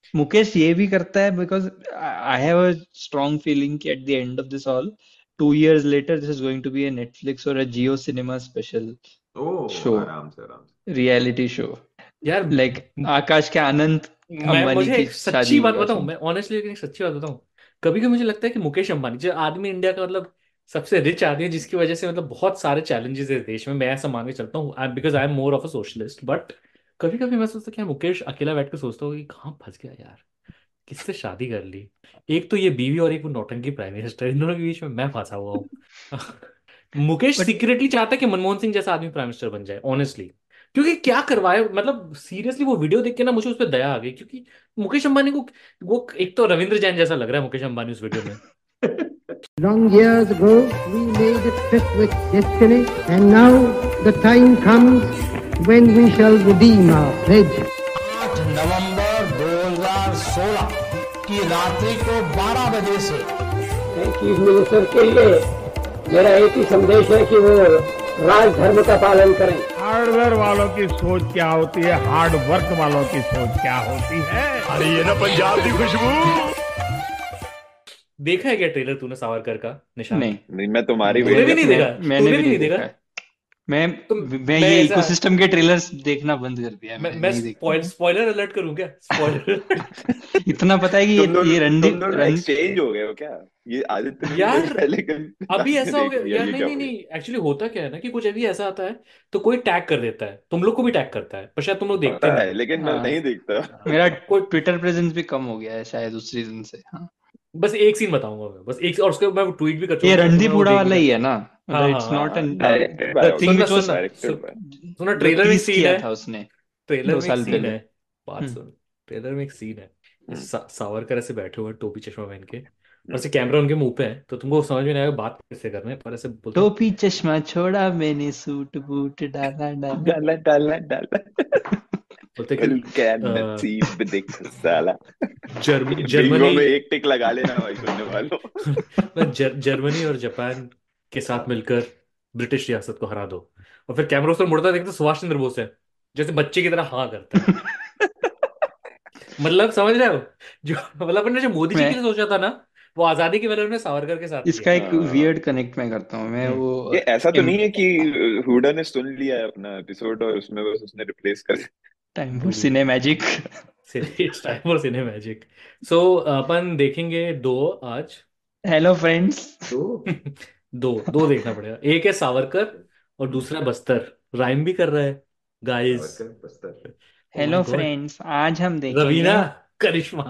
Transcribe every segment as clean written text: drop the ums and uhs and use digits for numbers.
मुकेश ये भी करता है because I have a strong feeling कि at the end of this all 2 years later this is going to be a Netflix और a Jio cinema special oh, show, आराम से आराम से। रियलिटी शो, यार लाइक आकाश के आनंद मैं अंबानी मुझे की एक सच्ची शादी बात होगा बताऊं, उसमें। मैं ऑनेस्टली लेकिन एक सच्ची बात बताऊं, कभी कभी मुझे लगता है कि मुकेश अंबानी जो आदमी इंडिया का मतलब सबसे रिच आदमी है, जिसकी वजह से मतलब बहुत सारे चैलेंजेस है देश में, मैं ऐसा मान के चलता हूँ because I am more of a socialist, but कभी कभी मैं सोचता हूँ कि यार मुकेश अकेला बैठ के सोचता हूँ कि कहाँ फंस गया यार, किससे शादी कर ली। एक तो ये बीवी और एक वो नौटंकी प्राइम मिनिस्टर, इन दोनों के बीच में मैं फंसा हुआ हूँ। मुकेश बट सीक्रेटली चाहता है कि मनमोहन सिंह जैसा आदमी प्राइम मिनिस्टर बन जाए ऑनेस्टली, क्योंकि क्या करवाए, मतलब सीरियसली वो वीडियो देख के ना मुझे उस पर दया आ गई, क्योंकि मुकेश अंबानी को वो एक तो रविंद्र जैन जैसा लग रहा है मुकेश अंबानी उस वीडियो में। Long years ago, we made a tryst with destiny, and now the time comes when we shall redeem our pledge. 8 नवंबर 2016 की रात्रि को 12 बजे से चीफ मिनिस्टर के लिए मेरा एक ही संदेश है कि वो राजधर्म का पालन करें। हार्डवेयर वालों की सोच क्या होती है, हार्ड वर्क वालों की सोच क्या होती है। अरे ये ना पंजाब की खुशबू। देखा है क्या ट्रेलर तूने सावरकर का, निशांत? नहीं, नहीं, मैं तुम्हारी तूने वेट भी मैं कर नहीं रहा मैं देखा? हूँ। मैंने तूने भी भी नहीं नहीं देखा? देखा है। मैं तो मैं मैं ये ऐसा, इकोसिस्टम के ट्रेलर्स देखना बंद कर दिया है, मैं मैं मैं नहीं देखता हूँ। स्पॉइलर अलर्ट करूं क्या, स्पॉइलर? इतना पता है कि ये तुम रणदीप दोनों रण एक्सचेंज हो गए हो क्या? ये आदित्य ने भी यार पहले अभी आपने ऐसा हो देख गया लिया, यार, ये नहीं क्या नहीं हो गया? नहीं, एक्चुअली होता क्या है ना कि कुछ अभी ऐसा आता है तो कोई टैग कर देता है, तुम लोग को भी टैग करता है, पर शायद तुम लोग देखते पता नहीं है, हो। लेकिन मैं हाँ, नहीं देखता। मेरा कोई, ट्विटर प्रेजेंस भी कम हो गया है शायद उस रीजन से। हाँ, बस एक सीन बताऊंगा मैं, बस एक, और उसके बाद मैं ट्वीट भी कर ये चुका कि रणदीप तुम्हें वो हुडा देख भी वाला कर। ही है ना, हाँ मतलब हाँ इट्स हाँ नॉट हाँ। An directed by the thing सुनना विच वाज सुनना डायरेक्टेड बाय सुनना, जो ट्रेलर में एक टीज सीन किया है, था उसने ट्रेलर दो में एक साल सीन पहले। है, बात हम्म। सुन, ट्रेलर में एक सीन है, हम्म, सावरकर ऐसे बैठे हुए हैं टोपी चश्मा पहन के, और हम्म। से कैमरा उनके मुंह पे है, तो तुमको समझ में नहीं आएगा बात कैसे करना है, पर ऐसे बोलते हैं, टोपी चश्मा छोड़ा मैंने, सूट बूट डाला डाला। डाला डाला डाला। बोलते हैं खुल कि के नसीब देख साला। बिंगो जर्मनी में एक टिक लगा लेना भाई, सुनने वालों। जर्मनी और जापान के साथ मिलकर ब्रिटिश रियासत को हरा दो, और फिर कैमरा उस पर मुड़ता है, देखते सुभाष चंद्र बोस है, जैसे बच्चे की तरह हाँ करता है। मतलब समझ रहे हो, जो मतलब अपने जो मोदी जी के मैं लिए सोचा था ना, वो आजादी की वजह उन्होंने सावरकर के साथ किया। इसका एक हाँ, वियर्ड कनेक्ट मैं करता हूँ, मैं हम्म। वो ये ऐसा तो एम नहीं है कि हुडा ने सुन लिया है अपना एपिसोड और उसमें बस उसने रिप्लेस कर दिया। Time for cine magic. It's time for cine magic. So अपन देखेंगे दो आज। Hello friends. तो दो दो देखना पड़ेगा, एक है सावरकर और दूसरा बस्तर, राइम भी कर रहा है guys. Savarkar Bastar. Oh my hello God. Friends, आज हम रवीना, देखेंगे। करिश्मा,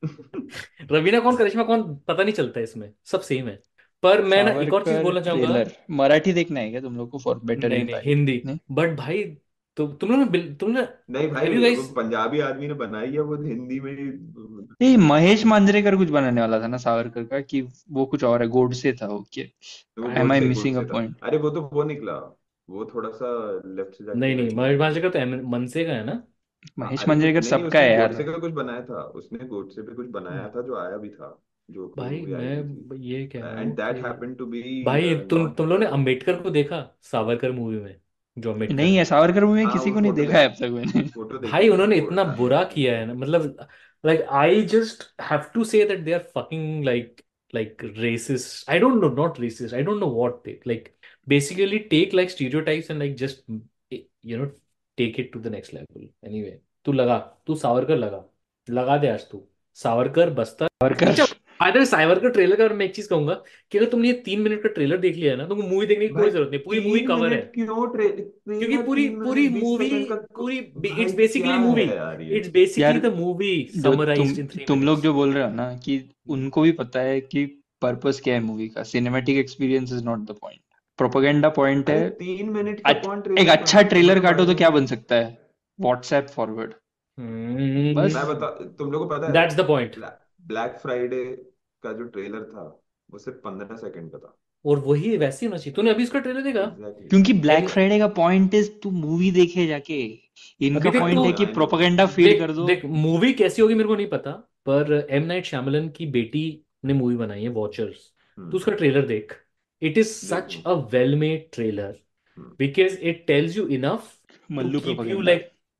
रवीना कौन करिश्मा कौन पता नहीं चलता है इसमें, सब सेम है। पर मैं ना एक और चीज सावरकर बोलना चाहूंगा। ट्रेलर मराठी देखना है क्या तुम लोग को फॉर बेटर नहीं नहीं, इम्पैक्ट? हिंदी। नहीं, बट भाई, तुम लोग ने तुमने, नहीं भाई, हैव यू वो गाइस, पंजाबी आदमी ने बनाई है, वो हिंदी में ही ये महेश मांजरेकर कुछ बनाने वाला था ना सावरकर का, कि वो कुछ और है, गोडसे था वो, क्या? वो am I good missing a से था। पॉइंट? अरे वो तो वो निकला, वो थोड़ा सा लेफ्ट से जाके नहीं नहीं, राइट में महेश चला गया। भांजकर तो मनसे का है ना। हाँ, महेश अरे तो मांजरेकर नहीं नहीं, सबका उसने है यार। गोडसे का कुछ बनाया था, उसने गोडसे पे कुछ बनाया था जो आया भी था, जो कोई भाई मूवी आई भी थी। मैं ये कह रहा एंड हूँ दैट कि हैपेंड टू बी भाई नॉट तुम लोग ने अम्बेडकर को देखा, सावरकर मूवी में, जो अम्बेडकर नहीं है है। सावरकर मूवी में, हाँ, किसी वो को नहीं फोटो देखा है देखी, अब तक मैंने। फोटो देखी भाई थी उन्होंने वो, इतना बुरा किया है ना, मतलब like I just have to say that they are fucking like racist, I don't know, not racist, I don't know what they like, basically take like stereotypes and like just you know take it to the next level. Anyway, तू लगा, तू सावरकर लगा, लगा दे आज तू, सावरकर बस्तर। सावरकर। अच्छा, by the way Savarkar trailer का मैं एक चीज कहूंगा कि अगर तुमने ये 3 मिनट का ट्रेलर देख लिया है ना, तुमको मूवी देखने की भाई। कोई जरूरत नहीं, पूरी मूवी 3 कवर है, मिनट क्यों क्योंकि ट्रेलर? पूरी 3 मिनट पूरी 20 मूवी, सेकंड का पूरी, भाई इट्स बेसिकली क्या मूवी, है यार ये? इट्स बेसिकली यार, द मूवी जो तुम समराइज्ड इन थ्री तुम लोग मिनट्स जो बोल रहे हो ना कि उनको भी पता है कि पर्पस क्या है मूवी का, cinematic experience is not the point, propaganda point है। अरे 3 मिनट का कौन एक ट्रेलर अच्छा ट्रेलर बना काटो तो पाएगा क्या यार? बन सकता है? व्हाट्सएप फॉरवर्ड, बस। मैं बता, तुम लोग को पता है, that's the point. Black Friday का जो ट्रेलर था वो सिर्फ 15 सेकंड का था। और वही वैसे ही होना चाहिए, तूने अभी इसका ट्रेलर देखा? एग्जैक्टली। क्योंकि ब्लैक एम, फ्राइडे का पॉइंट इज तू मूवी देखे जाके, अभी इनका देख पॉइंट तू, है कि आई नो। प्रोपेगेंडा फीड देख कर दो। देख मूवी कैसी होगी मेरे को नहीं पता, पर एम नाइट श्यामलन की बेटी ने मूवी बनाई है वॉचर्स, तो हम्म, उसका ट्रेलर देख, इट इज सच देखूंगा। A well made trailer, hmm, because it tells you enough to मल्लू keep you propaganda. Like,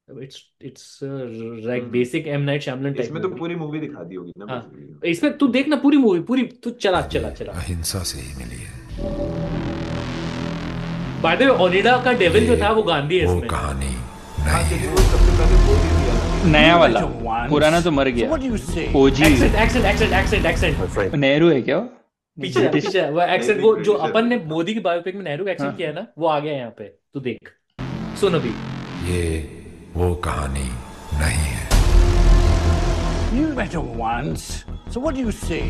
it's like basic M night Shyamalan type इसमें तो मूवी। पूरी मूवी दिखा दी होगी ना हाँ, बेसिकली। इसमें तू देखना पूरी मूवी, पूरी तू चला चला चला। अहिंसा से ही मिली है बाय द वे ओनिडा का डेविल जो था वो गांधी है वो इसमें। कहानी हाँ, नहीं क्योंकि है। वो सबसे पहले बोल ही दिया ना। नया वाला, पुराना तो मर गया। OG accent accent accent accent accent Nehru है क्या वो? पीछे ब्रिटिश? पीछे वो एक्सेंट, नहीं, वो जो ब्रिटिश है। अपन ने मोदी की बायोपिक में नेहरू का एक्सेंट हाँ। किया है ना, वो आ गया यहाँ पे, तू देख सुन अभी। ये वो कहानी नहीं है। You met him once. So what do you say?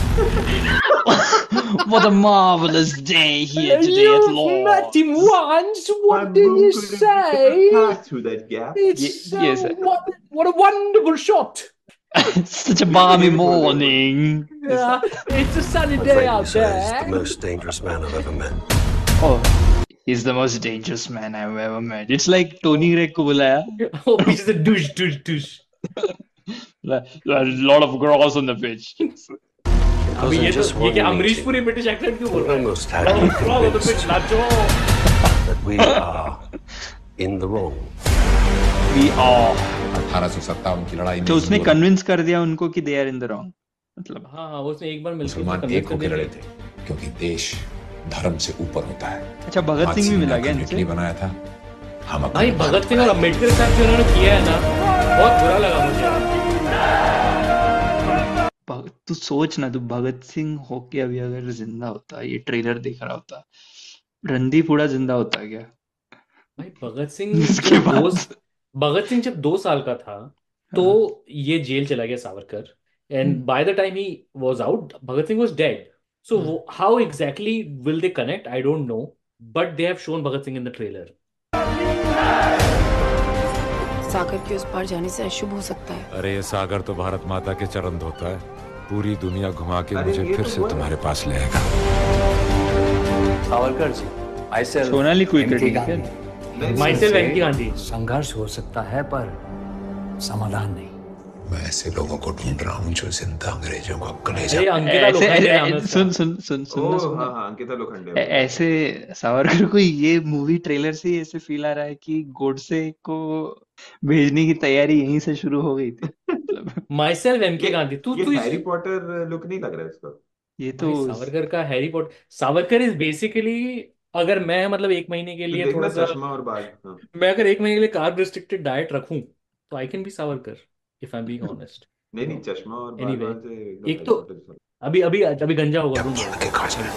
What a marvelous day here today at law. met him once. My What do boom you could have say? passed through that gap. It's yes, sir. what a wonderful shot. Such a balmy morning. Yeah, it's a sunny day out there. most dangerous man I've ever met. Oh, he's the most dangerous man I've ever met. It's like Tony Gregg को बुलाया. Oh, पीछे से douche douche douche. A lot of girls on the pitch. अभी ये क्या Amrish Puri British accent क्यों बोल रहा है? Almost had me Frog on the pitch, convinced nacho. that we are in the wrong. We are. 1857 की लड़ाई में तो उसने कन्विंस कर दिया उनको कि they are in the wrong. मतलब हाँ हाँ, उसने एक बार मिलकर मुसलमान convince एक कर होकर दिया। लड़े थे क्योंकि देश धर्म से ऊपर होता है। अच्छा, भगत सिंह भी मिला क्या इटली इनसे? बनाया था, हम भाई अपने भगत सिंह और अम्बेडकर के साथ जो उन्होंने किया है ना, बहुत बुरा लगा मुझे। तू सोच ना, तू भगत सिंह होके अभी अगर जिंदा होता, ये ट्रेलर देख रहा होता, रणदीप हुडा जिंदा होता क्या? भाई भगत सिंह इसके जब बाद भगत सिंह जब 2 साल का था तो ये जेल चला गया Savarkar, and by the time he was out Bhagat Singh was dead. So how exactly will they connect, I don't know, but they have shown Bhagat Singh in the trailer. सागर के उस पार जाने से अशुभ हो सकता है। अरे ये सागर तो भारत माता के चरण धोता है, पूरी दुनिया घुमा के अरे मुझे ये फिर तो से हुआ है। तुम्हारे पास ले आएगा। Savarkar ji, I self Sonali quick एम.के. रेटिंग गांधी। नहीं, माइसेल्फ एम.के. गांधी। संघर्ष हो सकता है पर समाधान नहीं। मैं ऐसे लोगों को ढूंढ रहा हूँ जो जिंदा अंग्रेजों को कलेजा अरे अंकिता ऐसे लोखंडे नाम है उसका। सुन सुन सुन सुन ना, ओ सुन हाँ ना। हाँ, अंकिता लोखंडे। ऐसे सावरकर को ये मूवी ट्रेलर से ही ऐसे फील आ रहा है कि गोडसे को भेजने की तैयारी यहीं से शुरू हो गई थी। मतलब माइसेल्फ एम.के. गांधी। तू ये तू हैरी पॉटर लुक नहीं लग रहा है इसका। ये भाई तो सावरकर का Harry Potter, Savarkar is basically, अगर मैं मतलब 1 महीने के तो लिए देखना थोड़ा सा, चश्मा और बाल। हाँ। मैं अगर 1 महीने के लिए कार्ब रिस्ट्रिक्टेड डाइट रखूं तो I can be Savarkar if I am being honest. नहीं नहीं, चश्मा और बाल Anyway, बाल से एकदम एक तो हैरी पॉटर। अभी अभी अभी गंजा होगा जब तुम पढ़ के खा जाए।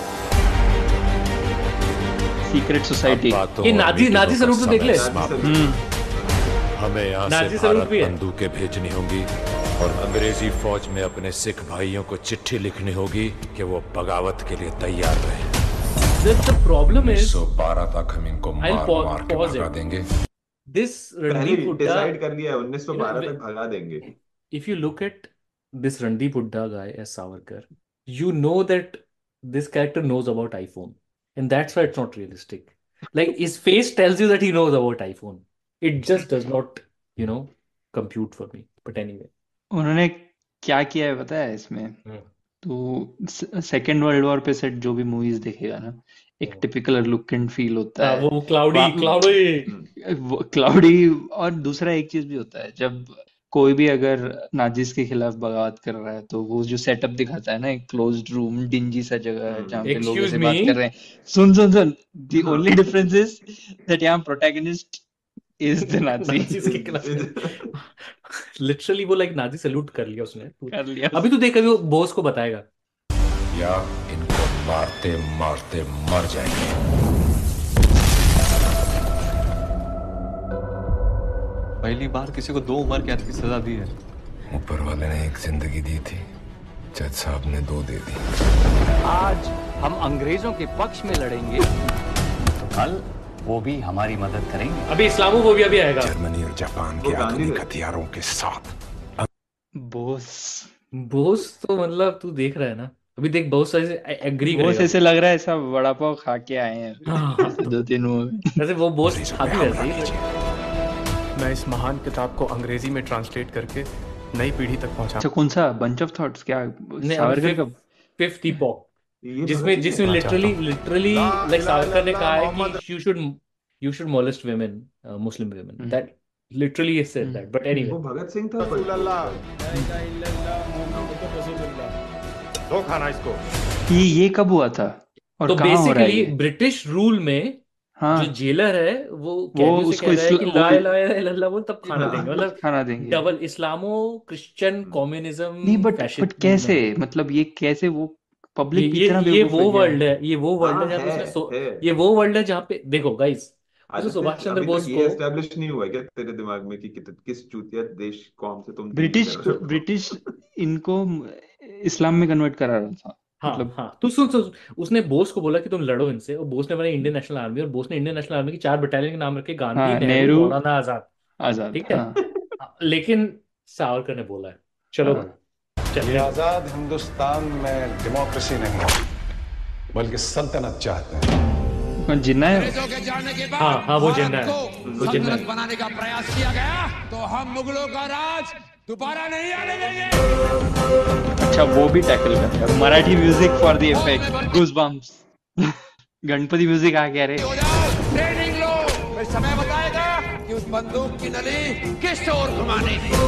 Secret society. ये नाजी नाजी सलूट तो देख ले। हमें यहाँ नाजी से सलूट भारत भी है। बंदूकें भेजनी होंगी और अंग्रेजी फौज में अपने सिख भाइयों को चिट्ठी लिखनी होगी कि वो बगावत के लिए तैयार रहे। The problem is 1912 तक हम इनको I'll मार मार के pause भगा it. देंगे। this पहले Randeep Hooda, डिसाइड कर लिया है, 1912 You know, तक भगा देंगे। if you look at this Randeep Hooda guy as Savarkar, you know that this character knows about iPhone, and that's why it's not realistic. Like his face tells you that he knows about iPhone. It just does not, compute for me. But anyway. उन्होंने क्या किया है पता है इसमें? तो second world war पे set जो भी मूवीज देखेगा ना, एक टिपिकल लुक एंड फील होता है, वो क्लाउडी क्लाउडी। और दूसरा एक चीज भी होता है, जब कोई भी अगर नाजिस के खिलाफ बगावत कर रहा है तो वो जो सेटअप दिखाता है ना, एक क्लोज्ड रूम डिंजी सा जगह है जहाँ पे लोग Excuse ऐसे बात me? कर रहे हैं। सुन सुन सुन, the only difference is that यहाँ protagonist is the Nazi. Nazis के खिलाफ लिटरली वो लाइक नाजी सैल्यूट कर लिया उसने। कर लिया। अभी तो देख, अभी वो बॉस को बताएगा। या इनको मारते मारते मर जाएंगे। पहली बार किसी को 2 उम्र कैद की सजा दी है। ऊपर वाले ने एक जिंदगी दी थी, जज साहब ने 2 दे दी। आज हम अंग्रेजों के पक्ष में लड़ेंगे तो कल वो भी हमारी मदद करेंगे। अभी इस्लामोफोबिया भी आएगा। जर्मनी और जापान वो के गांधी आधुनिक थे। हथियारों के साथ। बॉस बॉस तो मतलब तू देख रहा है ना, अभी देख बहुत सारे एग्री बॉस करेगा। ऐसे लग रहा है ऐसा वड़ा पाव खा के आए हैं हाँ। 2-3 मूवी। वैसे वो बॉस खाती रहती है। मैं इस महान किताब को अंग्रेजी में ट्रांसलेट करके नई पीढ़ी तक पहुंचा। अच्छा, कौन सा बंच ऑफ थॉट्स? क्या सावरकर का? फिफ्थ इपॉक, ये जिसमें भगत जिसमें सिंह है। लिटरली लाइक सावरकर ने कहा है कि you should molest women, Muslim women. That Literally he said that. But anyway, वो भगत सिंह था दो खाना इसको। ये कब हुआ था और तो कहाँ हो रहा है बेसिकली ये? ब्रिटिश रूल में हाँ जो जेलर है वो कैदियों से उसको कह रहा है कि वो ला इलाहा इल्लल्लाह बोल तब खाना देंगे, मतलब खाना देंगे। डबल इस्लामो क्रिश्चियन कम्युनिज्म नहीं बट फैशिस्ट कैसे, मूवमेंट। मतलब ये कैसे वो ये पब्लिक ये इतना ये बेवकूफ वो हो गया वर्ल्ड है? है, ये वो वर्ल्ड है हाँ जहाँ पे उसने है ये वो वर्ल्ड है जहाँ पे देखो गाइस, उसने आदित्य, सुभाष चंद्र अभी बोस तक ये को एस्टेब्लिश नहीं हुआ है क्या तेरे दिमाग में कि किस चूतिया देश कौम से तुम डील कर रहे हो? ब्रिटिश इनको इस्लाम में कन्वर्ट करा रहा था, हाँ मतलब हाँ तू सुन, उसने बोस को बोला कि तुम लड़ो इनसे, और बोस ने बनाई इंडियन नेशनल आर्मी, और बोस ने इंडियन नेशनल आर्मी की 4 बटालियन के नाम रखे, गांधी, हाँ नेहरू, नेहरू मौलाना आजाद। आजाद, ठीक है, हाँ लेकिन सावरकर ने बोला है चलो हाँ। भाई ये चलिए। आजाद हिंदुस्तान में डेमोक्रेसी नहीं बल्कि सल्तनत चाहते हैं। कौन जिन्ना है? अंग्रेजों के जाने के बाद हाँ हाँ वो भारत जिन्ना है, को वो जिन्ना सल्तनत है। बनाने का प्रयास किया गया, तो हम मुगलों का राज दोबारा नहीं आने देंगे। अच्छा वो भी टैकल कर रहा है। Marathi music for the effect, goosebumps. Ganpati music आ गया रे। हो जाओ, ट्रेनिंग लो, फिर समय बताएगा कि उस बंदूक की नली किस ओर घुमानी है।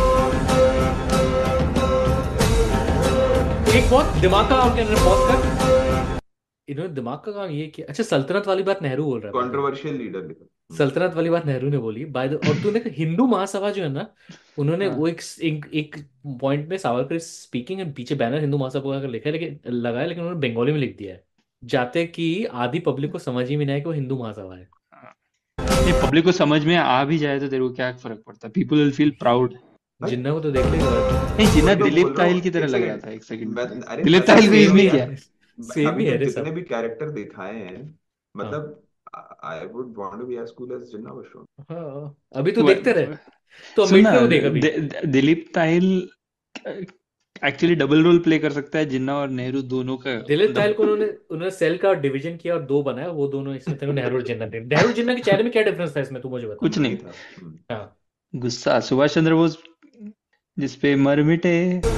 एक बहुत दिमाग का काम कर रहे पॉज कर, इन्होंने दिमाग का काम ये किया। अच्छा सल्तनत वाली बात नेहरू बोल रहा है, कंट्रोवर्शियल लीडर लिखा। सल्तनत वाली बात नेहरू ने बोली बाय द, और तूने कहा हिंदू महासभा जो है ना, उन्होंने हाँ। वो एक पॉइंट में सावरकर स्पीकिंग एंड पीछे बैनर हिंदू महासभा का लिखा है, लेकिन लगाया, लेकिन उन्होंने बंगाली में लिख दिया है, जाते कि आधी पब्लिक को समझ ही में नहीं आए कि वो हिंदू महासभा है। ये पब्लिक को समझ में आ भी जाए तो तेरे को क्या फर्क पड़ता? People will feel proud. Jinnah को तो देख लेगा। नहीं जिन्ना वही तो दिलीप बोल रहा हूँ, ताहिल की तरह एक लग रहा सेकंड। था एक सेकंड मैं में। अरे दिलीप मैं ताहिल भी सेम इसने ही किया। है, सेम अभी ही है तक रे जितने सब। भी कैरेक्टर दिखाए हैं, हाँ मतलब I would want to be as cool as Jinnah was shown। हाँ अभी तो वो- देखते रहे, तो सुन ना, अम्बेडकर को देख अभी। Dilip Tahil actually double role play कर सकता है, जिन्ना और नेहरू दोनों का। दिलीप ताहिल को उन्होंने सेल का डिवीजन किया और 2 बनाया, वो दोनों इसमें थे, नेहरू और जिन्ना थे। नेहरू जिन्ना के चेहरे में क्या डिफरेंस था इसमें, तू मुझे बता। कुछ नहीं था। हाँ गुस्सा सुभाष चंद्र बोस जिसपे मर मिटे।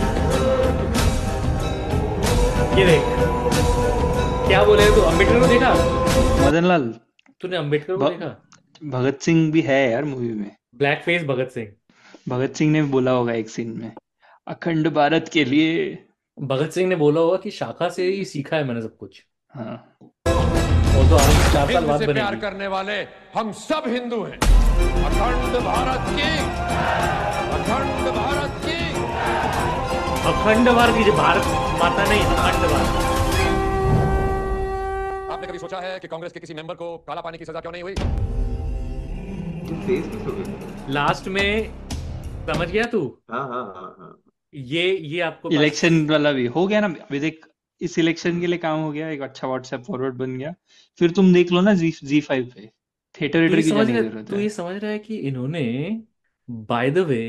ये देख क्या बोले तू, अम्बेडकर को देखा? मदन लाल तूने अम्बेडकर को देखा? भगत सिंह भी है यार मूवी में। Black face Bhagat Singh. भगत सिंह ने बोला होगा एक सीन में, अखंड भारत के लिए। भगत सिंह ने बोला होगा कि शाखा से ही सीखा है मैंने सब कुछ। हाँ वो तो आगे 4 साल हिंद बाद से प्यार बनेगी। करने वाले हम सब हिंदू हैं। अखंड भारत की, अखंड भारत की। अखंड भारत की, भारत माता नहीं, अखंड भारत। आपने कभी सोचा है कि कांग्रेस के किसी मेंबर को काला पानी की सजा क्यों नहीं हुई? तेज किस हो गई? लास्ट में समझ गया तू? हाँ हाँ हाँ हाँ। ये आपको पास- इलेक्शन वाला भी हो गया ना अभी देख। इस इलेक्शन के लिए काम हो गया, एक अच्छा व्हाट्सएप फॉरवर्ड बन गया। फिर तुम देख लो ना जी5 पे, थिएटर तू वेटर ये की समझ जाने की रहा जरूरत तू है। ये समझ रहा है कि इन्होंने बाय द वे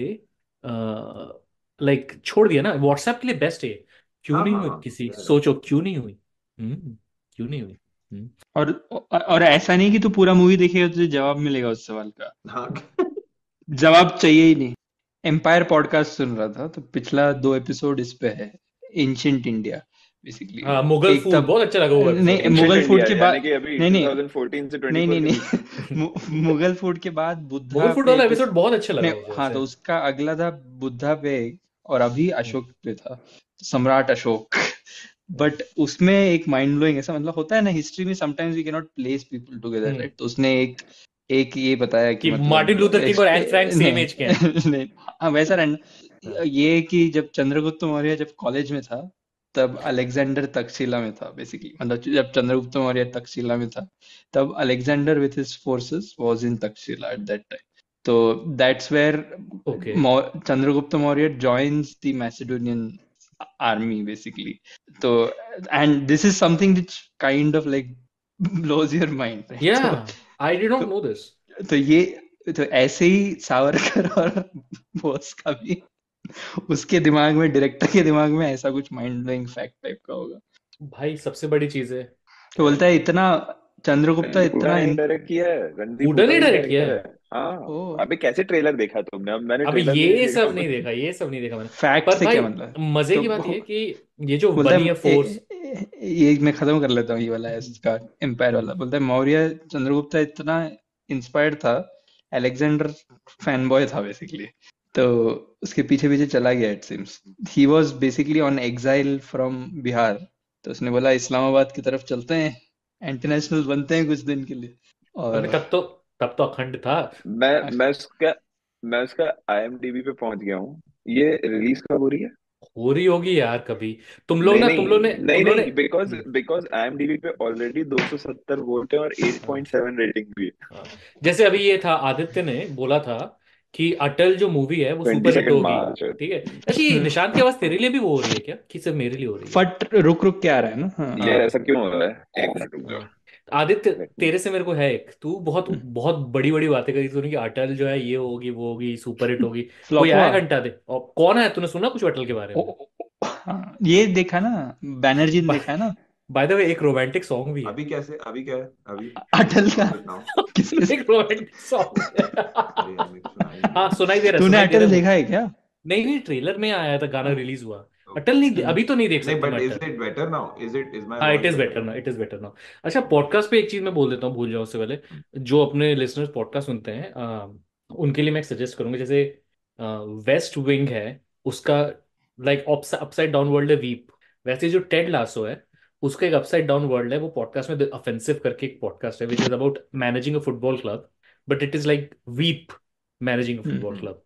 लाइक छोड़ दिया ना, व्हाट्सएप के लिए बेस्ट है। क्यों हाँ नहीं हाँ हुई हाँ, किसी, यार। सोचो क्यों नहीं हुई। क्यों नहीं हुई। और ऐसा नहीं कि तू पूरा मूवी देखेगा तुझे जवाब मिलेगा उस सवाल का। हाँ जवाब चाहिए ही नहीं। एम्पायर पॉडकास्ट सुन रहा था तो पिछला 2 एपिसोड इस पे है, एंशिएंट इंडिया बेसिकली। हाँ मुगल फूड बहुत अच्छा लगा वो episode। नहीं Ancient मुगल फूड India, के यानी बाद कि अभी नहीं नहीं 2014 से 24 नहीं नहीं के बीच। नहीं मुगल फूड के बाद बुद्धा मुगल फूड पे वाला कुछ- एपिसोड बहुत अच्छा लगा नहीं, मुझे हाँ वैसे। तो उसका अगला था बुद्धा पे, और अभी अशोक पे था, सम्राट अशोक। बट उसमें एक माइंड ब्लोइंग ऐसा मतलब होता है ना हिस्ट्री में, sometimes we can not place people together, right? तो उसने एक ये बताया कि मतलब मार्टिन लूथर किंग और एन फ्रैंक सेम नहीं, एज के हैं। नहीं, हाँ वैसा रहना। ये कि जब चंद्रगुप्त मौर्य जब कॉलेज में था तब अलेक्जेंडर तक्षशिला में था बेसिकली, मतलब जब चंद्रगुप्त मौर्य तक्षशिला में था तब Alexander with his forces was in Taxila at that time. तो that's where Okay. Chandragupta Maurya joins the Macedonian army basically. So and this is something which kind of like blows your mind, right? Yeah, I did not know this. तो ये तो ऐसे ही सावरकर और बोस का भी उसके दिमाग में, डायरेक्टर के दिमाग में ऐसा कुछ माइंड ब्लोइंग फैक्ट टाइप का होगा। भाई सबसे बड़ी चीज है, तो बोलता है इतना चंद्रगुप्ता इतना डायरेक्ट किया है, रणदीप हुडा ने हुडा डायरेक्ट किया है। director है। हाँ ओ। अबे कैसे ट्रेलर देखा तुमने? अब मैंने अभी ट्रेलर ये सब नहीं देखा, ये सब नहीं देखा मैंने। फैक्ट पर से भाई क्या मतलब? मजे तो की बात ये है कि ये जो बोलता बनी है फोर्स, ये मैं खत्म कर लेता हूँ ये वाला इसका एम्पायर वाला। बोलता है मौर्य चंद्रगुप्ता इतना इंस्पायर्ड था अलेक्जेंडर फैन बॉय था बेसिकली, तो उसके पीछे पीछे चला गया it seems. He was basically on exile from Bihar, तो उसने बोला इस्लामाबाद की तरफ चलते हैं, इंटरनेशनल बनते हैं कुछ दिन के लिए। और तब तो अखंड था। मैं उसका IMDb पे पहुंच गया हूँ। ये रिलीज कब हो रही है? हो रही होगी यार कभी। तुम लोग ने नहीं, बिकॉज IMDb पे ऑलरेडी 270 वोट है और 8.7 रेटिंग भी है। जैसे अभी ये था, आदित्य ने बोला था कि अटल जो मूवी है वो सुपर हिट 22 होगी, मार्च है। ठीक है। अच्छा, ये निशान की आवाज तेरे लिए भी वो हो रही है क्या, कि सिर्फ मेरे लिए हो रही है? फट रुक रुक के आ रहा है ना। हाँ यार ऐसा क्यों हो रहा है? एक मिनट रुक जाओ। आदित्य, तेरे से मेरे को है एक, तू बहुत बहुत बड़ी बड़ी बातें करी तूने कि अटल जो है ये होगी वो होगी सुपर हिट होगी। फ्लॉप कोई हुआ। आया घंटा दे, और कौन है? तूने सुना कुछ अटल के बारे में? हाँ, ये देखा ना, बैनर्जी ने देखा है ना। बाय द वे एक रोमांटिक सॉन्ग भी है अभी कैसे, अभी क्या है अभी अटल का। सुनाओ। किसने एक रोमांटिक सॉन्ग अरे यार, मेरे को सुनाई नहीं हाँ सुनाई दे रहा है, तूने सुनाई दे अटल रहा है। देखा है क्या? नहीं, ट्रेलर में आया था, गाना रिलीज हुआ। अटल नहीं, अभी तो नहीं देख नहीं, सकता बट मैं इज अटल। It better now? Is my हाँ, it voice is better better now? Now, it is better now. अच्छा, पॉडकास्ट पे एक चीज मैं बोल देता हूँ, भूल जाओ उससे पहले। जो अपने लिसनर्स पॉडकास्ट सुनते हैं उनके लिए मैं सजेस्ट करूंगा, जैसे वेस्ट विंग है उसका, लाइक अपसाइड डाउन वर्ल्ड है वीप। वैसे जो टेड लासो है उसका एक अपसाइड डाउन वर्ल्ड है, वो पॉडकास्ट में ऑफेंसिव करके एक पॉडकास्ट है which is about managing a football club, but it is like Veep managing a football club.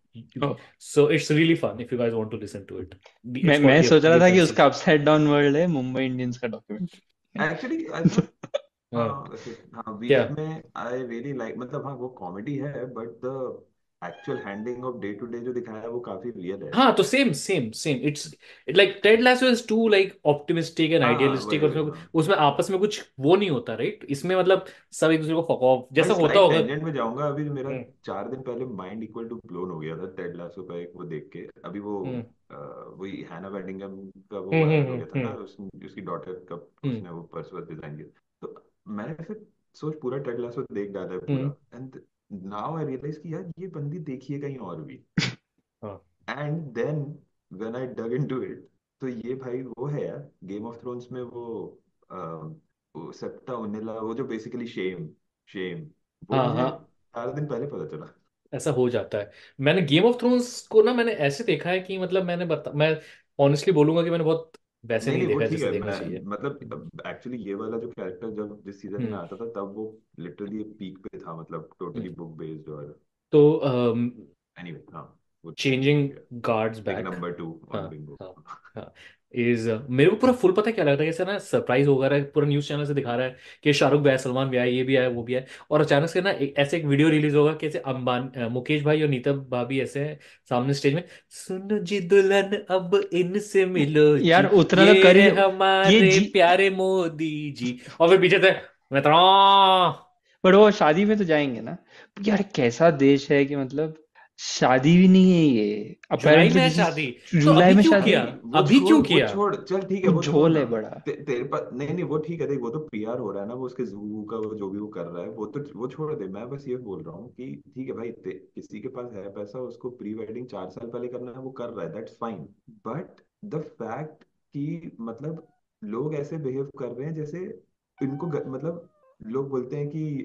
So it's really fun if you guys want to listen to it. It's मैं called सोच रहा The था कि Offensive. उसका upside down world है Mumbai Indians का documentary. Actually I thought हाँ, वैसे हाँ क्या? वीक में आई रियली लाइक, मतलब हाँ वो कॉमेडी है but the actual handling of day to day जो दिखाया है वो काफी रियल है। हाँ, तो same it's like Ted Lasso is too like optimistic and हाँ आइडियलिस्टिक, वही और वही उसमें हाँ। उसमें आपस में कुछ वो नहीं होता, राइट? इसमें मतलब सब एक दूसरे को फक ऑफ भाई जैसा होता स्लाइड होगा। टेंजेंट में जाऊंगा, अभी मेरा हम्म 4 दिन पहले माइंड इक्वल टू ब्लोन हो गया था टेड लासो का एक वो देख के। अभी वो हम्म वही हैना वेडिंगम का वो हम्म वायरल हो हम्म गया था ना, हम्म उसकी डॉटर का हम्म उसने वो पर्स वर्स डिजाइन किया। तो मैंने फिर सोच पूरा टेड लासो देख डाला है हम्म, पूरा, एंड नाउ आई रियलाइज कि यार ये बंदी देखी है कहीं और भी। हाँ and then when I dug into it, तो ये भाई वो है यार गेम ऑफ थ्रोन्स में वो सट्टा उनेला, वो जो बेसिकली शेम शेम वो हाँ मुझे हाँ, 4 दिन पहले पता चला। ऐसा हो जाता है। मैंने गेम ऑफ थ्रोन्स को ना मैंने ऐसे देखा है कि मतलब मैं ऑनेस्टली बोलूंगा कि मैंने बहुत वैसे नहीं नहीं नहीं वो देखा ठीक जैसे है, देखना मैं चाहिए। मतलब एक्चुअली ये वाला जो कैरेक्टर जब जिस सीजन में हम्म आता था तब वो लिटरली पीक पे था, मतलब टोटली हम्म। Book based. और तो एनीवे हाँ वो चेंज हो चेंजिंग गया। Guards pick back. नंबर 2 हाँ ऑन बिंगो। हाँ हाँ, इज मेरे को पूरा फुल पता है क्या लगता है, जैसे ना सरप्राइज होगा रहा है, पूरा न्यूज चैनल से दिखा रहा है कि शाहरुख भी आया, सलमान भी आया, ये भी आया, वो भी आया, और अचानक से ना ऐसे एक वीडियो रिलीज होगा कि ऐसे मुकेश भाई और नीता भाभी ऐसे हैं सामने स्टेज में, सुनो जी दुल्हन अब इनसे मिलो यार जी, उतना तो ये कर ही है लो। ये हमारे जी प्यारे मोदी जी, और फिर पीछे से मैं तो बट वो शादी में तो जाएंगे ना। यार कैसा देश है कि मतलब शादी भी नहीं है ये, जुलाई अपेरेंटली में है दिस शादी, इज तो जुलाई अभी में क्यों शादी। किया? नहीं वो अभी छोड़, क्यों वो किया? छोड़, चल ठीक है कुछ वो छोड़ झोल ना। है बड़ा। तेरे पास नहीं नहीं वो ठीक है, देख वो तो पीआर हो रहा है ना, वो उसके जू का वो जो भी वो कर रहा है वो तो वो छोड़ दे। मैं बस ये बोल रहा हूँ कि ठीक है भाई, किसी के पास है पैसा, उसको प्री वेडिंग 4 साल पहले करना है, वो कर रहा है, that's fine. But the fact कि मतलब लोग ऐसे बिहेव कर रहे हैं जैसे इनको मतलब लोग बोलते हैं कि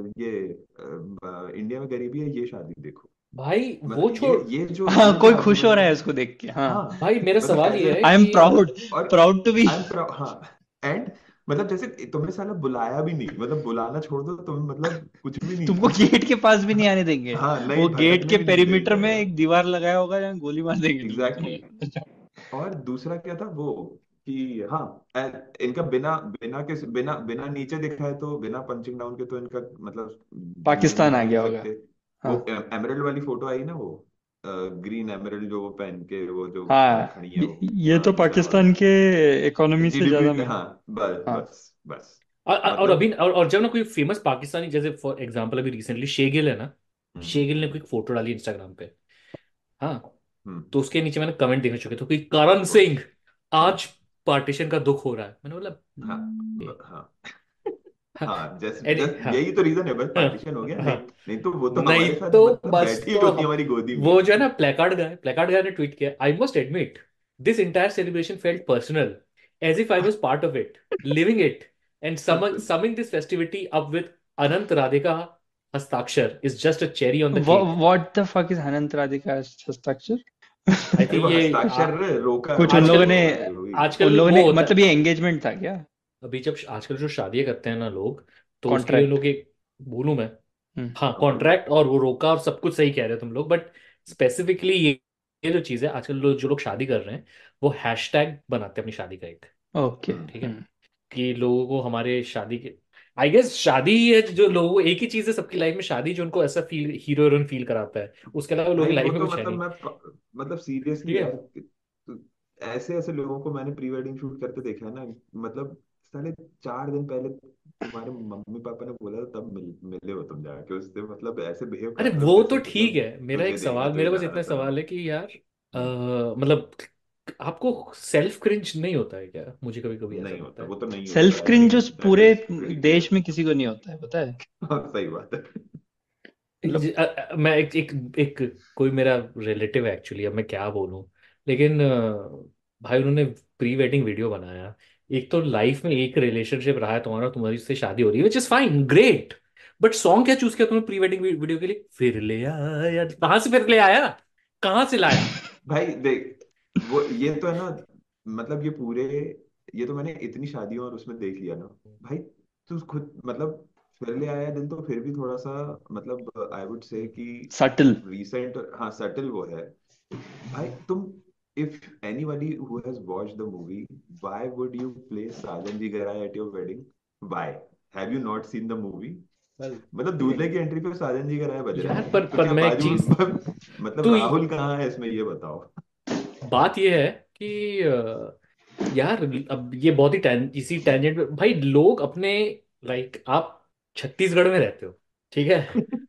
इंडिया में गरीबी है, ये शादी देखो। भाई वो मतलब छोड़, ये जो हाँ, ये जो कोई खुश हो आर्गुमेंट रहा है है ना। उसको देख के। हाँ, हाँ भाई मेरा मतलब सवाल एज ये ए, है आई एम कि प्राउड, और proud to be. I am proud हाँ। एंड मतलब जैसे तुम्हें साला बुलाया भी नहीं, मतलब बुलाना छोड़ दो, तुम्हें मतलब कुछ भी नहीं तुमको गेट के पास भी नहीं आने देंगे। हाँ नहीं वो गेट भटकने के भी नहीं पेरीमीटर देंगे में यार। एक दीवार लगाया होगा जहाँ गोली मार देंगे एग्जैक्टली तुमको। और दूसरा क्या था वो कि हाँ इनका बिना बिना के बिना बिना नीचे दिखाए तो बिना पंचिंग डाउन के तो इनका मतलब दुनिया नहीं पाकिस्तान आ समझ गया होगा। सकते। हाँ वो एमराल्ड वाली फोटो आई ना, वो ग्रीन एमराल्ड जो वो पहन के वो जो हाँ, खड़ी है वो ये तो इंस्टा वाला पाकिस्तान के इकोनॉमी से जीडीपी ज्यादा पे। में। हाँ बस हाँ बस बस और मतलब अभी और जब ना कोई फेमस पाकिस्तानी, जैसे फॉर एग्जांपल अभी रिसेंटली शेगिल है ना, हम्म शेगिल ने कोई फोटो डाली इंस्टाग्राम पे, हाँ, हम्म तो उसके नीचे मैंने कमेंट देख चुके थे कि करण सिंह आज पार्टीशन का दुख हो रहा है, मैंने बोला हाँ ये- हाँ हाँ हाँ जस्ट एनी जस्ट हाँ यही तो रीजन है, बस हाँ पार्टीशन हो गया। नहीं हाँ, नहीं तो वो तो नहीं हमारे साथ तो मतलब बस बैठी तो होती हमारी गोदी में। वो जो है ना, प्लेकार्ड गाय ने ट्वीट किया, I must admit this entire celebration felt personal, as if I was part of it, living it and summing this festivity up with Anant Radhika Hastakshar is just a cherry on the cake. What the fuck is Anant Radhika Hastakshar? I अरे think वो ये हस्ताक्षर रोका कुछ उन रोका लोगों आजकल ने रोका है वही। उन आजकल लोगों वो ने होता है मतलब ये एंगेजमेंट था क्या? अभी जब आजकल जो शादियां करते हैं ना लोग, तो उसके लिए कॉन्ट्रैक्ट? लोग एक बोलूं मैं, हाँ कॉन्ट्रैक्ट और वो रोका और सब कुछ सही कह रहे हो तुम लोग, बट स्पेसिफिकली ये जो चीज़ है आजकल लोग जो लोग शादी कर रहे हैं वो हैशटैग बनाते हैं अपनी शादी का एक, ओके। ठीक है, कि लोगों को हमारे शादी के, आई गेस शादी ही है जो लोगों को, एक ही चीज़ है सबकी लाइफ में, शादी जो उनको ऐसा फील हीरो हीरोइन फील कराता है, उसके अलावा लोगों भाई की वो लाइफ में तो कुछ है मतलब नहीं। मतलब ठीक सीरियसली है। यार, ऐसे ऐसे लोगों को मैंने प्री वेडिंग शूट करते देखा है ना। मतलब साले 4 दिन पहले तुम्हारे मम्मी पापा ने बोला था तब मिले हो तुम जाके उससे, मतलब ऐसे बिहेव कर अरे रहे हो वो तो जैसे ठीक मतलब है, मेरा तुझे एक देखने सवाल, तुझे मेरे बस जा रहा इतना था। सवाल है कि यार मतलब आपको सेल्फ क्रिंज नहीं होता है क्या? मुझे कभी कभी ऐसा नहीं लगता होता, है। वो तो नहीं सेल्फ होता, आई क्रिंज थिंक उस दैट पूरे इज प्रीटी देश गुड। में किसी को नहीं होता है, पता है? सही बात है। मतलब मैं एक कोई मेरा रिलेटिव है एक्चुअली, अब मैं क्या बोलूं, लेकिन भाई उन्होंने प्री वेडिंग वीडियो बनाया, एक तो लाइफ में एक रिलेशनशिप रहा है तुम्हारा, तुम्हारी उससे शादी हो रही है which is fine great, but song क्या चूज किया तुमने प्री वेडिंग वीडियो के लिए? फिर ले आया, कहाँ से फिर ले आया, कहाँ से लाया? भाई देख, वो ये तो है ना, मतलब ये पूरे, ये तो मैंने इतनी शादियों और उसमें देख लिया ना भाई। तू खुद मतलब फिर ले आया दिल तो फिर भी थोड़ा सा, मतलब आई वुड से कि सटल। रीसेंट, हाँ सटल वो है। भाई तुम, if anybody who has watched the movie, why would you play Sajan Ji Garai at your wedding? Why? Have you not seen the movie? मतलब दूल्हे की एंट्री पे साजन जी गराय बज रहा यार है, तो पर क्या मैं एक बाजू चीज, मतलब तो राहुल कहाँ है इसमें, ये बताओ। बात ये है कि यार अब ये बहुत ही इसी टेंजेंट पे भाई लोग अपने, लाइक आप छत्तीसगढ़ में रहते हो, ठीक है,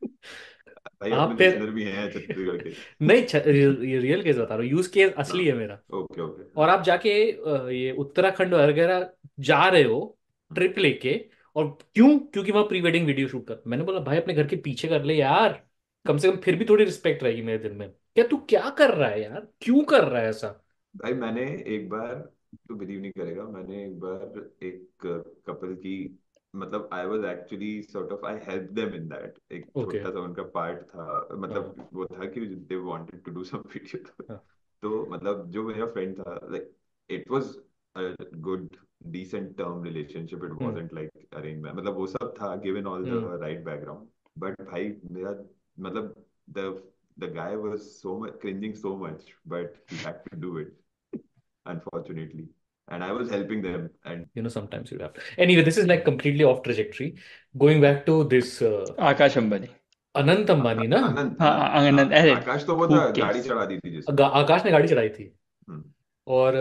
भाई अपने आप फिर लिसनर भी हैं छत्तीसगढ़ के। नहीं रियल केस बता रहा हूँ, यूज केस हाँ, असली है मेरा। Okay okay. और आप जाके ये उत्तराखंड वगैरह जा रहे हो ट्रिप लेके, और क्यों? क्योंकि वहां प्री वेडिंग वीडियो शूट कर, मैंने बोला भाई अपने घर के पीछे कर ले यार, कम से कम फिर भी थोड़ी रिस्पेक्ट रहेगी मेरे दिल में। क्या तू क्या कर रहा है यार, क्यों कर रहा है ऐसा? भाई मैंने एक बार, तू बिलीव नहीं करेगा, मैंने एक बार एक कपल की, मतलब I was actually sort of, I help them in that, एक ओके। छोटा सा उनका पार्ट था, हाँ मतलब वो था कि they wanted to do some video. हाँ तो मतलब जो मेरा फ्रेंड था, like it was a good decent term relationship, it hmm wasn't like arranged marriage, मतलब वो सब था given all the hmm right background, but भाई मेरा मतलब the the guy was so much cringing so much, but he had to do it unfortunately, and I was helping them, and sometimes you have. Anyway, this is like completely off trajectory. Going back to this Akash Ambani. Anant Ambani ना, आनंद हाँ आनंद हाँ, आनंद, अरे आकाश तो वो who था गाड़ी cares. चढ़ा दी थी जिसने। आकाश ने गाड़ी चढ़ाई थी, हम्म, और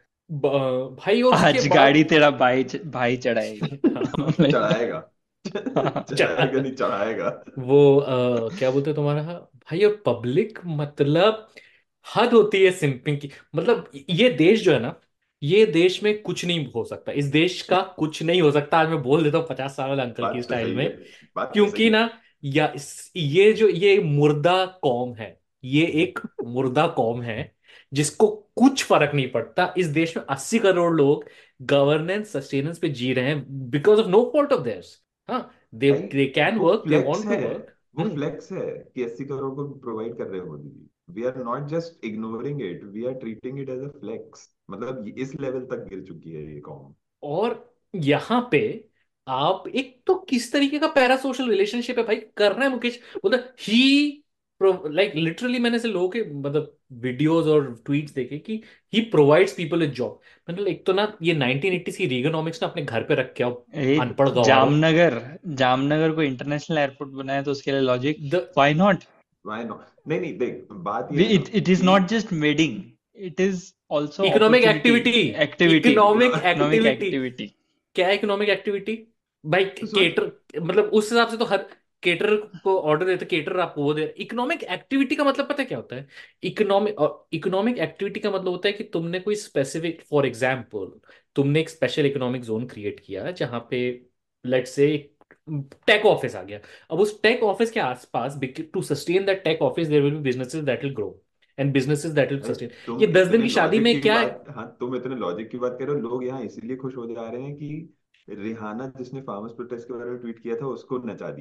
भाई और उसके आज बाद गाड़ी तेरा भाई चढ़ाएगी। चढ़ाएगा। चढ़ाएगा हाँ। नहीं, चढ़ाएगा। वो क्या बोलते हैं तुम्हारा भाई, और पब्लिक मतलब हद होती है सिंपिंग की, मतलब ये देश जो है ना, ये देश में कुछ नहीं हो सकता, इस देश का कुछ नहीं हो सकता, आज मैं बोल देता हूँ 50 साल वाले अंकल की बात तो स्टाइल सही में, है, बात तो क्योंकि सही है। ना ये जो ये मुर्दा कौम है, ये एक मुर्दा कौम है जिसको कुछ फर्क नहीं पड़ता। इस देश में 80 करोड़ लोग गवर्नेंस सस्टेनेंस पे जी रहे हैं because of no fault of theirs. हाँ, भाई दे कैन वो work, they flex want to है, वर्क। वो फ्लेक्स है कि 80 करोड़ को प्रोवाइड कर रहे हैं Modi ji. We are not just ignoring it, we are treating it as a flex, मतलब इस लेवल तक गिर चुकी है ये कॉम। और यहाँ पे आप एक तो किस तरीके का पैरा सोशल रिलेशनशिप है भाई कर रहे हैं मुकेश, मतलब ही लाइक लिटरली मैंने से लोगों के मतलब वीडियोस और ट्वीट्स देखे कि he provides people a job. मतलब एक तो ना ये 1980s की रीगनॉमिक्स ना अपने घर पे रख के आओ, ए, अनपढ़ गवारों। जामनगर जामनगर को इंटरनेशनल एयरपोर्ट बनाया तो उसके लिए logic, the why not? Why not? नहीं नहीं, देख बात ये है ना इट इज कि not just wedding, it is also economic opportunity, activity, activity, economic economic activity, activity. क्या है इकोनॉमिक एक्टिविटी भाई? तो सोच, केटर, मतलब उस हिसाब से तो हर केटर को ऑर्डर देते, केटर आपको वो दे। इकोनॉमिक एक्टिविटी का मतलब पता है क्या होता है? इकोनॉमिक एक्टिविटी का मतलब होता है कि तुमने कोई स्पेसिफिक, फॉर एग्जांपल तुमने एक स्पेशल इकोनॉमिक जोन क्रिएट किया जहां पे लेट्स से टेक ऑफिस आ गया। अब उस टेक ऑफिस के आसपास to sustain that tech office there will be businesses that will grow and businesses that will भाई सस्टेन। ये तुम 10 दिन इतने की शादी लॉजिक में की क्या है? बात, हाँ तुम इतने लॉजिक की बात कर रहे हो, लोग यहाँ इसीलिए खुश हो जा रहे हैं कि रिहाना जिसने फार्मर्स प्रोटेस्ट के बारे में ट्वीट किया था उसको नचा दिया।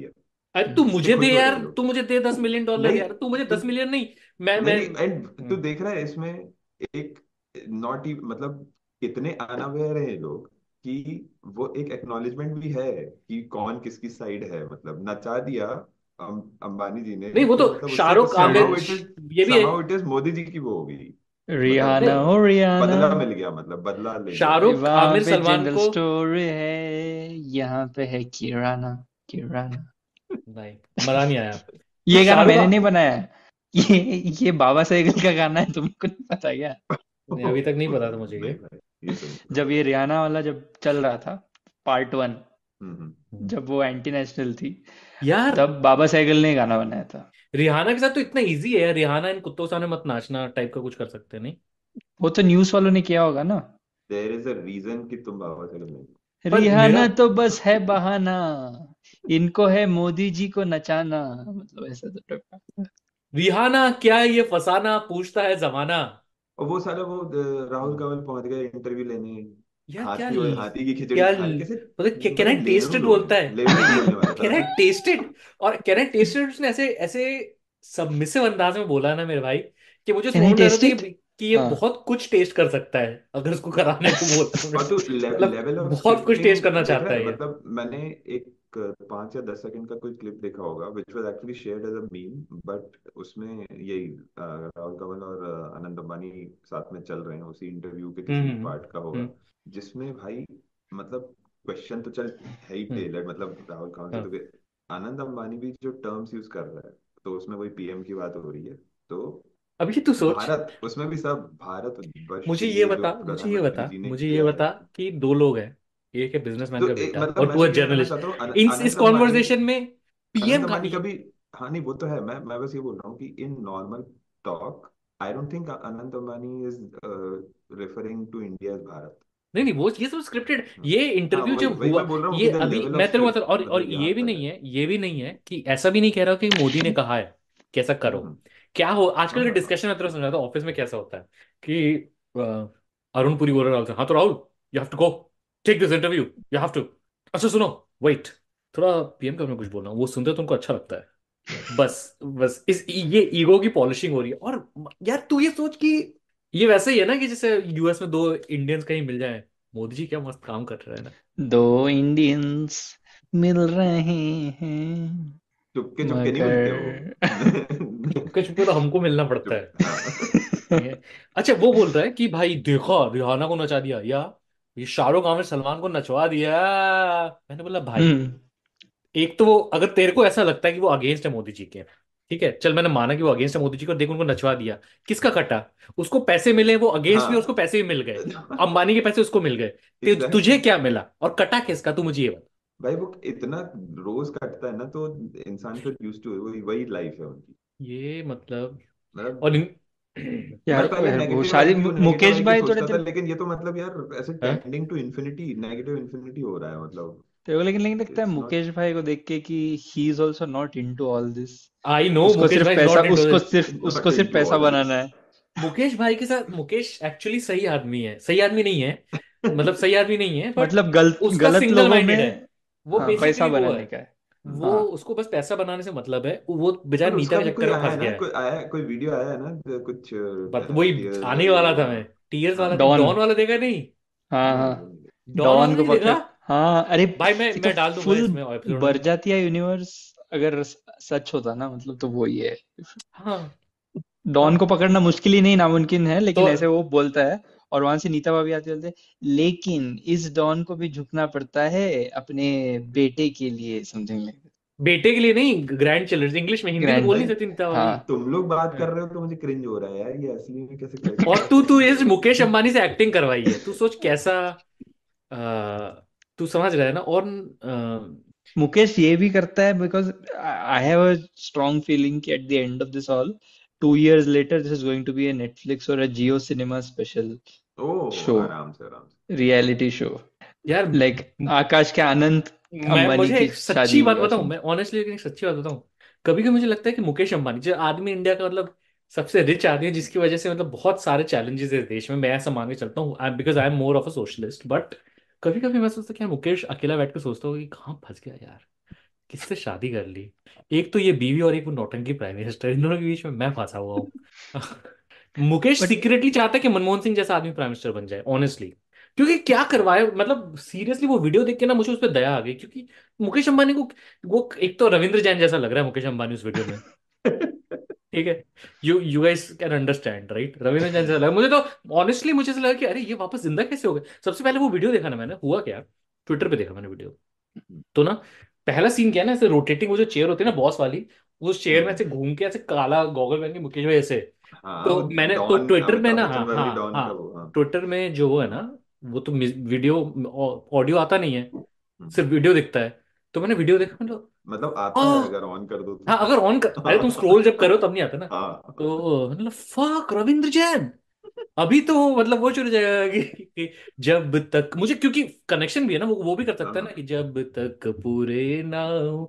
अरे तू जिससे मुझे दे खुश हो रहे यार, हैं लोग। तू मुझे दे $10 मिलियन नहीं यार, तू मुझे तू 10 मिलियन नहीं। मैं नहीं एंड तू देख रहा है इसमें एक नॉट ही मतलब कितने अनअवेयर है ये लोग कि वो एक एक्नॉलेजमेंट भी है कि कौन किसकी साइड है, मतलब नचा दिया अंबानी जी ने नहीं, वो तो तो मतलब उससे शाहरुख आमिर ये भी है। somehow it is Modi ji की वो हो गई, रिहाना नहीं, मतलब हो रिहाना, बदला मिल गया, मतलब बदला ले लिया उन्होंने। शाहरुख वहां आमिर पे सलमान जनरल को। स्टोर है, यहाँ पे है किराना, किराना। नहीं, मजा नहीं आया। ये गाना शाहरुख मैंने नहीं बनाया है। ये बाबा सहगल का गाना है, तुमको नहीं पता क्या? नहीं, अभी तक नहीं पता था मुझे नहीं ये। भाई, ये तो नहीं पता। जब ये रियाना वाला जब चल रहा था, पार्ट 1, हम्म। जब वो एंटी नेशनल थी, यार तब बाबा सहगल ने गाना बनाया था। रिहाना के साथ तो इतना इजी है, रिहाना इन कुत्तों के सामने मत नाचना टाइप का कुछ कर सकते हैं नहीं। वो तो न्यूज़ वालों ने किया होगा ना। देयर इज अ रीजन कि तुम बाबा से नहीं। पर मेरा रिहाना तो बस है बहाना, इनको है मोदी जी को नचाना, मतलब ऐसा तो टाइप का। रिहाना क्या है ये फसाना, पूछता है जमाना। और वो साला वो राहुल कंवल पहुंच गए इंटरव्यू लेने, यार क्या हाथी और हाथी की खिचड़ी क्या खा रहे कैसे, मतलब कैन आई बड़े टेस्ट लेवड़ू इट लोग बोलता हैं, है। लेवड़ू बोलने वाला कैन था आई ना। टेस्ट इट, और कैन आई टेस्ट इट उसने ऐसे ऐसे सबमिसिव अंदाज में बोला ना मेरे भाई, कि मुझे उस कैन आई मोमेंट में लग टेस्ट रहा था इट? कि ये हाँ। बहुत कुछ टेस्ट कर सकता है अगर उसको कराने को बोलता हूँ। और तो मतलब लेवल ऑफ बहुत कुछ टेस्ट करना स्क्रिप्टिंग देख रहा चाहता है, है ये। मतलब मैंने एक 5 या 10 सेकंड का कोई क्लिप देखा होगा which was actually shared as a meme, but उसमें यही राहुल कंवल और आनंद अंबानी साथ में चल रहे हैं, उसी इंटरव्यू के किसी हम्म पार्ट का होगा, हम्म जिसमें भाई मतलब क्वेश्चन तो चल है ही हम्म, टेलर, मतलब राहुल कंवल से हाँ। तो आनंद अंबानी भी जो टर्म्स यूज कर रहा है, तो उसमें वही पीएम की बात हो रही है, तो अभी तू सोच, भारत उसमें भी सब भारत वर्ष के मुझे ये लिए जो बता, मुझे ये प्रधानमंत्री बता, जी ने मुझे ये किया है। बता कि दो लोग हैं, एक है बिजनेसमैन तो का बेटा मतलब और मैं तू है सिर्फ ये बताना जर्नलिस्ट। चाहता हूँ इस कॉन्वर्सेशन में अनंत पीएम का अंबानी का भी, हाँ नहीं वो तो है, मैं बस ये बोल रहा हूँ कि in normal talk I don't think Anant Ambani is referring to India as Bharat. नहीं नहीं, वो ये सब स्क्रिप्टेड, ये हाँ इंटरव्यू वही जब वही हुआ, मैं बोल रहा हूँ कि ये द अभी लेवल ऑफ मैं तेरे को बता, स्क्रिप्ट और मतलब यहाँ ये भी पर नहीं है। है, ये भी नहीं है कि ऐसा भी नहीं कह रहा हूँ कि मोदी ने कहा है कि ऐसा करो। हम्म, क्या हो आजकल हाँ के हाँ हाँ डिस्कशन में तेरे को समझाता हूँ, ऑफिस में कैसा होता है कि अरुण पुरी बोल रहा है, हाँ तो Rahul you have to go take this interview, you have to. अच्छा सुनो, वेट, थोड़ा पीएम का मैं कुछ बोल रहा हूँ, वो सुनते तो उनको अच्छा लगता है। बस बस इस ये ईगो की पॉलिशिंग हो रही है। और यार तू ये सोच कि ये वैसे ही है ना कि जैसे यूएस में दो इंडियंस कहीं मिल जाए, मोदी जी क्या मस्त काम कर रहे हैं ना। दो इंडियंस मिल रहे हैं, चुपके चुपके नहीं मिलते वो। मगर चुपके चुपके तो हमको मिलना पड़ता है। हाँ। ये अच्छा, वो बोल रहा है कि भाई देखो रिहाना को नचा दिया, या ये शाहरुख आमिर सलमान को नचवा दिया। मैंने बोला भाई, हम्म। एक तो वो अगर तेरे को ऐसा लगता है कि वो अगेंस्ट है मोदी जी के, ठीक है चल, मैंने माना कि वो अगेंस्ट है मोदी जी को, देख उनको नचवा दिया, किसका कटा? उसको पैसे मिले, वो अगेंस्ट भी, उसको हाँ पैसे भी मिल गए, अंबानी के पैसे उसको मिल गए। तुझे एग्जैक्टली। क्या मिला और कटा किसका, तू मुझे ये बता। भाई वो इतना रोज कटता है ना, तो इंसान फिर यूज टू वही वही लाइफ है उनकी, ये मतलब मतलब और मैं यार पहले वो नेगेटिव आई शादी Q negative Mukesh I Q भाई थोड़े सोचता था, तेरे लेकिन ये तो मतलब यार ऐसे हाँ? Tending to infinity, negative infinity हो रहा है, मतलब तेरे को लेकिन लेकिन लगता है इट्स नॉट। मुकेश भाई को देख के कि he is also not into all this. I know उसको मुकेश सिर्फ भाई इज पैसा, नॉट इनटू उसको दिस। सिर्फ उसको नॉट सिर्फ इनटू पैसा ऑल दिस। बनाना है। मुकेश भाई के साथ, मुकेश एक्चुअली सही आदमी है, सही आदमी नहीं है, मतलब सही आदमी नहीं है, बट मतलब उसका गलत सिंगल लोगों माइंडेड है। में। वो हाँ, पैसा बेसिकली वो है, बनाने का है। वो हाँ। उसको बस पैसा बनाने से मतलब है, वो बेचारा पर नीता उसका के भी कोई चक्कर में आया फंस है ना, गया है। कोई वीडियो आया है ना, कुछ बट वही टीयर्स आने ये वाला वो था मैं, हाँ। टीयर्स हाँ वाला, तू डॉन। डॉन वाला देखा नहीं? हाँ नहीं वो हाँ। नहीं। डॉन वाला डॉन को नहीं पकड़। देखा? हाँ अरे, भाई मैं ये तो मैं डाल दूंगा फुल इसमें एपिसोड में। बरजातिया यूनिवर्स अगर सच होता ना, मतलब तो वो ही है। हाँ डॉन को हाँ। पकड़ना मुश्किल ही नहीं, नामुमकिन है, तो लेकिन ऐसे वो बोलता है। और वहां से नीता भाभी आते बोलते, लेकिन इस डॉन को भी झुकना पड़ता है अपने बेटे के लिए, समथिंग लाइक बेटे के लिए नहीं, ग्रैंड चिल्ड्रन, इंग्लिश में, हिंदी में बोल ग्रैंड। नहीं भाई सकती नीता भाभी। हाँ। तुम लोग बात कर हाँ। रहे हो तो मुझे क्रिंज हो रहा है यार, ये असली में कैसे और कैसा तू तू पॉसिबल ये है ये। मुकेश अंबानी से एक्टिंग करवाई है, तू सोच कैसा। तू समझ रहा है ना। और मुकेश ये भी करता है because I have a strong feeling कि at the end of this all 2 years later this is going to be a Netflix or a Jio Cinema special ओ show, आराम से आराम से। reality show, यार like आकाश के आनंद अंबानी मुझे की एक सच्ची शादी बात होगा बताऊं, समथिंग। मैं ऑनेस्टली एक सच्ची बात बताऊं, कभी कभी मुझे लगता है कि मुकेश अंबानी जो आदमी इंडिया का मतलब सबसे रिच आदमी है, जिसकी वजह से मतलब बहुत सारे चैलेंजेस है देश में, मैं ऐसा मान के चलता हूँ, because I am more of a socialist, but कभी कभी मैं सोचता हूँ कि यार मुकेश अकेला बैठ के सोचता हूँ कि कहाँ फंस गया यार, किससे शादी कर ली? एक तो ये बीवी और एक वो नौटंकी प्राइम मिनिस्टर, इन दोनों के बीच में मैं फंसा हुआ हूँ। मुकेश बट सीक्रेटली चाहता है कि मनमोहन सिंह जैसा आदमी प्राइम मिनिस्टर बन जाए, ऑनेस्टली। क्योंकि क्या करवाए, मतलब सीरियसली वो वीडियो देख के ना मुझे उस पर दया आ गई, क्योंकि मुकेश अंबानी को, वो एक तो रविंद्र जैन जैसा लग रहा है मुकेश अंबानी उस वीडियो में। ठीक है, you guys can understand right, Ravindra Jain जैसा लगा मुझे तो। ऑनेस्टली मुझे ऐसा लगा कि अरे ये वापस जिंदा कैसे हो गए। सबसे पहले वो वीडियो देखा ना मैंने, हुआ क्या, ट्विटर पे देखा मैंने वीडियो। तो ना पहला सीन क्या है ना, ऐसे रोटेटिंग वो जो चेयर होती है ना बॉस वाली, उस चेयर में ऐसे घूम के ऐसे काला गॉगल पहन के मुकेश भाई ऐसे। हाँ वो तो मैंने तो डॉन, ट्विटर में अमिताभ ना, बच्चन हाँ वाली हाँ डॉन का हाँ, वो, हाँ। ट्विटर में जो वो है ना, वो तो वीडियो ऑडियो आता नहीं है, हम्म। सिर्फ वीडियो दिखता है। तो मैंने वीडियो देखा, मतलब मतलब आता है हाँ अगर ऑन कर दो हाँ, तो। अगर ऑन कर, अरे तुम स्क्रोल जब करो तब नहीं आता ना। हाँ तो मतलब फक रविंद्र जैन, अभी तो मतलब वो शुरू हो जाएगा कि जब तक मुझे, क्योंकि कनेक्शन भी है ना, वो भी कर सकता है ना हाँ कि जब तक पूरे ना हो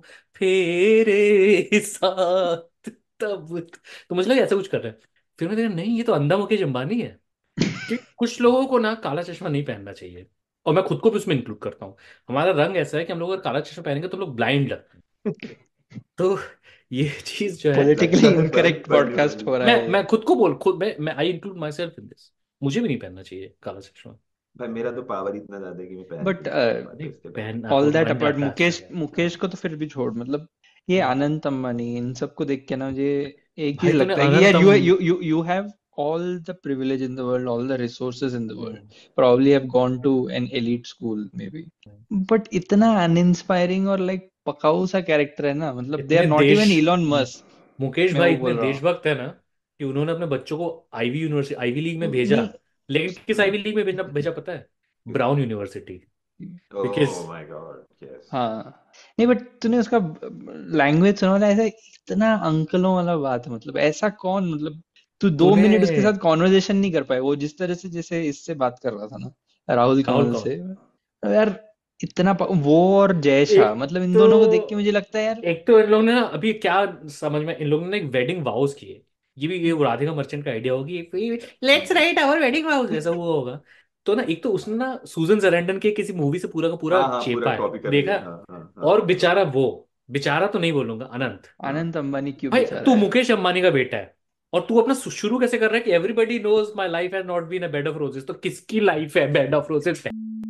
फेरे साथ तब तो मुझे लगा ऐसा कुछ कर रहा है। फिर मैं देखा नहीं, ये तो अंधा मुकेश अंबानी है। कि कुछ लोगों को ना काला चश्मा नहीं पहनना चाहिए, और मैं खुद को भी उसमें इंक्लूड करता हूँ। हमारा रंग ऐसा है कि हम लोग अगर काला चश्मा पहनेंगे तो हम लोग ब्लाइंड लगते हैं। तो ये चीज जो है, लगता पॉलिटिकली है इनकरेक्ट पढ़ने पॉडकास्ट वाली। हो रहा है मैं ये। खुद को बोल, खुद मैं I include myself in this, मुझे भी नहीं पहनना चाहिए काला चश्मा। भाई मेरा तो पावर इतना ज्यादा है कि मैं पहन बट भी सकता हूँ, नहीं, उसके बाद पहनना ऑल तो दैट बन अपार्ट, जाता है अच्छा मुकेश है। मुकेश को तो फिर भी छोड़, मतलब ये हाँ। अनंत अंबानी इन सबको देख के ना मुझे एक चीज भाई तूने लगता है कि यार अनंतम, you have all the privilege in the world, all the resources in the world, probably have gone to an elite school maybe, but इतना uninspiring और like पकाऊ सा कैरेक्टर है ना, मतलब they इतने are not देश, even Elon Musk। मुकेश मैं भाई वो इतने बोल रहा हूँ। देशभक्त है ना कि उन्होंने अपने बच्चों को आईवी यूनिवर्सिटी, आईवी लीग में भेजा। नहीं। लेकिन किस आईवी लीग में भेजा भेजा पता है? Brown University. Because oh my god yes. हाँ। नहीं बट तूने उसका लैंग्वेज सुना ना, ऐसा इतना अंकलों वाला बात है, मतलब ऐसा कौन, मतलब तू दो तूने मिनट उसके साथ कॉन्वर्जेशन नहीं कर पाए, वो जिस तरह से जैसे इससे बात कर रहा था ना, राहुल राहुल कंवल कौन, से। तो यार इतना वो और जय शाह, एक मतलब इन तो दोनों को देख के मुझे लगता है यार। एक तो इन लोगों ने ना अभी क्या समझ में, इन लोगों ने एक वेडिंग वाउस किए। ये भी ये राधिका मर्चेंट का आइडिया होगी, let's write our wedding vows, ऐसा हुआ होगा। तो ना एक तो उसने ना सूजन सरैंडन के किसी मूवी से पूरा का पूरा हाँ हाँ पूरा चेपा है, कॉपी कर देखा। लिया, हाँ हाँ हाँ और हाँ बेचारा वो, बेचारा तो नहीं बोलूंगा, अनंत। हाँ। अनंत अंबानी क्यों भाई बेचारा तू है? मुकेश अंबानी का बेटा है, और तू अपना शुरू कैसे कर रहा है कि everybody knows my life has not been a bed of roses. तो किसकी लाइफ है बेड ऑफ रोजेस?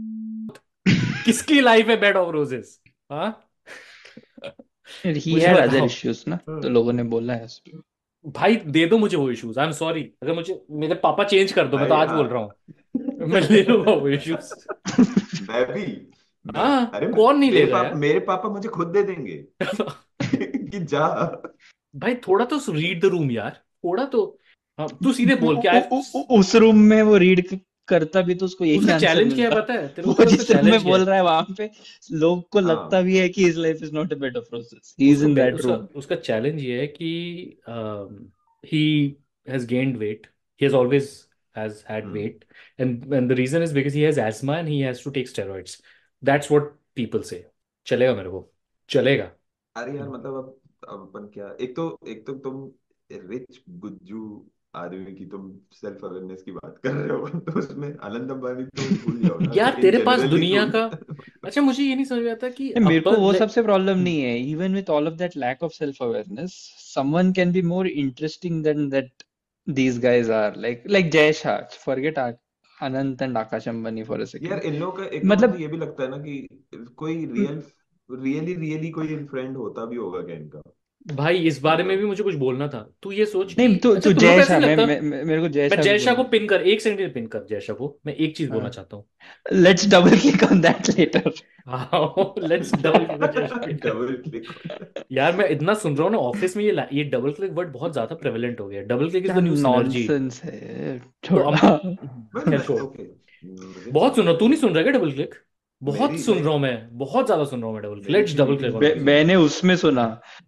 किसकी लाइफ है बेड ऑफ रोजेस? हाँ। ही मुझे हैड अदर बताओ। इश्यूज ना, तो लोगों ने बोला है उस पे। भाई दे दो मुझे वो इश्यूज, आई एम सॉरी, अगर मुझे मेरे पापा चेंज कर दो, मैं तो भाई आज हाँ। बोल रहा हूँ, मैं ले लूंगा वो इश्यूज। मैं भी, मैं, हाँ, अरे कौन नहीं लेगा यार। मेरे पापा मुझे खुद दे देंगे कि जा। भाई थोड़ा तो रीड द रूम यार, थोड़ा तो। हाँ, तू सीधे बोल के आज। उस रूम में वो रीड करता भी तो उसको यही उसका आंसर चैलेंज क्या है मिलता। पता है तेरे को, वो पता है उसका जिस रूम में चैलेंज क्या बोल है? रहा है वहां पे लोग को लगता हाँ भी है कि his life is not a bed of roses, he is उसको in that उसका room। उसका चैलेंज ये है कि he has gained weight, he has always has had hmm. Weight, and the reason is because he has asthma and he has to take steroids, that's what people say. चलेगा मेरे को, चलेगा। अरे यार मतलब अब अपन क्या, एक तो तुम रिच गुज्जू आदमी की तुम सेल्फ अवेयरनेस की बात कर रहे हो तो उसमें आनंद अंबानी तो भूल जाओ ना, यार इन तेरे पास जनरल ही दुनिया भूल। का, अच्छा मुझे ये नहीं समझ में आता कि नहीं, मेरे को अपन वो सबसे प्रॉब्लम नहीं है, even with all of that lack of self awareness someone can be more interesting than that these guys are, like Jay Shah, forget Anant and Akash Ambani for a यार second, इन लोगों का एक तो मुझे मतलब ये भी लगता है ना कि कोई रियली कोई फ्रेंड होता भी होगा क्या इनका, भाई इस बारे में भी मतलब। मुझे कुछ बोलना था। तू ये सोच कि नहीं, तू अच्छा तू तुम्हें जय को ऐसे शाह, नहीं लगता, मेरे को जय मैं शाह भी जयशा को बोलना पिन कर, एक सेकंड पिन कर जयशा को, मैं एक चीज है। बोलना हाँ, चाहता हूँ। Let's double click on that letter. हाँ लेट्स डबल क्लिक जयशा पे। Double click. यार मैं इतना सुन रहा हूँ ना ऑफिस में, ये डबल क्लिक वर्ड बहुत ज्यादा प्रेवलेंट हो गया, डबल क्लिक इज क्या द न्यू सिनर्जी। नॉनसेंस है, तो छोड़ा। खैर छोड़, ओके मुझे बहुत सुन रहा हूँ, तू नहीं सुन रहा है क्या डबल क्लिक? बहुत मेरी सुन लाइक रहा हूँ मैं, बहुत ज्यादा सुन रहा हूँ मैं डबल क्लिक, मेरी लेट्स इतनी डबल क्लिक मीटिंग्स ऑन नहीं दिस। हुई। मैंने उसमें सुना,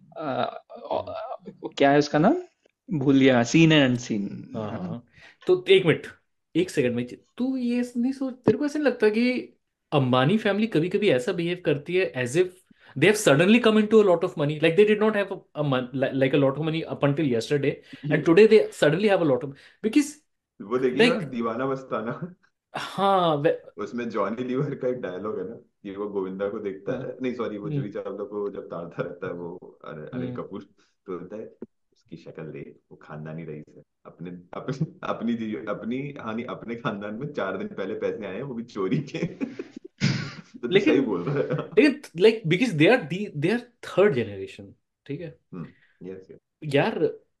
क्या है उसका नाम, भूल गया, सीन एंड अनसीन। हाँ हाँ हाँ। तो एक मिनट, एक सेकंड में, तू ये नहीं सोच, तेरे को ऐसा नहीं लगता कि अंबानी फैमिली कभी कभी ऐसा बिहेव करती है as if they have suddenly come into a lot of money, like they did not have like a lot of money up until yesterday, and today they suddenly have a lot of, because वो देखिए ना like दीवाना मस्ताना, हाँ उसमें Johnny liver का एक dialogue है ना, कि वो गोविंदा को देखता हाँ। है, नहीं सॉरी, वो हम्म। जूही चावला को जब ताड़ता रहता है वो अनिल कपूर, तो बोलता है उसकी शक्ल देख, वो खानदानी रईस है, अपने अपनी अपनी अपनी हानि अपने खानदान में 4 दिन पहले पैसे आए हैं, वो भी चोरी के। तो सही लेकिन बोल रहा है। लेकिन like because they are third generation, ठीक है यस यस। यार।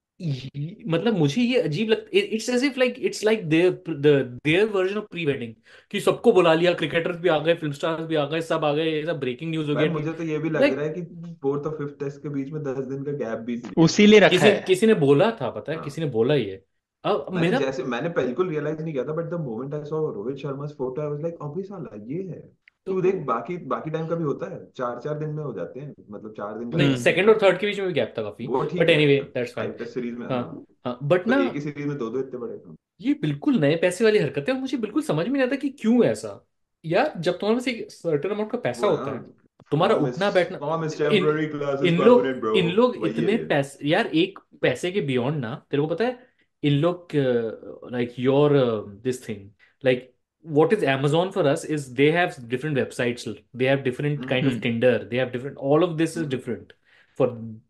मतलब मुझे ये अजीब लगता, it's as if like it's like their version of pre wedding, कि सबको बुला लिया, क्रिकेटर्स भी आ गए, फिल्म स्टार्स भी आ गए, सब आ गए, सब ब्रेकिंग न्यूज हो भाई गया कि मुझे तो ये भी लग रहा लाइक है कि फोर्थ और फिफ्थ टेस्ट के बीच में 10 दिन का गैप भी इसलिए था। उसी लिए रखा किसी है। किसी ने बोला था, पता है, हाँ, किसी ने बोला ये। अब मेरा मैंने बिल्कुल रियलाइज नहीं किया था, but the moment I saw Rohit Sharma photo I was like अबे साला ये है। तो तू देख, बाकी बाकी टाइम का भी होता है, 4-4 दिन में हो जाते हैं, मतलब 4 दिन का नहीं, गैप सेकंड होता और थर्ड के बीच में भी गैप था काफी, है, वो ठीक बट है। Anyway that's fine. 5 test series में, हाँ हाँ, हाँ, बट तो ना एक ही सीरीज में दो इतने बड़े। ये बिल्कुल नए पैसे वाली हरकत है, और मुझे बिल्कुल समझ में नहीं आता कि क्यों ऐसा। यार जब तुम्हारे पास एक सर्टेन अमाउंट का पैसा वो होता है, तुम्हारा कॉम उठना बैठना, is in temporary, class is in लोग परमानेंट ब्रो, इन लोग वही है इतने ये। पैसे, यार एक पैसे के बियॉन्ड ना, तेरे को पता है, इन लोग like your this thing, like what is Amazon for us is they have different websites, they have different kind of Tinder, they have different, all of this is different for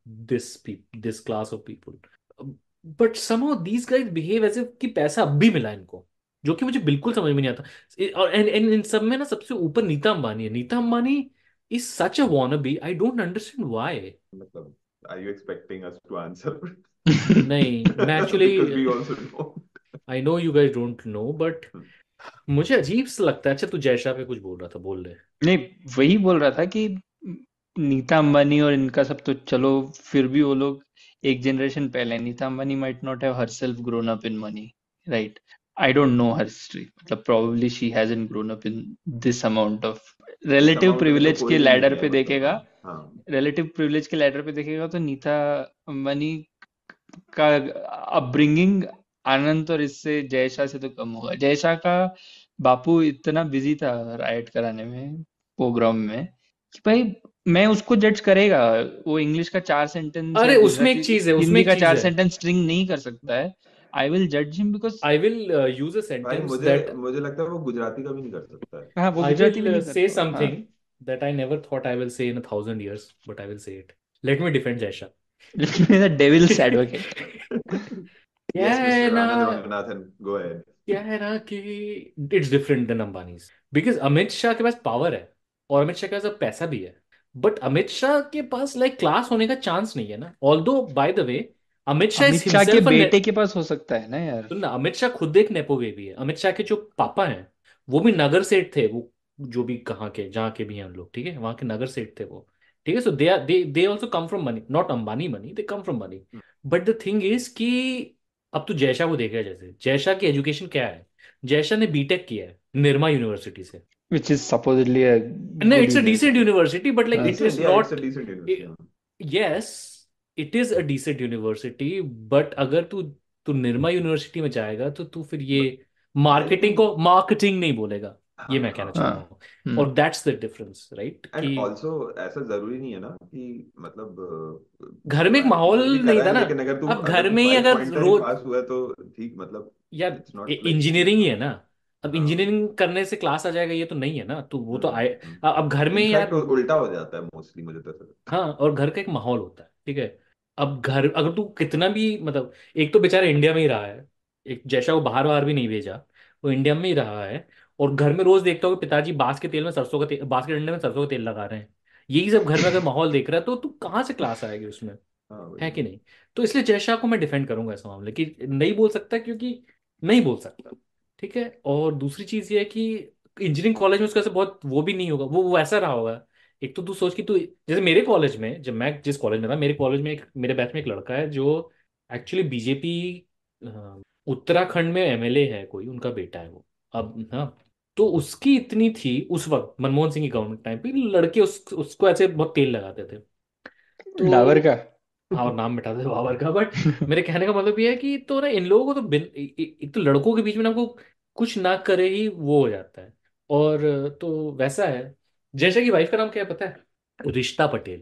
this class of people, but somehow these guys behave as if कि पैसा अब भी मिला इनको, जो कि मुझे बिल्कुल समझ में नहीं आता। और इन सब में ना सबसे ऊपर नीता अंबानी है। Nita Ambani is such a wannabe, I don't understand why। मतलब are you expecting us to answer? नहीं, मैं Because we actually also don't. I know you guys don't know, but मुझे अजीब सा लगता है। अच्छा, तू जयशा पे कुछ बोल रहा था, बोल ले। नहीं, वही बोल रहा था कि नीता अंबानी और इनका सब तो चलो, फिर भी वो लोग एक जनरेशन पहले। Nita Ambani might not have herself grown up in money, right? I don't know her history, मतलब probably she hasn't grown up in this amount of relative amount में तो प्रिविलेज कोई के भी लैडर नहीं है, पे मतलब देखेगा। हाँ रिलेटिव प्रिविलेज के लैडर पे देखेगा तो नीता अंबानी का अपब्रिंगिंग आनंद और इससे जयशा से तो कम होगा। जयशा का बापू इतना बिजी था राइट कराने में, पोग्राम में, कि भाई मैं उसको जज करेगा। वो इंग्लिश का 4 सेंटेंस या अरे उसमें एक गुजराती चीज है, उसमें हिंदी एक का चीज 4 है। सेंटेंस स्ट्रिंग नहीं कर सकता है। आई विल जज him because I will use a भाई, सेंटेंस मुझे दैट मुझे लगता है वो गुजराती का भी नहीं कर सकता है। हाँ, वो I गुजराती भी will नहीं say करता। हाँ, something that I never thought I will say in 1,000 years, but I will say it. Let me defend Jaisha. The devil's advocate. क्या Yes, है Mr. ना, Anand Ranganathan, go ahead. क्या है ना कि it's different than Ambanis, because Amit Shah के पास power है और अमित शाह के पास पैसा भी है, बट अमित शाह के पास लाइक क्लास होने का चांस नहीं है ना। Although by the way, Amit Shah is Amit Shah के हिमसेल्फ बेटे के पास हो सकता है ना यार। सुन ना, अमित शाह खुद एक नेपो बेबी है। अमित शाह के जो पापा हैं वो भी नगर सेठ थे, वो जो भी कहाँ के, जहाँ के भी हैं हम लोग, ठीक है, वहाँ के नगर सेठ थे वो, ठीक है। So they also come from money, not Ambani money, they come from money. But the thing is कि अब तू जयशा को देखेगा, जैसे जयशा की एजुकेशन क्या है, जयशा ने बीटेक किया है निर्मा यूनिवर्सिटी से। Which is supposedly a No, good it's a decent university, but like it Decent, is yeah, it's not. a decent university. Yes, it is a decent university, but अगर तू तू Nirma university में जाएगा तो तू फिर ये मार्केटिंग को मार्केटिंग नहीं बोलेगा, ये मैं कहना चाह रहा हूँ। और that's the difference, right? And कि ऑल्सो ऐसा जरूरी नहीं है ना कि मतलब घर में एक माहौल जो भी नहीं कर था रहा ना। है, लेकिन अगर तू अब घर अगर तू में ही 5 अगर पॉइंटर ही रोज, पास हुआ है तो ठीक, मतलब यार इट्स नॉट लाइक इंजीनियरिंग ही है ना। अब इंजीनियरिंग करने से क्लास आ जाएगा ये तो नहीं है ना, तो वो तो आए। अब घर में इनफैक्ट यार, उल्टा हो जाता है मोस्टली, मुझे तो ऐसा लगता हाँ, और घर का एक माहौल होता है, ठीक है। अब घर अगर तू कितना भी, मतलब एक तो बेचारा इंडिया में ही रहा है, एक जैसा वो बाहर बाहर भी नहीं भेजा, वो इंडिया में ही रहा है, और घर में रोज देखता हो कि पिताजी बांस के तेल में सरसों का तेल, बांस के डंडे में सरसों का तेल लगा रहे हैं, यही सब घर में अगर माहौल देख रहा है तो तू कहाँ से क्लास आएगी उसमें, है। हाँ है कि नहीं? तो इसलिए जयशाह को मैं डिफेंड करूंगा इस मामले की, नहीं बोल सकता क्योंकि नहीं बोल सकता, ठीक है। और दूसरी चीज ये है कि इंजीनियरिंग कॉलेज में उसका ऐसे बहुत वो भी नहीं होगा, वो ऐसा रहा होगा। एक तो तू सोच कि तू, जैसे मेरे कॉलेज में, जब मैं जिस कॉलेज में था, मेरे कॉलेज में एक, मेरे बैच में एक लड़का है जो एक्चुअली बीजेपी उत्तराखंड में एमएलए है, कोई उनका बेटा है वो अब। हाँ, तो उसकी इतनी थी उस वक्त मनमोहन सिंह की गवर्नमेंट टाइम पे, लड़के उसको ऐसे बहुत तेल लगाते थे। तो डाबर का हाँ, और नाम मिटा दे बाबर का। बट मेरे कहने का मतलब ये है कि तो ना इन लोगों को तो एक तो लड़कों के बीच में ना को कुछ ना करे ही वो हो जाता है। और तो वैसा है। जैसा की वाइफ का नाम क्या है पता है? रिश्ता Patel.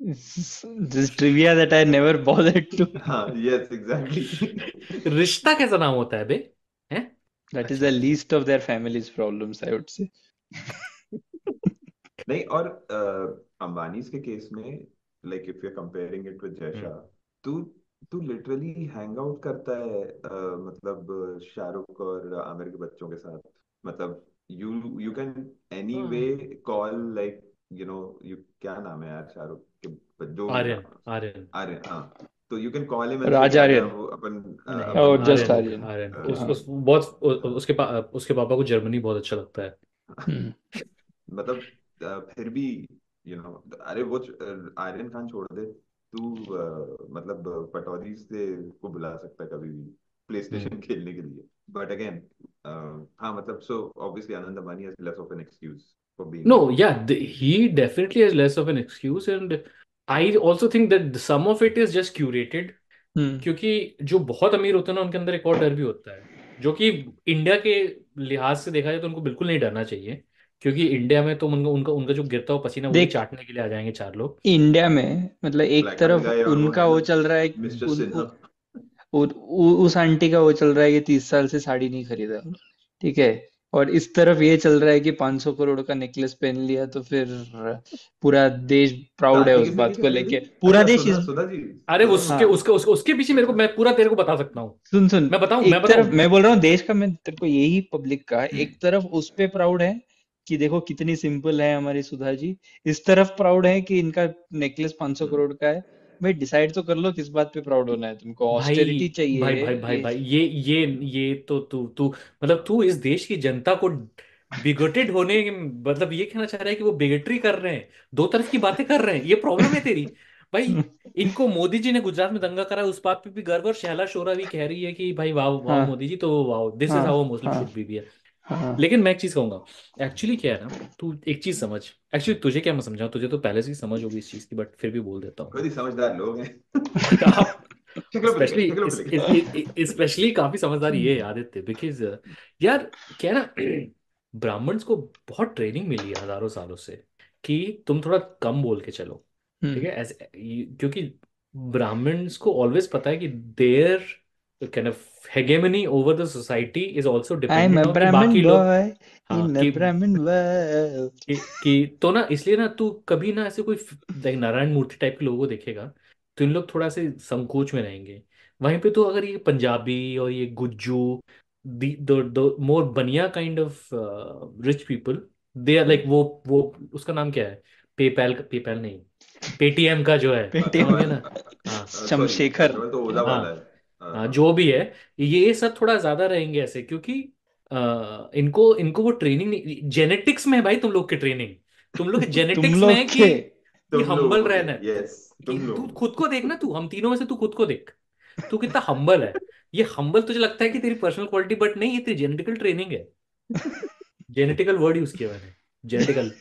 This trivia that I never bothered to. हाँ, yes, exactly. रिश्ता कैसा नाम होता है बे? That is the least of their family's problems, I would say. नहीं, और अंबानीज के केस में, like if you comparing it with Jaisha, तू तू लिटरली हैंग आउट करता है मतलब शाहरुख और आमिर के बच्चों के साथ, मतलब you can anyway call, like you, क्या नाम है यार शाहरुख के, जो भी आर्यन नाम, आर्यन आर्यन, हाँ, तो you can call him and say Raj कि आजा आर्यन वो अपन नहीं, और जस्ट आर्यन आर्यन। आर्यन हाँ। बहुत उसके पापा को जर्मनी बहुत अच्छा लगता है। हम्म। मतलब फिर भी अरे वो आर्यन खान छोड़ दे, तू मतलब पटौदी से को बुला सकता है कभी भी प्ले स्टेशन खेलने के लिए, बट अगेन हाँ, मतलब so obviously Anand Ambani has less of an excuse for being No, rich. yeah, he definitely has less of an excuse, and I also think that some of it is just curated. Hmm. क्योंकि जो बहुत अमीर होते हैं ना, उनके अंदर एक और डर भी होता है, जो कि इंडिया के लिहाज से देखा जाए तो उनको बिल्कुल नहीं डरना चाहिए। क्योंकि इंडिया में तो उनका उनका उनका जो गिरता हुआ पसीना, वो भी देख, चाटने के लिए आ जाएंगे चार लोग। इंडिया में मतलब एक ब्लैक तरफ गाय, और वो उनका है वो ना चल रहा है, मिस्टर उन, सिन्हा। उस आंटी का वो चल रहा है कि 30 साल से साड़ी नहीं खरीदा उन्होंने, ठीक है, और इस तरफ ये चल रहा है कि 500 करोड़ का नेकलेस पहन लिया, तो फिर पूरा देश प्राउड है शादी उस किसने की बात थी को पहले लेके, भी? पूरा अच्छा, देश सुधा इस। सुधा जी, अरे सुधा उसके जी। हाँ, उसके उसके उसके पीछे मेरे को, मैं पूरा तेरे को बता सकता हूँ। सुन सुन, मैं बताऊं मैं एक तरफ बताऊं मैं बोल रहा हूँ देश का, मैं तेरे को यही पब्लिक का, एक तरफ उस पे प्राउड है कि देखो कितनी सिंपल है हमारी सुधा जी, इस तरफ प्राउड है कि इनका नेकलेस 500 करोड़ का है। भाई डिसाइड तो कर लो किस बात पे प्राउड होना है तुमको, भाई ऑस्टेरिटी भाई चाहिए भाई भाई ये। भाई, ये तो तू तू मतलब तू इस देश की जनता को बिगोटेड होने, मतलब ये कहना चाह रहा है कि वो बिगेटरी कर रहे हैं, दो तरफ की बातें कर रहे हैं, ये प्रॉब्लम है तेरी। भाई इनको मोदी जी ने गुजरात में दंगा करा, उस बात पे भी गर्व, और शहला शोरा भी कह रही है कि भाई वाह वाह हाँ मोदी जी, तो वाह, दिस इज हाँ हाउ मुस्लिम हाँ शुड बी है। हाँ। लेकिन मैं एक चीज कहूंगा, एक्चुअली क्या है ना, तू एक चीज समझ, एक्चुअली तुझे क्या मैं समझाऊं, तुझे तो पहले से ही समझ होगी इस चीज की, बट फिर भी बोल देता हूँ। खुद ही समझदार लोग हैं। आप शक्लों पे लिखे, स्पेशली शक्लों पे लिखे। स्पेशली काफी समझदार ये है आदित्य, बिकॉज यार क्या है ना, ब्राह्मण्स को बहुत ट्रेनिंग मिली है हजारों सालों से कि तुम थोड़ा कम बोल के चलो, ठीक हम्म। है, ऐसे क्योंकि ब्राह्मण्स को ऑलवेज पता है कि their kind of hegemony over the society is also I am a dependent on कि ब्राह्मण बाकी लोग, बॉय हाँ इन अ कि ब्राह्मण वर्ल्ड। तो ना, इसलिए ना तू कभी ना ऐसे कोई नारायण मूर्ति टाइप के लोगों को देखेगा तो इन लोग थोड़ा से संकोच में रहेंगे। वहीं पे तो अगर ये पंजाबी और ये Gujju, the more Bania kind of rich people, they are like वो उसका नाम क्या है, पेपैल नहीं, पेटीएम का जो है, समझ गया अग्रवाल, ना। हाँ सॉरी, शमशेखर। अग्रवाल तो ओला वाला हाँ है। हाँ, हाँ। जो भी है, ये सब थोड़ा ज्यादा रहेंगे ऐसे, क्योंकि इनको इनको वो ट्रेनिंग नहीं, जेनेटिक्स में है भाई तुम लोग की ट्रेनिंग, तुम लोग के तुम जेनेटिक्स में है लोग के। कि तुम हम्बल लोगों के, रहना है। यस, कि तुम तू लोग। खुद को देख ना, तू हम तीनों में से तू खुद को देख, तू कितना हम्बल है। ये हम्बल तुझे लगता है कि तेरी पर्सनल क्वालिटी, बट नहीं, ये तेरी जेनेटिकल ट्रेनिंग है। जेनेटिकल वर्ड यूज किया मैंने, जेनेटिकल,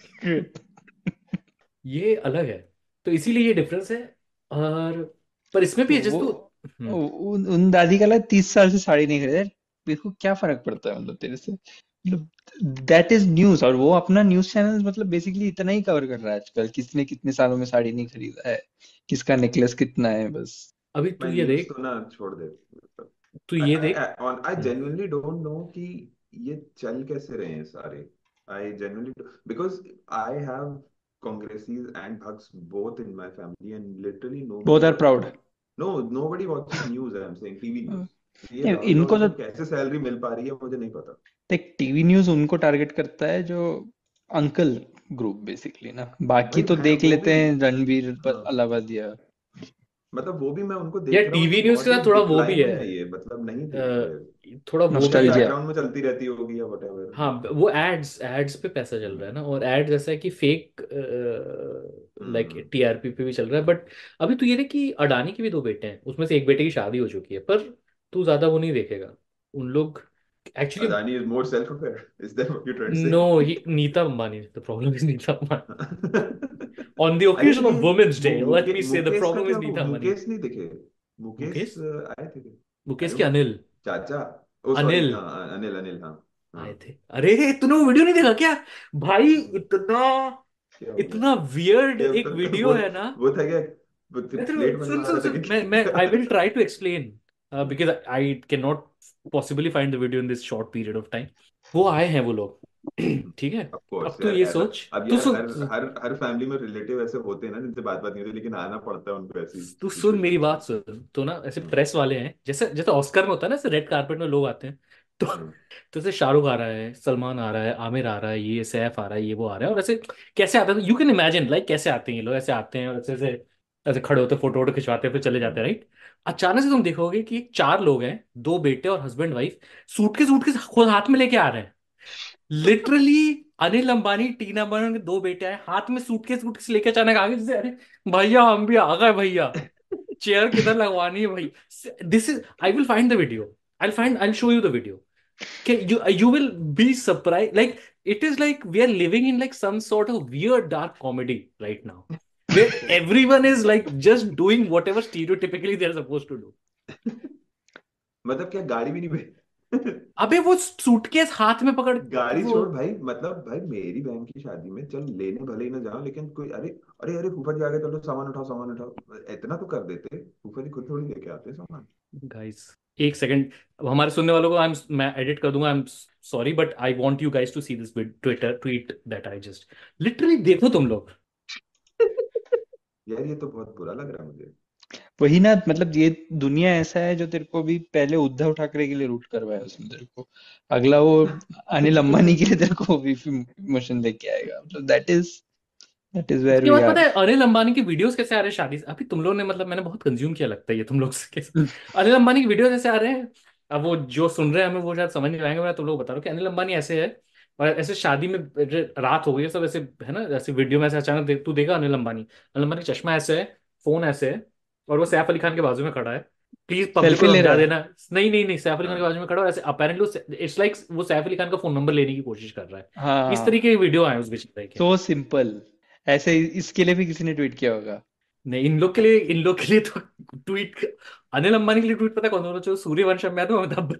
ये अलग है। तो इसीलिए ये डिफरेंस है। और पर इसमें भी तो है जैसे वो तू, हम्म, उन दादी का लगा 30 साल से साड़ी नहीं खरीदा, मेरे को क्या फर्क पड़ता है मतलब तेरे से, मतलब दैट इज न्यूज, और वो अपना न्यूज चैनल मतलब बेसिकली इतना ही कवर कर रहा है आजकल, किसने कितने सालों में साड़ी नहीं खरीदा है, किसका नेकलेस कितना है, बस। अभी तू मैं ये न्यूज़ देख, तो ना छोड़ दे, मतलब तू I ये I देख, I on I genuinely don't know कि ये चल कैसे रहे हैं सारे। I genuinely because I have Congressis and Bhaks both in my family and literally both nobody are watches proud. news. No, nobody watches news. I'm saying TV news. ये राहुल इनको द्रविड़ तो को कैसे सैलरी मिल पा रही है मुझे नहीं पता। देख, टीवी न्यूज उनको टारगेट करता है जो अंकल ग्रुप बेसिकली ना, बाकी भाई तो है देख वो भी, लेते हैं रणवीर हाँ, अलाहाबादिया। मतलब वो भी मैं उनको यार देख रहा हूँ, टीवी ये न्यूज के बहुत ही साथ थोड़ा वो भी डिक्लाइन है, में है ये, मतलब नहीं देख रहे। थोड़ा वो वो भी शायद है। नॉस्टैल्जिया। बैकग्राउंड में चलती रहती होगी या व्हाटएवर। हाँ, वो एड्स एड्स पे पैसा चल रहा है ना, और एड्स ऐसा है कि फेक, लाइक हम्म। टीआरपी पे भी चल रहा है। बट अभी तू ये देख कि अडानी के भी दो बेटे हैं, उसमें से एक बेटे की शादी हो चुकी है, पर तू ज्यादा वो नहीं देखेगा। उन लोग actually, Adani is more self-aware. Is that what you're trying to say? No, he Nita Ambani, the problem is Nita Ambani. On the अरे ओकेजन ये ऑफ वुमेन्स वो day, let me say the Mukesh का प्रॉब्लम इज क्या, वो नीता अंबानी। मुकेश नहीं दिखे? मुकेश मुकेश, आए थे क्या? आई मुकेश के डोंट नो। अनिल, चाचा, ओ सॉरी, अनिल हाँ, अनिल, अनिल, हाँ। हाँ, आए थे। अरे तूने वो वीडियो नहीं देखा क्या भाई? इतना क्या हो गया? इतना वियर्ड क्या एक वीडियो है ना। वो था क्या? वो मैं प्लेट तेरे सुन बनवा सुन रहा था सुन, मैं आई विल कि try to explain, because I can not possibly find the video in this short period of time. वो आए हैं वो लोग, ठीक है, ऑफ कोर्स अब तू यार, ये ऐसा सोच, अब तू यार सुन, हर फैमिली में रिलेटिव ऐसे होते हैं ना जिनसे बात नहीं होती, लेकिन आना पड़ता है उनको ऐसी तू सुन मेरी सिचुएशंस में। बात सुन, तो ना ऐसे प्रेस वाले हैं, जैसे जैसे ऑस्कर में होता है ना, ऐसे रेड कारपेट में लोग आते हैं, तो हम्म, तो ऐसे शाहरुख आ रहा है, सलमान आ रहा है, आमिर आ रहा है, ये सैफ आ रहा है, ये वो आ रहा है, और ऐसे कैसे आते हैं, यू कैन इमेजिन लाइक कैसे आते हैं ये लोग, ऐसे आते हैं और ऐसे ऐसे ऐसे खड़े होते, फोटो वोटो खिंचवाते हैं, फिर चले जाते हैं, राइट। अचानक से तुम देखोगे कि चार लोग हैं, दो बेटे और हस्बैंड वाइफ, सूटकेस खुद हाथ में लेके आ रहे हैं, लिटरली। अनिल अंबानी, टीना बर्नर के दो बेटे आए, हाथ में सूटकेस सूटकेस लेके अचानक आ गए, जैसे अरे भैया हम भी आ गए भैया, चेयर किधर लगवानी है भाई। This is, I will find the video, I show you the video, you will be surprised, like it is like we are living in like some sort of weird dark comedy right now, where everyone is like just doing whatever stereotypically they are supposed to do. मतलब क्या गाड़ी भी नहीं अबे वो suitcase हाथ में पकड़ गाड़ी वो, छोड़ भाई, मतलब भाई मेरी बहन की शादी में चल लेने भले ही ना जाओ, लेकिन कोई अरे अरे अरे फूफा जी आ गए, चलो सामान उठाओ सामान उठाओ, इतना तो कर देते। फूफा जी खुद थोड़ी लेके आते सामान। गाइस एक सेकंड, हमारे सुनने वालों को मैं एडिट कर दूंगा, I am sorry, but I want you guys to see this Twitter tweet that I just, literally देखो तुम लोग। यार ये तो बहुत बुरा लग रहा है मुझे। वही ना, मतलब ये दुनिया ऐसा है जो तेरे को भी पहले उद्धव ठाकरे के लिए रूट करवाया उसने तेरे को, अगला वो अनिल अंबानी के लिए तेरे को बीफी मशीन लेके आएगा, मतलब दैट इज वेयर इसके वी बाद पता आर। है अनिल अंबानी की वीडियोस कैसे आ रहे हैं शादी से, अभी तुम लोग ने मतलब मैंने बहुत कंज्यूम किया लगता है ये तुम लोग से कैसे अनिल अंबानी की वीडियोस ऐसे आ रहे हैं। अब वो जो सुन रहे हैं हमें वो शायद समझ नहीं पाएंगे, मैं तुम लोग बता रहा हूँ कि अनिल अंबानी ऐसे है, और ऐसे शादी में रात हो गई है सब ऐसे है ना, ऐसे वीडियो में ऐसे अचानक तू देखा अनिल अंबानी का चश्मा ऐसे है, फोन ऐसे है, और वो सैफ अली खान के बाजू में खड़ा है, प्लीज पब्लिक को सेल्फी ले समझा रहा है। देना, नहीं नहीं नहीं, सैफ अली खान के बाजू में खड़ा है, और ऐसे अपेरेंटली इट्स लाइक वो सैफ अली खान का फोन नंबर लेने की कोशिश कर रहा है, इस हाँ, तरीके की वीडियो आए उस बेचारे के। सो सिंपल, ऐसे इसके लिए भी किसी ने ट्वीट किया होगा। नहीं, इन लोग के लिए तो ट्वीट, अनिल अंबानी के लिए ट्वीट पता है कौन सा, जो सूर्यवंशम में आता है अमिताभ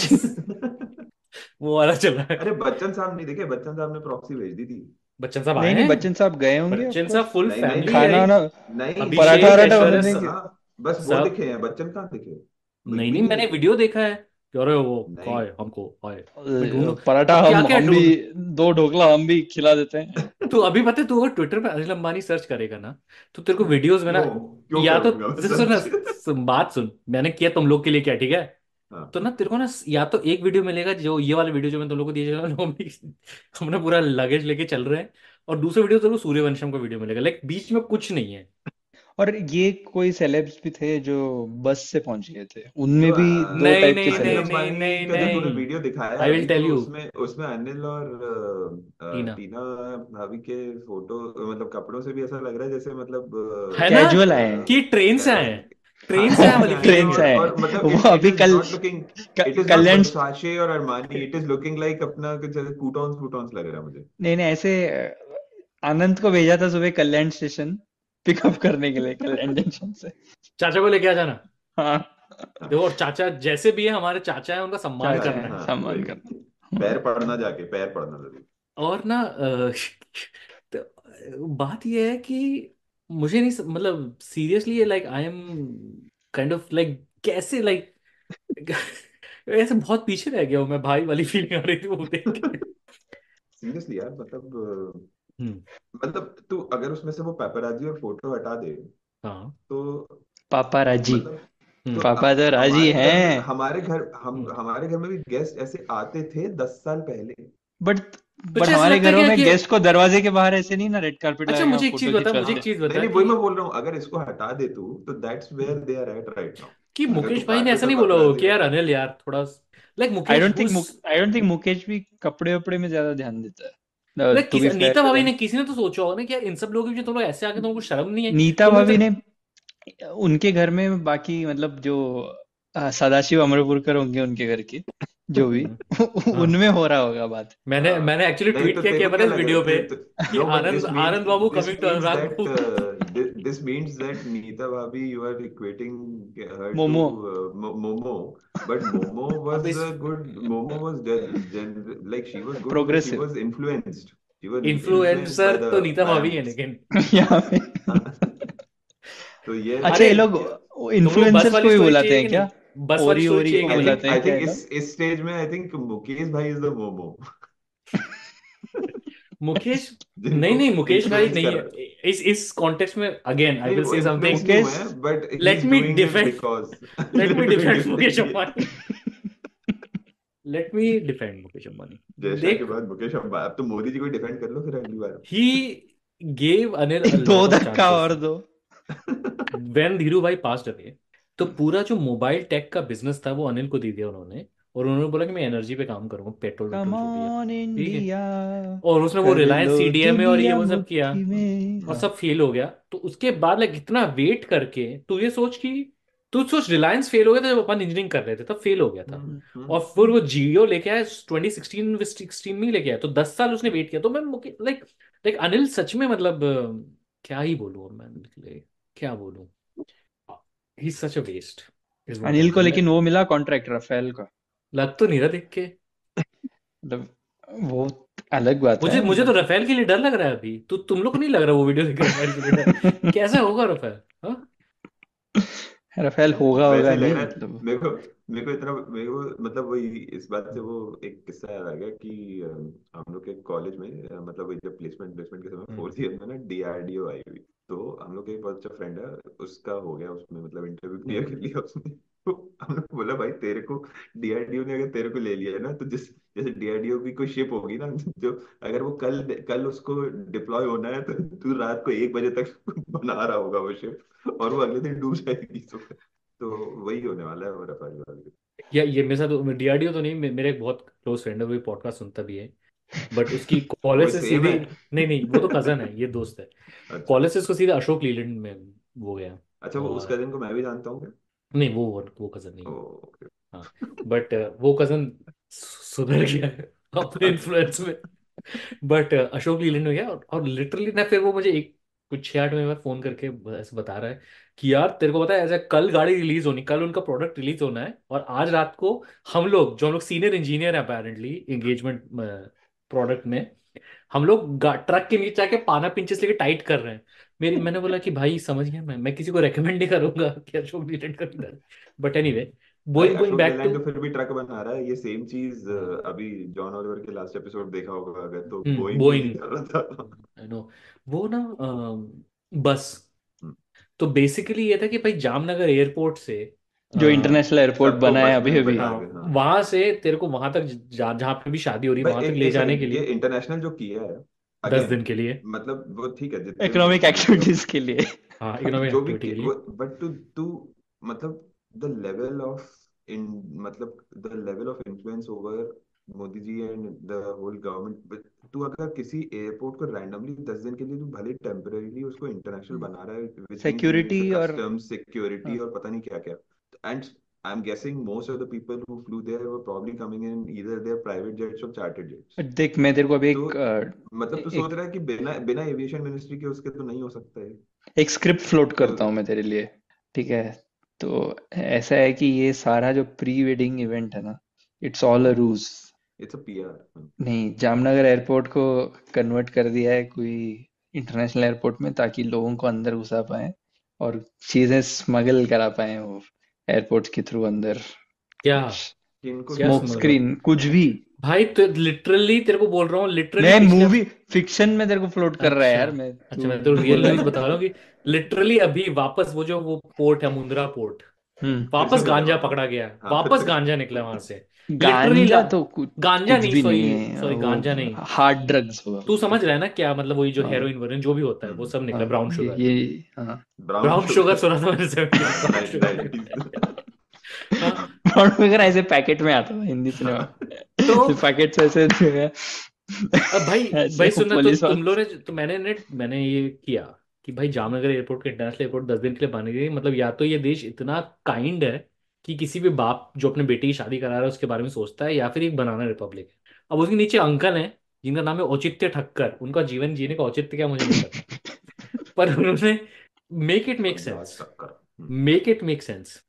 बच्चन वो वाला चला है। अरे बच्चन साहब नहीं देखे? बच्चन साहब ने प्रॉक्सी भेज दी थी। बच्चन साहब आए नहीं नहीं, हैं, बच्चन साहब गए होंगे ऑफ बच्चन साहब कोर्स, फुल नहीं नहीं फैमिली नहीं खाना है, वाना, नहीं, पराठा अभिषेक वराठा ऐश्वर्या बनने के। हाँ बस वो सब। दिखे हैं, बच्चन कहाँ दिखे? नहीं बिग बी नहीं, नहीं मैंने दिखे। वीडियो देखा है कि अरे वो नहीं काय हमको आए, मैं ढूंढू पराठा अब क्या क्या हम भी ढूंढ, 2 ढोकला हम भी खिला देते हैं। तू अभी पता है, तू अगर ट्विटर पे अनिल अंबानी सर्च करेगा ना, तो तेरे को वीडियोस में ना, क्यों क्यों या तो करूंगा सुन सच? बात सुन, मैंने किया तुम लोग के लिए क्या, ठीक है, हाँ तो ना तेरे को ना या तो एक वीडियो मिलेगा जो ये वाला वीडियो जो मैं तुम लोग को दिया चला हमने पूरा लगेज लेके चल रहे हैं, और दूसरा वीडियो तेरे को सूर्यवंशम का वीडियो मिलेगा, लाइक बीच में कुछ नहीं है। और ये कोई सेलेब्स भी थे जो बस से पहुंच गए थे, उनमें जो भी 2 नहीं टाइप के नहीं नहीं सेलेब्स। नहीं अनिल नहीं अंबानी का जो तूने नहीं, वीडियो दिखाया आई अभी, विल टेल तो यू, उसमें उसमें अनिल और टीना टीना भाभी के फोटो, मतलब कपड़ों से भी ऐसा लग रहा है जैसे मतलब है ना, कैजुअल आए हैं। कि ट्रेन से आए हैं, ट्रेन से आए ट्रेन से वाली आए फीलिंग ट्रेन हैं, से है। आए और हैं। मतलब वो इट अभी इज कल not looking, it is not Kalyan, Versace और Armani, it is looking like अपना कुछ कूटॉन्स कूटॉन्स लग रहा है मुझे। नहीं नहीं, ऐसे आनंद को भेजा था सुबह कल्याण स्टेशन पिकअप करने के लिए, कल्याण जंक्शन से। चाचा को लेके आ जाना, हाँ, देखो, और चाचा जैसे भी है हमारे चाचा है, उनका सम्मान चाचा करना है, है। हाँ सम्मान वही, करना। पैर पड़ना, जाके पैर पड़ना जरूर। और ना तो बात ये है कि मुझे नहीं मतलब seriously like I am kind of like कैसे लाइक ऐसे बहुत पीछे रह गया हूँ मैं, भाई वाली फीलिंग आ रही थी वो देख के। सीरियसली यार, मतलब हम्म, मतलब तू अगर उसमें से वो पेपराजी और फोटो हटा दे हाँ, तो पापा राजी, मतलब, तो पापा तो राजी हैं। हमारे घर में भी गेस्ट ऐसे आते थे 10 साल पहले। बट तुझे ऐसा हमारे लगता है घरों क्या में कि गेस्ट को दरवाजे के बाहर ऐसे नहीं ना रेड कार्पेट अच्छा लगाएंगे, मुझे एक फोटो चीज बता, खिंचवा मुझे के। एक चीज नहीं बता नहीं, वही कि मैं बोल रहा हूँ, अगर इसको हटा दे तू तो that's where they are at right now. अगर मुकेश तू भाई ने ऐसा कारपेट और नहीं बोला हो पेपराजी कि यार हटा, अनिल यार थोड़ा like I Mukesh don't think I don't think Mukesh भी कपड़े वपड़े में ज्यादा ध्यान देता है, like to be fair Nita to भाभी देम। ने, किसी ने तो सोचा होगा ना कि यार इन सब लोगों के तुम लोग ऐसे आके तुमको शर्म नहीं है, नीता तुम लोग भाभी तो ने उनके घर में, बाकी मतलब जो सदाशिव अमरपुरकर होंगे उनके घर के जो भी हाँ, उनमें हो रहा होगा बात। मैंने एक्चुअली नहीं ट्वीट तो किया तेरे क्या को पता क्या है इस लग वीडियो पे रहा है? कि no but Anand Babu this coming to means Anurag that Babu. This means that Nita भाभी, you are equating her to Momo. Momo, but Momo अब was is good, Momo was like she was good, but she progressive. was influenced, influenced by influencer the तो नीता भाभी है brands। लेकिन यहाँ पे तो ये अच्छा, अरे ये लोग तुम लोग बस इन्फ्लुएंसर्स को वाली भी स्टोरी बुलाते चाहिए हैं कि क्या? नहीं, बस वाली ओरी स्टोरी ओरी चाहिए को कि नहीं? बुलाते हैं आई क्या थिंक ये लोग? इस स्टेज में आई थिंक मुकेश भाई इज द मोमो। मुकेश जिनको नहीं मुकेश भाई इन्फ्लुएंस नहीं कर है। रहे इस कॉन्टेक्स्ट में अगेन आई नहीं, विल वो से इन्फ्लुएंस समथिंग। नहीं मुकेश, हुए हैं, but he let is me doing it defend because let me defend Mukesh ये Ambani. Let me defend Mukesh Ambani. Jaisha के देख, बाद मुकेश अंबानी, अब तो मोदी जी को डिफेंड कर लो फिर अगली बार। ही गेव अनिल अ दो लॉट ऑफ धक्का और चांसेस। दो। व्हेन धीरू भाई पास्ड अवे, तो पूरा जो मोबाइल टेक का बिजनेस था वो अनिल को दे दिया उन्होंने, और उन्होंने बोला कि मैं एनर्जी पे काम करूंगा, पेट्रोल कम वेट्रोल जो भी है, ऑन ठीक है। इंडिया, और उसने वो कर रिलायंस लो सीडीएमए और ये दुनिया वो सब किया, मुट्ठी में। और हाँ, सब फेल हो गया। तो उसके बाद लाइक इतना वेट करके तू ये सोच कि तू सोच रिलायंस फेल हो गया था जब अपन इंजीनियरिंग कर रहे थे, तब फेल हो गया था। और फिर वो जियो लेके आया 2016 में ही लेके आया, तो 10 साल उसने वेट किया। तो मैं लाइक लाइक अनिल सच में मतलब क्या ही बोलूँ मैं, like, क्या बोलूँ, he such a waste is what Anil को आई लेकिन वो मिला कॉन्ट्रैक्ट राफेल का, लग तो नहीं रहा देख के। मतलब वो अलग बात मुझे है मुझे तो मतलब। राफेल के लिए डर लग रहा है अभी। तुम लोग को नहीं लग रहा वो वीडियो देख के राफेल के लिए डर? कैसा होगा राफेल? हाँ, राफेल होगा वैसे नहीं लग रहा है मतलब। मेरे को मतलब वही इस बात से वो एक किस्सा याद आ गया कि हम लोग के कॉलेज में मतलब वही जब प्लेसमेंट प्लेसमेंट के समय फोर्थ ईयर में ना डीआरडीओ आई हुई, तो हम लोग का एक बहुत अच्छा फ्रेंड है, उसका हो गया उसमें, मतलब इंटरव्यू क्लियर कर लिया उसने। तो हमने बोला भाई तेरे को डीआरडीओ ने अगर तेरे को ले लिया है ना, तो जैसे डीआरडीओ की कोई शिप होगी ना, जो अगर वो कल कल उसको डिप्लॉय होना है, तो तू रात को 1 बजे तक बना रहा होगा वो शिप, और वो अगले दिन डूब जाएगी सुबह। तो वही होने वाला है वो रफाल वाली। या ये मेरे साथ डीआरडीओ तो नहीं, मेरे एक बहुत क्लोज फ्रेंड है, वो पॉडकास्ट सुनता भी है, बट उसकी वो कॉलेज से सेम सीधी, है। नहीं वो तो कजन है, ये दोस्त है। अच्छा कॉलेज से उसको सीधा अशोक लीलैंड में वो गया। अच्छा, वो उस और कजिन को मैं भी जानता हूँ क्या? नहीं, वो कजन नहीं है। ओके। हाँ, बट वो कजन सुधर गया है अपने इन्फ्लुएंस में। बट अशोक लीलैंड में गया, और लिटरली ना, फिर वो मुझे एक कुछ 6-8 महीने बाद फोन करके ऐसे बता रहा है कि यार तेरे को पता है ऐसा कल गाड़ी रिलीज होनी, कल उनका प्रोडक्ट रिलीज होना है, और आज रात को हम लोग सीनियर इंजीनियर हैं अपेरेंटली एंगेजमेंट प्रोडक्ट में, हम लोग ट्रक के नीचे जाके पाना पिंचेस लेके टाइट कर रहे हैं। मैंने बोला कि भाई समझ गया, मैं किसी को रेकमेंड नहीं करूंगा कि अशोक लीलैंड का। बट एनीवे, भाई going Ashok back to, Leyland तो फिर भी ट्रक बना रहा है, ये सेम चीज अभी जॉन ऑलिवर के लास्ट एपिसोड देखा होगा अगर, तो बोइंग भी बोइंग, कर रहा था। आई नो, वो ना बस। हम्म, तो बेसिकली ये था कि भाई जामनगर एयरपोर्ट से जो इंटरनेशनल एयरपोर्ट सबको बना है बस अभी में अभी, बैठा हाँ, के, हाँ। वहां से तेरे को वहां तक जहाँ पे भी शादी हो रही है भाई वहां तक एक ले एक जाने के सेकंड, ये लिए इंटरनेशनल जो किया है 10 अगेन, दिन के लिए, मतलब वो ठीक है जितने दिन इकोनॉमिक जितने भी किया एक्टिविटीज के लिए। हाँ, इकोनॉमिक जो भी एक्टिविटी के वो, लिए। बट टू टू मतलब द लेवल ऑफ इन मतलब the level of influence over Modi ji and the whole government, तू अगर किसी एयरपोर्ट को रैंडमली 10 दिन के लिए, तू भले टेम्परेली उसको इंटरनेशनल बना रहा है, विच मींस कि सिक्योरिटी जैसे और कस्टम्स सिक्योरिटी हाँ, और पता नहीं क्या क्या, and I am guessing most of the people who flew there were probably coming in either their private jets और चार्टर्ड जेट्स। देख मैं तेरे को अभी तो एक मतलब तू सोच एक रहा है कि बिना बिना एविएशन मिनिस्ट्री के उसके तो नहीं हो सकता है। एक स्क्रिप्ट फ्लोट तो करता हूँ मैं तेरे लिए, ठीक है? तो ऐसा है कि ये सारा जो प्री वेडिंग इवेंट है ना, it's all a ruse. It's a PR. नहीं, जामनगर एयरपोर्ट को कन्वर्ट कर दिया है कोई इंटरनेशनल एयरपोर्ट में, ताकि लोगों को अंदर घुसा पाए और चीजें स्मगल करा पाए वो एयरपोर्ट के थ्रू अंदर। क्या किनको क्या स्मोक समझ रहा स्क्रीन कुछ भी। भाई? तो लिटरली तेरे को बोल रहा हूँ, लिटरली मैं पिछले, मूवी फिक्शन में तेरे को फ्लोट कर रहा है अच्छा यार, मैं अच्छा, तू मैं तो रियल बोल रहा न्यूज बता है। रहा हूँ कि लिटरली अभी वापस वो पोर्ट है, मुंद्रा पोर्ट, फिर से वापस खुला है गांजा वहां पकड़ा पे। गया, हाँ फिर वापस से गांजा निकला वहां से। लिटरली गांजा तो कुछ गांजा कुछ नहीं, भी सॉरी नहीं है सॉरी, वो, गांजा नहीं, हार्ड ड्रग्स होगा तू वो तो। समझ रहा है ना क्या मतलब, वही जो हाँ हेरोइन वेरोइन जो भी होता है वो सब निकला, हाँ, ब्राउन शुगर। ये हाँ। ब्राउन ब्राउन शुगर शुगर सुना था मैंने 70s में, ब्राउन शुगर। 90s। हाँ, ब्राउन शुगर ऐसे पैकेट में आता था हिंदी सिनेमा तो में, पैकेट से ऐसे जो है, अब भाई ऐसे वो सुनना, तो पुलिस तुम वाले। लोगों ने, तो मैंने ये किया कि भाई जामनगर एयरपोर्ट के इंटरनेशनल एयरपोर्ट 10 दिन के लिए बने गए, मतलब या तो ये देश इतना काइंड है कि किसी भी बाप जो अपने बेटे की शादी करा रहा है उसके बारे में सोचता है, या फिर एक बनाना रिपब्लिक है। अब उसके नीचे अंकल हैं जिनका नाम है औचित्य ठक्कर, उनका जीवन जीने का औचित्य क्या मुझे नहीं पता, पर उन्होंने मेक इट मेक अब्जाज सेंस, टक्कर। Make it make sense.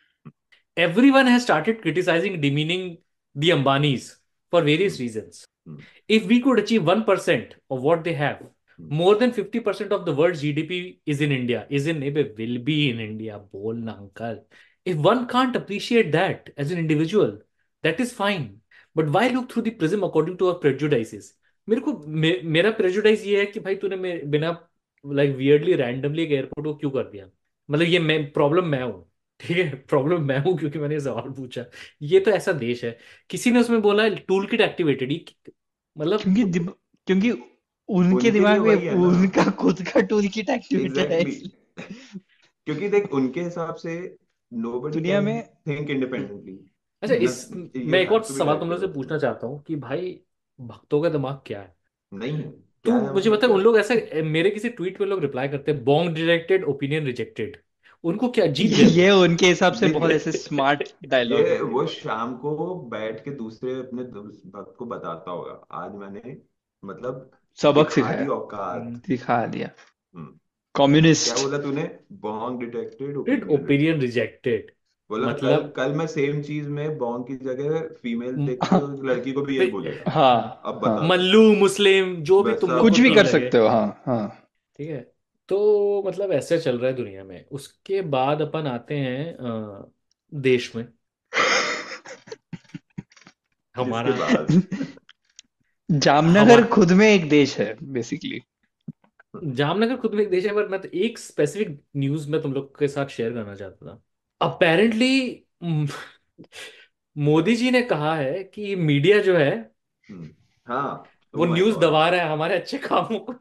Everyone has started criticizing, demeaning the Ambanis for various reasons. If we could achieve 1% of what they have, more than 50% of the world's GDP is in India, will be in India. Bolna, uncle. If one can't appreciate that as an individual, that is fine. But why look through the prism according to our prejudices? मेरा prejudice ये है कि भाई तूने बिना like weirdly randomly एक airport को क्यों कर दिया। मतलब ये मैं हूँ। ठीक है, प्रॉब्लम मैं हूँ क्योंकि मैंने ये सवाल पूछा। ये तो ऐसा देश है, किसी ने उसमें बोला टूल किट एक्टिवेटेड, मतलब क्योंकि उनके उनके लिए दिमाग में वही है ना, उनका खुद का टूल किट एक्टिवेटेड है एग्जैक्टली क्योंकि देख उनके हिसाब से nobody दुनिया can में। think independently। अच्छा, you मैं एक और have to be सवाल led तुम by लोग से the पूछना चाहता हूँ कि भाई भक्तों का दिमाग क्या है। नहीं है, तू क्या है मुझे मतलब बता, क्या उन लोग ऐसे मेरे किसी ट्वीट पे लोग रिप्लाई करते हैं बॉन्ग डिरेक्टेड ओपिनियन रिजेक्टेड, उनको क्या जीत गए ये वो? उनके हिसाब से बहुत ऐसे देख स्मार्ट डायलॉग ये है। वो शाम को बैठ के दूसरे अपने भक्त को बताता होगा आज मैंने मतलब सबक दिखा दी सिखाया, औकात। दिखा दिया। हम्म, क्या कम्युनिस्ट। बोला तूने? Bong detected opinion opinion rejected. Rejected बोला कल मतलब कल मैं सेम चीज में बॉन्ग की जगह फीमेल देख के उस लड़की को भी यही बोलेगा। हाँ अब हाँ, बता तू। मल्लू मुस्लिम जो भी बस तुम लोग अब को कुछ भी ठीक कर बता। लगे। सकते हो। हाँ हाँ। ठीक है, तो मतलब ऐसे चल रहा है दुनिया में। उसके बाद अपन आते हैं देश में जिसके हमारा। बाद जामनगर हमारा खुद में एक देश है बेसिकली। जामनगर खुद में एक देश है, पर मैं तो एक स्पेसिफिक न्यूज में तुम लोग के साथ शेयर करना चाहता था। अपेरेंटली मोदी जी ने कहा है कि मीडिया जो है हाँ, वो ओ माय न्यूज गॉड, दबा रहा है हमारे अच्छे कामों को।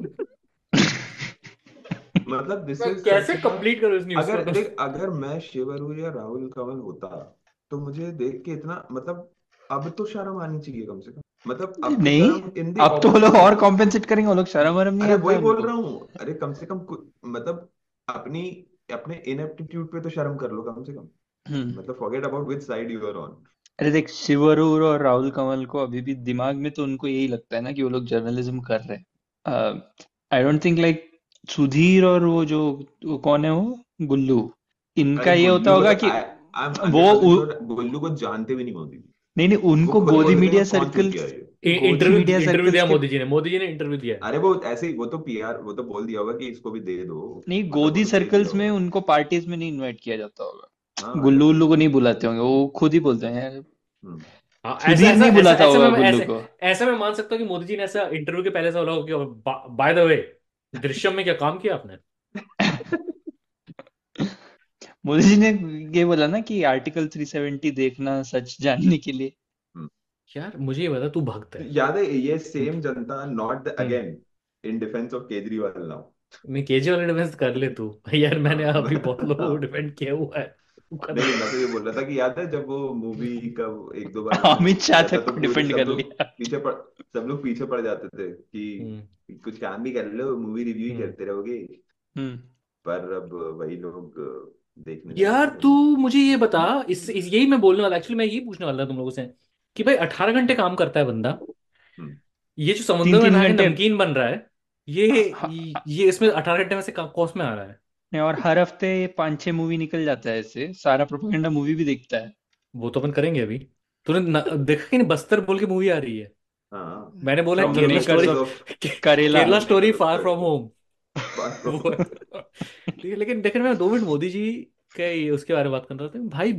मतलब दिस मैं इज सच कैसे अ कंप्लीट करूं इस न्यूज को अगर तो। देख अगर मैं शिवरू या राहुल कंवल होता तो मुझे देख के इतना मतलब अब तो शर्म आनी चाहिए कम से कम। मतलब अब तो नहीं, शर्म इन दी अब तो वो लोग ऑपोजिट। और कॉम्पेंसेट करेंगे, वो लोग शर्म वरम नहीं अरे आता वही है बोल उनको। रहा हूँ, अरे कम से कम मतलब अपनी अपने इनएप्टीट्यूड पे तो शर्म कर लो कम से कम। हम्म। मतलब forget about which side you are on. अरे देख, शिवरूर और राहुल कंवल को अभी भी दिमाग में तो उनको यही लगता है ना कि वो लोग जर्नलिज्म कर रहे हैं। I don't think like Sudhir और वो कौन है, वो गुल्लू, अरे इनका ये होता गुल्लू को होगा तो कि आई एम वो 100% श्योर गुल्लू को जानते भी नहीं मोदी। नहीं नहीं, वो उनको खुद गोदी बोल देते हैं मीडिया कौन शूट किया सर्कल्स, है ये। गोदी इंटरव्यू मीडिया इंटरव्यू सर्कल्स दिया के। मोदी जी ने इंटरव्यू दिया। अरे वो ऐसे ही वो तो पीआर वो तो बोल दिया होगा कि इसको भी दे दो। नहीं, मतलब वो गोदी तो दे दिया सर्कल्स में होगा। उनको पार्टीज में नहीं इनवाइट किया जाता होगा, हाँ गुल्लू उल्लू को डेफिनेटली। नहीं बुलाते होंगे, वो खुद ही बोलते हैं यार। हम्म। हाँ, ऐसा सुधीर ऐसा नहीं ऐसा बुलाता ऐसा होगा मैं गुल्लू ऐसे को। ऐसा मैं मान सकता हूँ कि मोदी जी ने ऐसा इंटरव्यू के पहले से बोला होगा कि बाय द वे दृश्यम में क्या काम किया आपने। मोदी जी ने ये बोला ना कि आर्टिकल 370 देखना सच जानने के लिए। हम्म। यार मुझे ये बता, तू भक्त है। याद है ये सेम जनता not hmm again in defence of Kejriwal now. मैं केजरीवाल का डिफेंस कर ले तू। यार मैंने हाँ अभी बहुत लोगों को डिफेंड किया हुआ है, तू कर नहीं ले। नहीं, मैं तो ये बोल रहा था कि याद है जब वो मूवी का एक दो बार उसने अमित वो शाह किया था तक तो को पूरे डिफेंड कर लिया। सब लोग पीछे पड़ जाते थे हम्म कि कुछ काम भी कर लो, मूवी रिव्यू ही हम्म करते रहोगे। हम्म। पर अब वही लोग देखने लगे यार हैं तू मूवी। मुझे ये बता, यही मैं बोलने वाला, एक्चुअली मैं यही पूछने वाला था तुम लोगों से कि भाई 18 घंटे काम करता है बंदा, हम्म। ये जो तीन समुद्र में तीन नहा के घंटे नमकीन बन रहा है, ये हाँ, ये इसमें 18 घंटे में से कॉस्ट में आ रहा है। और हर हफ्ते 5-6 मूवी निकल जाता है, इससे सारा प्रोपेगेंडा मूवी भी देखता है। वो तो अपन करेंगे अभी। तूने देखा कि नहीं, बस्तर बोल के मूवी आ रही है। हाँ, मैंने बोला from the Kerala makers story, of of Kerala. Kerala story makers of far from Kerala. Home. वो ठीक है, लेकिन देखने में 2 मिनट मोदी जी के उसके बारे में बात कर रहा था भाई।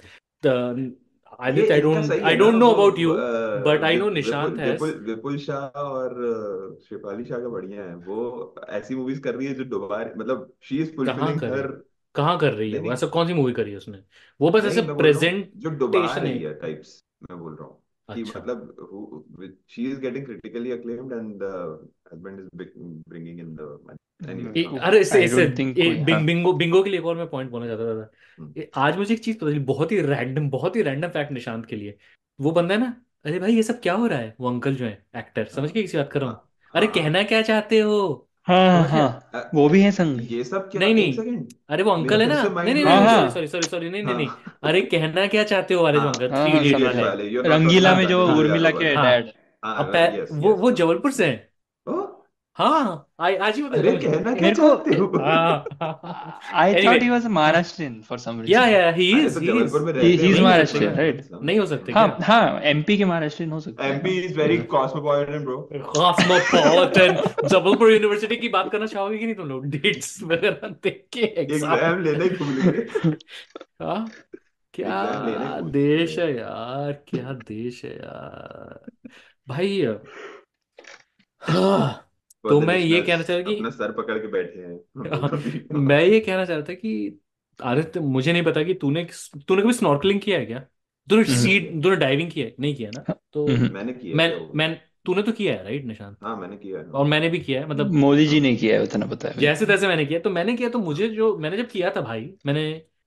ये आदित्य, इनका सही आई है ना डोंट नो वो about you, but I know Vipul Nishant has. Vipul Vipul Shah और शेफाली शाह का बढ़िया है वो। ऐसी मूवीज कर रही है जो दोबारा मतलब शी इज कहाँ फुलफिलिंग कर रही हर। कहाँ कर रही है नहीं वो, नहीं ऐसा कौन सी मूवी करी है उसने? वो बस ऐसे नहीं, मैं बोल रहा हूँ जो डुबा प्रेजेंटेशन है। रही है टाइप्स। मैं बोल रहा हूँ कि अच्छा। मतलब she is getting critically acclaimed and husband is bringing in the money anyway हाँ। अरे इससे आई इससे डोंट थिंक कोई, हाँ। बिंगो बिंगो के लिए एक और मैं पॉइंट बोलना चाहता था। हम्म, आज मुझे एक चीज पता चली, बहुत ही रैंडम फैक्ट निशांत के लिए। वो बंदा है ना, अरे भाई ये सब क्या हो रहा है, वो अंकल जो है एक्टर, समझ हाँ के किसी बात कर रहा हाँ हूँ। अरे हाँ कहना हाँ। क्या चाहते हो, हाँ समझ गया? हाँ, अ, वो भी है संग। ये सब क्या नहीं एक नहीं, सेकंड अरे वो मेरा अंकल है फिर ना, से नहीं माइंड नहीं हाँ नहीं ब्लोन नहीं, हो सॉरी गया। हाँ सॉरी सॉरी सॉरी, नहीं नहीं नहीं। हाँ अरे कहना क्या चाहते हो वाले जो अंकल, हाँ थ्री हाँ, इडियट समझ यस वाले। वाले you are not Rangeela talking में ऑफ जो गांधी जी उर्मिला यादव के वाले। हाँ डैड। अब यस वो यस वो यस। जबलपुर से हैं। हाँ, आज ही बताया था अरे मुझे। कहना क्या मेरे को चाहते हो? I anyway, thought he was Maharashtrian for some या रीजन। या ही अरे इज तो ही जबलपुर इज में रहते ही हैं इज नहीं हो मतलब सकते इट्स महाराष्ट्रियन, क्या? राइट? फाइन। नहीं हो सकते हाँ क्या? हाँ, एमपी के महाराष्ट्रियन हो सकते हैं, एमपी हाँ। Is very cosmopolitan bro. Cosmopolitan. Jabalpur university की बात करना चाहोगे कि नहीं तुम लोग, डेट्स वगैरह देख के एग्जाम? एग्जाम लेना ही भूल गए। हाँ, एग्जाम लेना ही क्या भूल देश गए। है यार, क्या देश है यार। भाई तो मैं ये कहना चाह रहा अपना कि सर पकड़ के बैठे हैं वो कभी मैं ये कहना चाह रहा था कि आदित्य, मुझे नहीं पता कि तूने तूने कभी स्नॉर्कलिंग किया है क्या? तूने डाइविंग किया है? नहीं किया ना? तो मैंने किया क्या वो? मैं तूने तो किया है राइट निशांत? हाँ मैंने किया है। और मैंने भी किया है, मतलब मोदी जी ने किया है, उतना पता है मुझे। जैसे तैसे मैंने किया। तो मैंने किया, तो मुझे जो मैंने जब किया था भाई, मैंने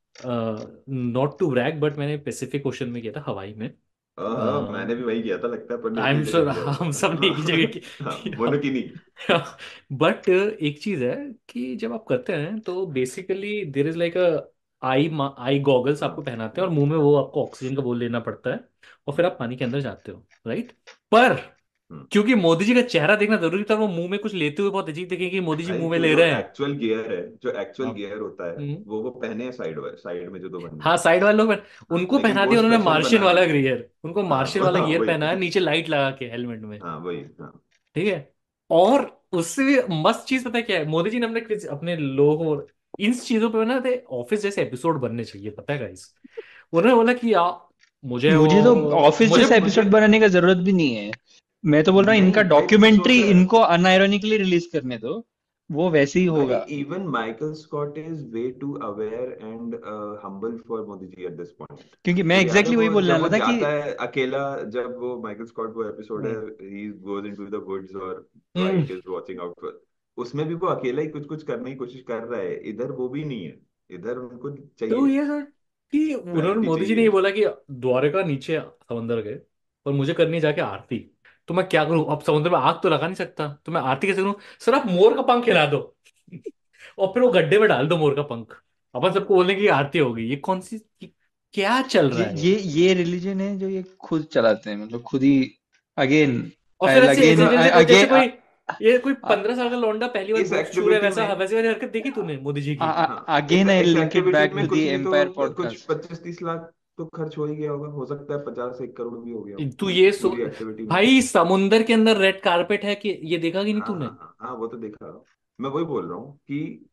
नॉट टू ब्रैग बट मैंने पैसिफिक ओशन में किया था, हवाई में। मैंने भी वही किया था, लगता है पर आई एम एक ही श्योर जगह किया हम होगा। सब ने एक ही जगह बोलो कि नहीं। की। बट एक चीज है कि जब आप करते हैं तो basically there is like a eye goggles आपको पहनाते हैं और मुंह में वो आपको ऑक्सीजन का बोल लेना पड़ता है और फिर आप पानी के अंदर जाते हो, राइट? पर क्योंकि मोदी जी का चेहरा देखना जरूरी था, वो मुंह में कुछ लेते हुए बहुत अजीब दिखे कि मोदी जी मुंह में ले जो रहे हैं। एक्चुअल गियर है, जो एक्चुअल गियर होता है वो पहने हैं साइड में जो दो बंदे। हाँ, साइड वाले लोग उनको लेकिन पहना वो दिया उन्होंने स्पेशल मार्शियन बना वाला दिया। गियर, उनको मार्शियन वाला गियर पहना है नीचे लाइट लगा के हेलमेट में। हाँ वही। हाँ ठीक है। और उससे भी मस्त चीज पता है क्या है? मोदी जी ने अपने लोगों को इन चीजों पे ना थे ऑफिस जैसे एपिसोड बनने चाहिए, पता है गाइस? उन्होंने बोला कि मुझे तो ऑफिस मुझे जैसा एपिसोड बनाने का जरूरत भी नहीं है। मैं तो बोल रहा हूँ इनका डॉक्यूमेंट्री इनको अनआयरॉनिकली रिलीज करने दो, वो वैसे ही होगा। Even Michael Scott is way too aware and humble for Modi ji at this point. क्योंकि मैं एग्जैक्टली वही बोलने वाला था कि जाता है अकेला, जब वो माइकल स्कॉट वो एपिसोड है, he goes into the woods और wife is watching out for, उसमें भी वो अकेला ही कुछ कुछ करने की कोशिश कर रहा है। इधर वो भी नहीं है, इधर उनको चाहिए तो ये सर कि उन्होंने मोदी जी ने ये बोला कि द्वारका नीचे समंदर के और मुझे करनी जाके आरती, तो मैं क्या करूं? अब समुद्र में आग तो लगा नहीं सकता, तो मैं आरती कैसे करूं? सर आप मोर का पंख हिला दो और फिर वो गड्ढे में डाल दो मोर का पंख, अपन सबको बोलने की आरती होगी। ये कौन सी क्या चल रहा है? ये रिलीजन है जो ये खुद चलाते हैं, मतलब खुद ही अगेन और फिर जैसे कोई ये कोई 15 साल का लौंडा पहली बार बूट छू रहा है, वैसा वैसे वाली हरकत देखी तूने मोदी जी की? Again I link it back to the empire कुछ पॉडकास्ट। 25-30 लाख तो खर्च हो ही गया होगा, हो सकता है 50-1 करोड़ भी हो गया तू ये भाई समुंदर के अंदर रेड कारपेट है कि ये देखा कि नहीं तूने? हाँ वो तो देखा। मैं वही बोल रहा हूँ कि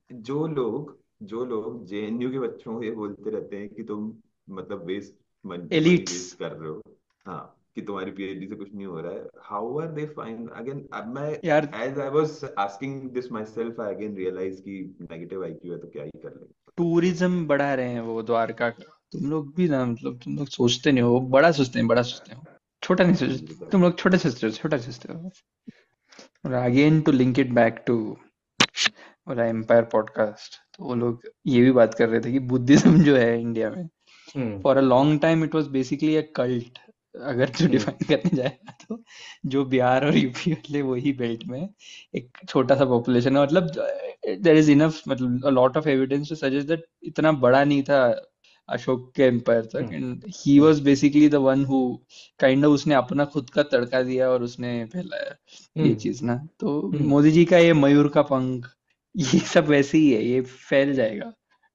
जो लोग जेएनयू के बच्चों को ये बोलते रहते हैं कि तुम मतलब वेस्ट कर रहे हो, हाँ, कि तुम्हारी पीएचडी से कुछ नहीं हो रहा है, how are they fine again? अब मैं as I was asking this myself, I again realise कि नेगेटिव आईक्यू है तो क्या ही कर लेंगे। टूरिज्म बढ़ा रहे हैं वो द्वारका का। तुम लोग भी ना, मतलब तुम लोग सोचते नहीं हो, बड़ा सोचते हो, छोटा नहीं सोचते। तुम लोग छोटा सोचते हो। और again to link it back to वाला एम्पायर पॉडकास्ट, तो वो लोग ये भी बात कर रहे थे कि बुद्धिज्म जो है इंडिया में for a long time it was basically a cult. अगर जो डिफाइन करने जाएगा तो जो बिहार और यूपी वाले वही बेल्ट में एक छोटा सा पॉपुलेशन है, मतलब देयर इज इनफ, मतलब a lot of evidence to suggest that इतना बड़ा नहीं था अशोक के एम्पायर तक, and he was basically the one who kind of उसने अपना खुद का तड़का दिया और उसने फैलाया ये चीज ना। तो मोदी जी का ये मयूर का पंख, ये सब वैसे ही है, ये फैल जाएगा।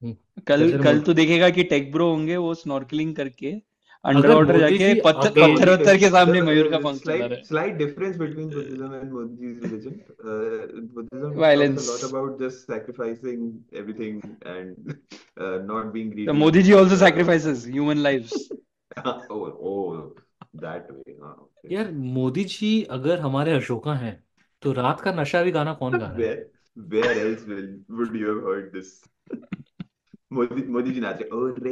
कल तो देखेगा कि टेक ब्रो होंगे वो स्नॉर्कलिंग करके अंडर वाटर जाके पत्थर के सामने मयूर का पंख चला रहा है। Slight difference between Buddhism and Modi's religion. Buddhism Violence. talks a lot about just sacrificing everything and not being greedy. The Modi ji also sacrifices human lives. oh, that way. Okay. यार मोदी जी अगर हमारे अशोका हैं तो रात का नशा भी गाना कौन गा रहा है? Where else would you have heard this? Modi ji नाचे ओ रे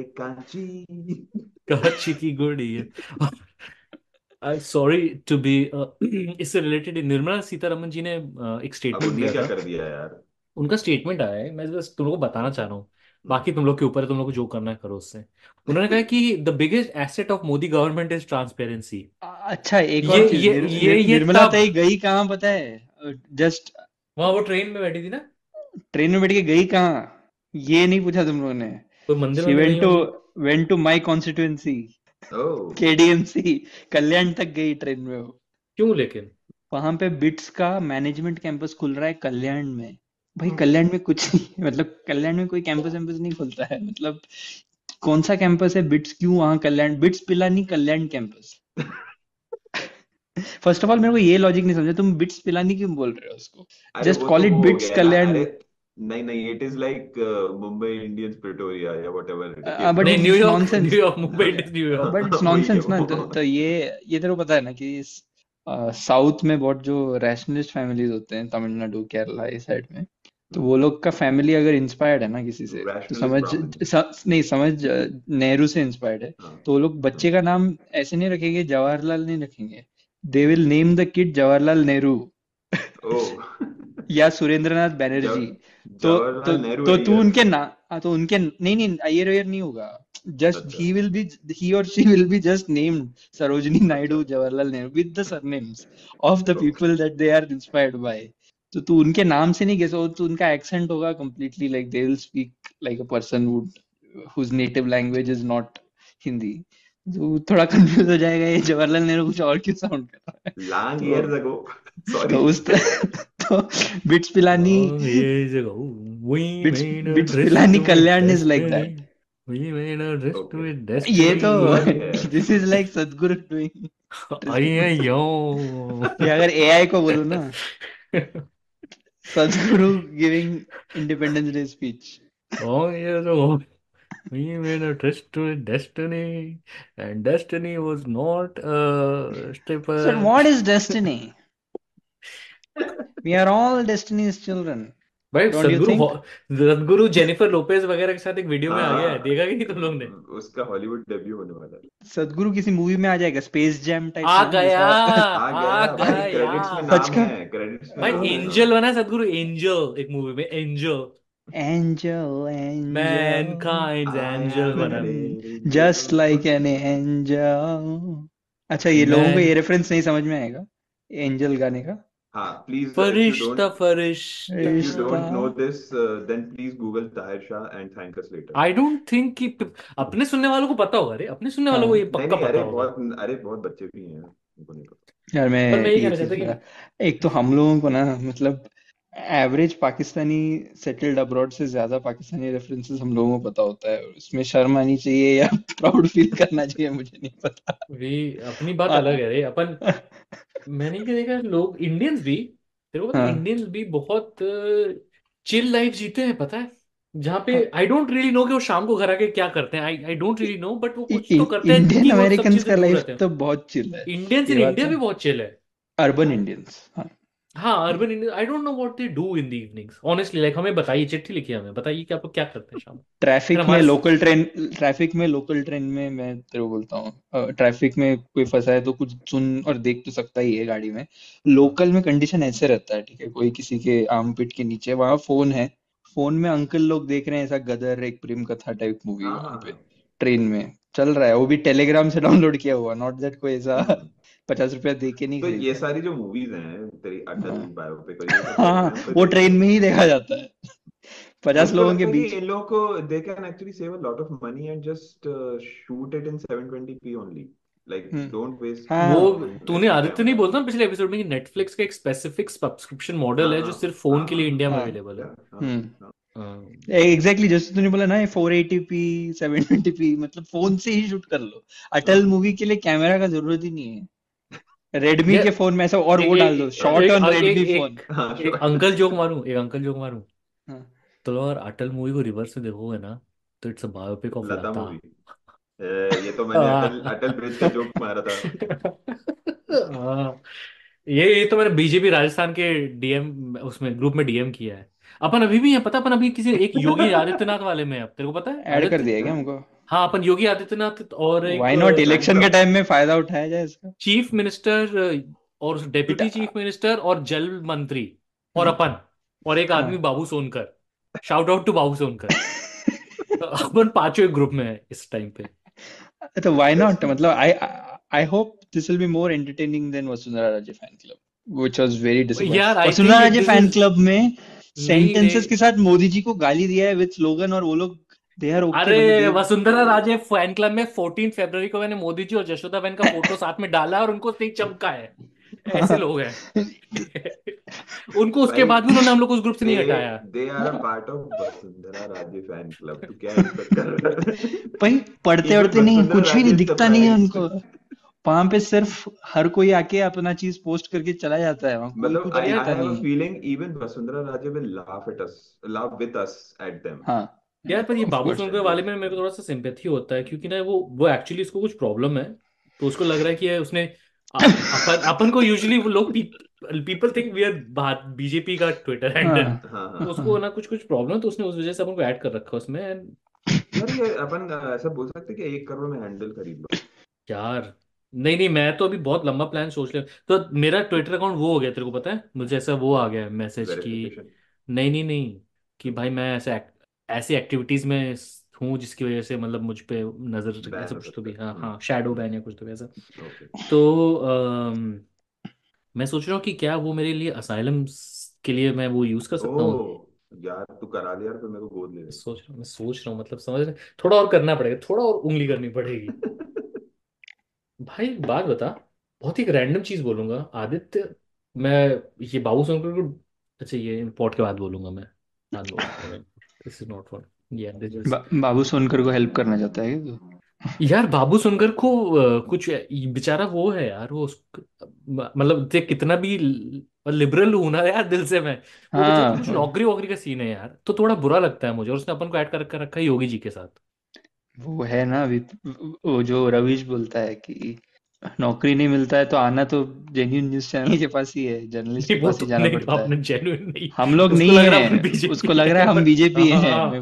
कांची की गोड़ी है। आई सॉरी टू बी इससे रिलेटेड निर्मला सीतारमन जी ने एक स्टेटमेंट दिया क्या था। कर दिया यार? उनका स्टेटमेंट आया है, मैं बस तुम लोग को बताना चाह रहा हूँ, बाकी तुम लोग के ऊपर है, तुम लोग को जो करना है करो उससे। उन्होंने कहा कि the biggest asset of Modi government is transparency. अच्छा, एक और चीज, निर्मला ताई गई कहाँ पता है? जस्ट वहां वो ट्रेन में बैठी थी ना, ट्रेन में बैठ के गई कहाँ ये नहीं पूछा तुम लोगों ने? कोई मंदिर She went to my constituency, KDMC, कल्याण तक गई ट्रेन में वो। क्यों? लेकिन वहां पे बिट्स का मैनेजमेंट कैंपस खुल रहा है कल्याण में। भाई कल्याण में कुछ नहीं, मतलब कल्याण में कोई कैंपस नहीं खुलता है, मतलब कौन सा कैंपस है बिट्स? क्यों वहां Kalyan? BITS Pilani Kalyan campus. First of all मेरे को ये लॉजिक नहीं समझा, तुम बिट्स पिलानी क्यों बोल रहे हो उसको? Just call it BITS Kalyan. नहीं, it is like Mumbai Indians Pretoria या whatever. But it's nonsense. New York, Mumbai Indians New York. But it's nonsense ना। तो ये तेरे को पता है ना कि साउथ में बहुत जो रैशनलिस्ट फैमिलीज होते हैं, तमिलनाडु केरला इस साइड में, तो वो लोग का फैमिली अगर इंस्पायर्ड है ना किसी से, तो रैशनलिस्ट ब्राह्मण। नहीं समझ, नेहरू से इंस्पायर्ड है, तो वो लोग बच्चे का नाम ऐसे नहीं रखेंगे, जवाहरलाल नहीं रखेंगे, they will name the kid Jawaharlal Nehru या सुरेंद्रनाथ बैनर्जी। जवाहरलाल नेहरू तो तू अय्यर। उनके ना, तो उनके नहीं अय्यर अय्यर नहीं होगा, just he or she will be just named Sarojini Naidu, Jawaharlal Nehru with the surnames of the people that they are inspired by. तो तू उनके नाम से नहीं गेस, तो उनका एक्सेंट होगा completely like they will speak like a person whose native language is not Hindi. तो थोड़ा कंफ्यूज हो जाएगा, ये जवाहरलाल नेहरू कुछ और क्यों साउंड कर रहा है। Long years ago. Sorry. तो उस तो BITS Pilani BITS Pilani Kalyan is like that. We made a dress with destiny. ये तो this is like सदगुरु doing. अय्यो ये अगर AI को बोलूं ना, सदगुरु giving Independence Day speech. Oh yes, oh. We made a tryst with destiny, and destiny was not a stripper. So what is destiny? We are all Destiny's children. भाई Don't you think? Sadhguru Jennifer Lopez वगैरह के साथ एक video में आ गया है, देखा कि नहीं तुम लोग ने? उसका हॉलीवुड डेब्यू होने वाला है। सदगुरु किसी मूवी में आ जाएगा, स्पेस जैम टाइप आ गया भाई, क्रेडिट्स में सच नाम का? है, क्रेडिट्स में भाई नाम है। एंजल बना सदगुरु, एंजल एक मूवी में, एंजल Angel, मैनकाइंड एंजल बना। just like an angel. अच्छा, ये लोगों को ये रेफरेंस नहीं समझ में आएगा एंजल गाने का। हाँ, please, Firishta if you don't Firishta. know this, then please Google Tahir Shah and thank us later. I don't think कि अपने सुनने वालों को पता होगा रे, अपने सुनने वालों को ये नहीं पक्का नहीं, पता होगा। अरे बहुत बच्चे भी हैं, उनको नहीं पता। यार मैं पर मैं ये ये कहना चीज चाहता कि बोला, एक तो हम लोगों को ना मतलब एवरेज पाकिस्तानी सेटल्ड अब्रॉड से ज्यादा पाकिस्तानी रेफरेंसेस हम लोगों को पता होता है, उसमें शर्म आनी चाहिए या प्राउड फील करना चाहिए, मुझे नहीं पता। वे अपनी बात अलग है रे, अपन मैंने क्या देखा, लोग इंडियंस भी, तेरे को पता है, हाँ इंडियंस भी बहुत चिल लाइफ जीते हैं, पता है, जहाँ पे आई डोंट रियली नो कि वो शाम को घर आके क्या करते हैं, I don't really know, but वो कुछ तो करते हैं इंडियन कि वो सब अमेरिकन चीजें का दूर लाइफ रहते हैं। तो बहुत चिल है, इंडियंस इन ये बात इंडिया है। भी बहुत चिल है। अर्बन इंडियंस, हाँ हाँ, urban Indian, I don't know what they do in the evenings honestly, like हमें बताइए, चिट्ठी लिखिए हमें, बताइए कि आप लोग क्या करते हैं शाम को। फिर ट्रैफिक में हमारे लोकल ट्रेन में मैं तेरे को बोलता हूँ, ट्रैफिक में कोई फंसा है तो कुछ सुन और देख तो सकता ही है गाड़ी में। लोकल में कंडीशन ऐसे रहता है, ठीक है, कोई किसी के आर्मपिट के नीचे, वहां फोन है, फोन में अंकल लोग देख रहे हैं, ऐसा गदर एक प्रेम कथा टाइप मूवी वहां पे ट्रेन में चल रहा है, वो भी टेलीग्राम से डाउनलोड किया हुआ, नॉट दैट कोई ऐसा 50 रुपया दे के नहीं तो खरीद ये रहा सारी जो मूवीज हैं तेरी अटल हाँ बायोपिक और ये सब हाँ, चल रही हैं, तो वो ट्रेन में ही देखा जाता है 50 उनको लोगों लगता के है कि बीच। इन लोगों को they can actually save a lot of money and just shoot it in 720p only. Like don't waste हाँ वो invest तूने in आदित्य नहीं camera. बोलता ना पिछले एपिसोड में कि नेटफ्लिक्स का एक स्पेसिफिक सब्सक्रिप्शन मॉडल है जो हाँ सिर्फ फोन के लिए इंडिया में हाँ अवेलेबल है। हाँ एग्जैक्टली जैसे तूने बोला ना, 480p 720p, मतलब फोन से ही शूट कर लो। अटल मूवी के लिए कैमरा का जरूरत ही नहीं है, रेडमी ये के फोन में ऐसा, और वो डाल दो शॉट ऑन रेडमी फोन। एक अंकल जोक मारूं, एक अंकल जोक मारूं, हाँ तो अगर अटल मूवी को रिवर्स में देखोगे ना तो it's a biopic of Lata Lata. Movie. ये तो मैंने अटल ब्रिज का जोक मारा था। हाँ, ये तो मैंने बीजेपी राजस्थान के डीएम उसमें ग्रुप में डीएम किया है। अपन अभी भी है, पता, अपन अभी किसी एक योगी आदित्यनाथ वाले में, अब तेरे को पता है ऐड कर आदित्य? दिया क्या हमको? हाँ, अपन योगी आदित्यनाथ और एक व्हाई नॉट, इलेक्शन के टाइम में फायदा उठाया जाए इसका। चीफ मिनिस्टर और डेप्यूटी चीफ मिनिस्टर और जल मंत्री और अपन और एक आदमी Babu Sonkar, shout out to Babu Sonkar. अपन पांचों एक ग्रुप में है इस टाइम पे। तो व्हाई नॉट, मतलब I hope this will be more entertaining than Vasundhara Raje fan club, which was very disappointing. यार I Vasundhara think Raje this fan is club में सेंटेंसेस नहीं, के साथ मोदी जी को गाली दिया है विद स्लोगन, और वो लोग दे आर ओके, अरे मतलब वसुंधरा राजे फैन क्लब में 14 फरवरी को मैंने मोदी जी और यशोदा बहन का फोटो साथ में डाला और उनको नहीं चमका है। ऐसे लोग हैं। उनको उसके बाद भी उन्होंने हम लोग उस ग्रुप से नहीं हटाया। They are a part of Vasundhara Raje fan club. तू क्या एक्सपेक्ट कर रहा है? भाई पढ़ते वढ़ते नहीं, कुछ भी नहीं दिखता नहीं है उनको वहां पे, सिर्फ हर कोई आके अपना चीज पोस्ट करके चला जाता है, वहां कोई मतलब कुछ I कहता have a नहीं। feeling even Vasundhara Raje will laugh with us at them. हाँ यार पर ये बाबू But- सोनकर वाले में मेरे को थोड़ा सा सिंपैथी होता है, क्योंकि ना वो एक्चुअली उसको कुछ प्रॉब्लम है, तो उसको लग रहा है कि उसने अपन अपन को यूजुअली वो लोग people think we are BJP का ट्विटर हैंडल, हाँ हाँ तो हाँ उसको ना कुछ कुछ प्रॉब्लम, तो उसने उस वजह से अपन को ऐड कर रखा उसमें। यार, ये अपन ऐसा बोल सकते हैं कि 1 करोड़ में हैंडल खरीद लो। यार नहीं नहीं, मैं तो अभी बहुत लंबा प्लान सोच लिया। तो मेरा ट्विटर अकाउंट वो हो गया, तेरे को पता है, मुझे ऐसा वो आ गया मैसेज कि वेरिफिकेशन। नहीं नहीं नहीं, कि भाई मैं ऐसी एक्टिविटीज में हूँ जिसकी वजह से मतलब मुझ पे नजर, बैन ऐसा हो कुछ तो सकता भी, है। हाँ हाँ, शैडो बैन या कुछ तो भी ऐसा। ओके। तो मैं सोच रहा हूँ कि क्या वो मेरे लिए असाइलम के लिए मैं वो यूज कर ओ सकता हूँ। यार, तू करा ले यार, फिर मेरे को गोद ले ले। मैं सोच रहा हूँ मतलब, समझ रहे, थोड़ा और करना पड़ेगा, थोड़ा और उंगली करनी पड़ेगी। भाई एक बात बता, बहुत ही रैंडम चीज बोलूंगा आदित्य, मैं ये बाबू सोनकर को, अच्छा ये इम्पोर्ट के बाद बोलूंगा मैं, बाद बोलूंगा, दिस इज नॉट फॉर, या दिस इज, बाबू सोनकर को हेल्प करना चाहता है क्या तू? यार बाबू सुनकर को कुछ बेचारा वो है यार, वो मतलब देख कितना भी लिबरल हूं ना यार दिल से मैं, वो बेचारा हाँ कुछ हाँ। नौकरी वोकरी का सीन है यार, तो थोड़ा बुरा लगता है मुझे, और उसने अपन को ऐड कर रखा है योगी जी के साथ। वो है ना अभी, वो जो रविश बोलता है कि नौकरी नहीं मिलता है तो आना तो जेन्यून न्यूज चैनल के पास ही है, जर्नलिस्ट नहीं के वो पास ही तो जाना नहीं, पड़ता है। आपने जेन्युइन नहीं, हम लोग उसको नहीं लग रहा है अपन है, बीजेपी उसको लग रहा है है हम बट बीजेपी हैं। हाँ।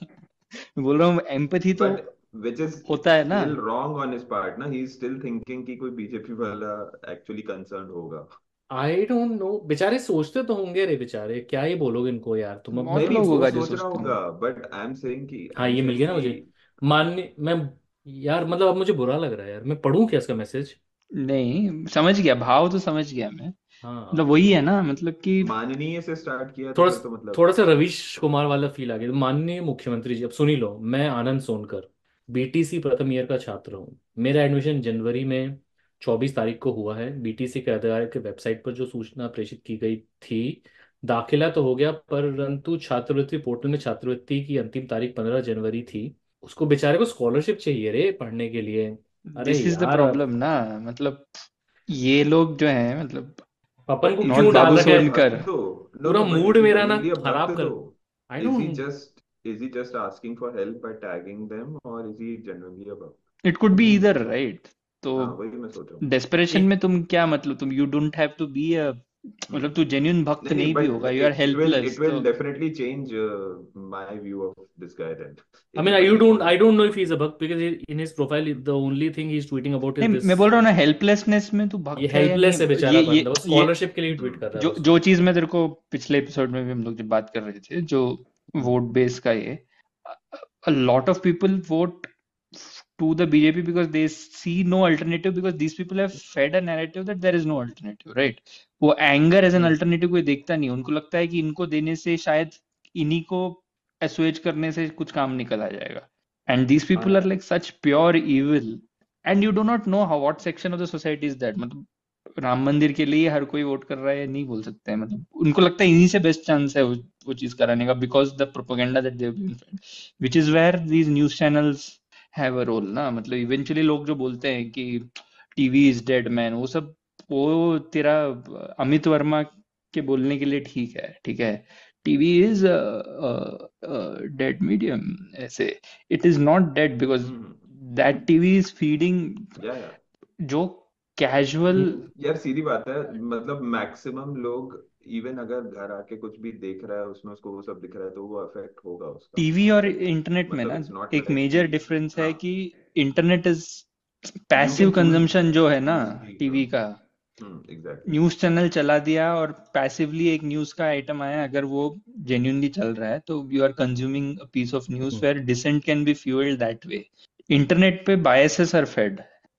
मैं बोल रहा हूँ एम्पैथी तो बट विच इज होता है ना। Still wrong on his part ना, ही इज स्टिल थिंकिंग कि कोई बीजेपी वाला एक्चुअली कंसर्न होगा। आई डोंट नो, बेचारे सोचते तो होंगे रे बेचारे, क्या ही बोलोगे इनको यार तुम अब नहीं मैं। नहीं, लोग वो होगा जो सोच रहा सोचते होगा, होंगे। बट आई हाँ एम ये मिल सेइंग गया ना कि मुझे, मानने मैं, यार मतलब अब मुझे बुरा लग रहा है यार, मैं पढ़ूं क्या इसका मैसेज। नहीं समझ गया, भाव तो समझ गया मैं, मतलब हाँ वही है ना, मतलब कि माननीय से स्टार्ट किया तो थोड़ा फिर तो मतलब। थोड़ा सा रवीश कुमार वाला फील आ गया। तो माननीय मुख्यमंत्री जी, अब सुन ही लो, मैं आनंद सोनकर बीटीसी प्रथम ईयर का छात्र हूँ। मेरा एडमिशन जनवरी में 24 तारीख को हुआ है। बीटीसी के अधिकारी के वेबसाइट पर जो सूचना प्रेषित की गई थी, दाखिला तो हो गया, परंतु छात्रवृत्ति पोर्टल में छात्रवृत्ति की अंतिम तारीख 15 जनवरी थी। उसको बेचारे को स्कॉलरशिप चाहिए रे पढ़ने के लिए। अरे दिस इज द यार प्रॉब्लम ना, मतलब ये लोग जो हैं, मतलब अपन को नॉट क्यों डाल बाबू रखा है, वक्त सोनकर। दो। नो पूरा नो, बट मूड मेरा ना जेन्युइनली अब वक्त खराब दो। कर, I is don't he know. Just is he just asking for help by tagging them, और इज ही जेन्युइनली अब। इट कुड बी इधर राइट। तो हाँ, वही मैं सोच रहा हूँ। डेस्परेशन एक में तुम क्या, मतलब तुम you don't have to be a, मतलब तू जेन्युइन भक्त नहीं नहीं, नहीं भी होगा, but you are it helpless will तो। Definitely change my view of this guy then, I if mean, but he I wants. don't know if he's a bug because in his profile the only thing he's tweeting about is नहीं this। मैं बोल रहा हूँ ना, helplessness में तू ये भक्त है या नहीं हेल्पलेस है है, बेचारा बंदा, वो ये स्कॉलरशिप के लिए ट्वीट कर रहा है जो बस जो वो। चीज मैं तेरे को पिछले एपिसोड में भी हम लोग जब बात कर रहे थे, जो हम्म, वोट बेस का ये, a lot of people vote to the BJP because they see no alternative, because these people have fed a narrative that there is no alternative, right? वो anger as an hmm, alternative कोई देखता नहीं, उनको लगता है कि इनको देने से शायद इन्हीं को assuage करने से कुछ काम निकल आ जाएगा, and these people are हाँ like such pure evil, and you do not know how what section of the society is that, मतलब राम मंदिर के लिए हर कोई वोट कर रहा है नहीं बोल सकते हैं, मतलब उनको लगता है इन्हीं से बेस्ट चांस है वो चीज कराने का, because the propaganda that they have been fed, which is where these news channels have a role ना, मतलब इवेंचुअली लोग जो बोलते हैं कि टीवी इज डेड मैन, वो सब वो तेरा अमित वर्मा के बोलने के लिए ठीक है, ठीक है, टीवी इज डेड मीडियम, ऐसे it is not dead because that TV is feeding या जो कैजुअल। यार, सीधी बात है, मतलब मैक्सिमम लोग इवन अगर घर आके कुछ भी देख रहा है उसमें उसको वो सब दिख रहा है तो वो अफेक्ट होगा उसका। टीवी और इंटरनेट में मतलब ना इट्स नॉट एक लाइक मेजर कि डिफरेंस हाँ, है कि internet is you passive can choose consumption जो है ना, चूज भी। टीवी का एग्जैक्टली। न्यूज चैनल चला दिया और पैसिवली एक न्यूज का आइटम आया, अगर वो जेन्युइनली चल रहा है तो you are consuming a piece of news where dissent can be fuelled that way. Internet पे बायसेस आर फेड,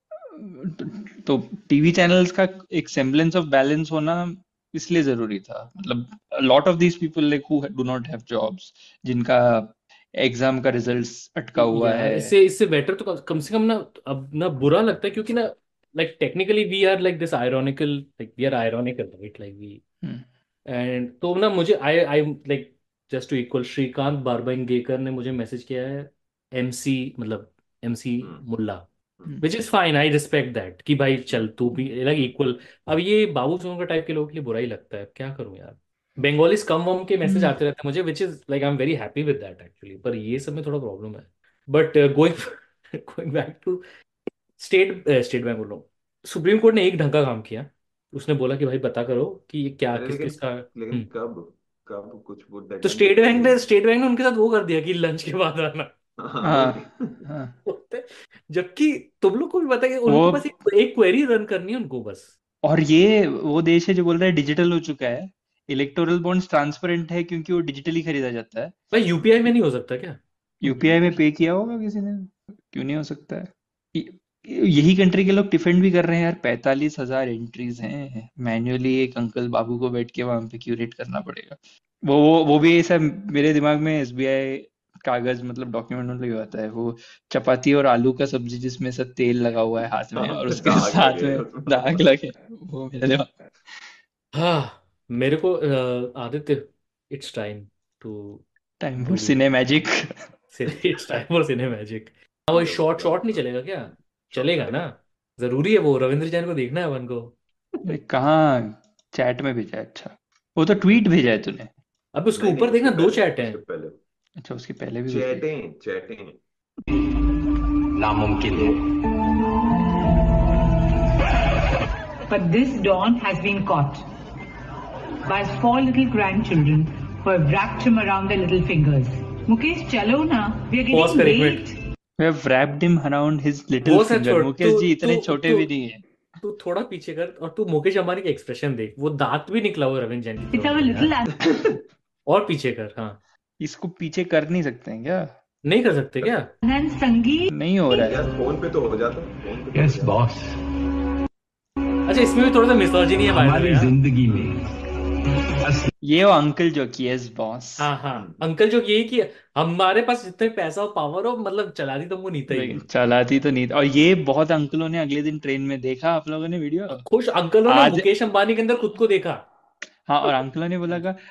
तो टीवी चैनल्स का एक सेम्बलेंस ऑफ बैलेंस होना इसलिए जरूरी था, मतलब lot of these people like who do not have jobs, जिनका एग्जाम का रिजल्ट्स अटका हुआ यार है। इससे इससे बेटर तो कम से कम ना, अब ना बुरा लगता है क्योंकि ना, like technically we are like this ironical, like we are ironical right, like we, hmm, and तो ना मुझे I I like just to equal, Shrikant Barbangekar ने मुझे मैसेज किया है एमसी, मतलब MC Mulla, which is fine, I respect that कि भाई चल तू भी लाइक इक्वल। अब ये बाबू सोनकर टाइप के लोगों के लिए बुरा ही लगता है, क्या करूं यार। बंगालीज कम वम के मैसेज हम्म, आते रहते हैं मुझे, which is like I am very happy with that actually, पर ये सब में थोड़ा प्रॉब्लम है। But going going back to State Bank बोल रहा हूँ, सुप्रीम कोर्ट ने एक ढंग का काम किया, उसने बोला कि भाई पता करो कि ये क्या अरे किस लेकिन किसका। लेकिन कब कब कुछ वो तो डेडलाइन स्टेट फिक्स बैंक नहीं ने है। स्टेट बैंक ने उनके साथ वो कर दिया कि लंच के बाद आना। हाँ हाँ वही। हाँ जबकि तुम लोग को भी पता है कि वो उनको बस एक क्वेरी रन करनी है उनको बस। और ये वो देश है जो बोल रहा है डिजिटल हो चुका है, इलेक्टोरल बॉन्ड्स ट्रांसपेरेंट है क्योंकि वो डिजिटली खरीदा जाता है। भाई यूपीआई में नहीं हो सकता क्या? यूपीआई में पे किया होगा किसी ने, क्यों नहीं हो सकता है? यही कंट्री के लोग डिफेंड भी कर रहे हैं यार, 45,000 एंट्रीज हैं मैन्युअली, एक अंकल बाबू को बैठ के वहां पे क्यूरेट करना पड़ेगा। वो भी ऐसा मेरे दिमाग में एसबीआई कागज मतलब डॉक्यूमेंट मतलब ये आता है, वो चपाती और आलू का सब्जी जिसमें सब तेल लगा हुआ है हाथ में और उसके दाग साथ लगे में उसमें। दाग लगे, वो मेरे दिमाग। हाँ, मेरे को Aditya, it's time to time for do cine magic. It's time for cine magic. हाँ, वो शॉर्ट शॉर्ट नहीं चलेगा क्या? चलेगा ना, जरूरी है, वो रविंद्र जैन को देखना है अपन को। कहाँ चैट में भेजा है? अच्छा वो तो ट्वीट भेजा है तूने। अब उसके नहीं ऊपर नहीं, देखना उसके 2 पहले चैट हैं। उसके पहले अच्छा उसके पहले भी कुछ भेजा। चैटें चैटें नामुमकिन है। But this Don has been caught by his 4 little grandchildren who have wrapped him around their little fingers. Mukesh, chalo na, we are Pause getting कर एक late. We have wrapped him around his little वो सब finger. छोड़, मुकेश तू जी इतने तू छोटे तू भी नहीं है। तू थोड़ा पीछे कर और तू मुकेश अंबानी का एक्सप्रेशन देख, वो दांत भी निकला हुआ रविंद्र जैन की It's our तरफ little यार। और पीछे कर। हाँ, इसको पीछे कर नहीं सकते हैं क्या? नहीं कर सकते क्या? and Sangeet. नहीं हो रहा है। यार फोन पे तो हो जाता, फोन पे तो हो यस जाता। बॉस, अच्छा, इसमें भी थोड़ा सा मिसोजिनी है by the way, हमारी हाँ? जिंदगी में ये वो अंकल जो की यस बॉस। हाँ हाँ, अंकल जो यही कि हमारे पास जितने पैसा और पावर हो, मतलब चला दी तुमको नीता ही लेकिन चलाती तो नहीं। और ये बहुत अंकलों ने अगले दिन ट्रेन में देखा, आप लोगों ने वीडियो? खुश अंकलों ने आज मुकेश अंबानी के अंदर खुद को देखा। हाँ, और अंकलों ने बोला का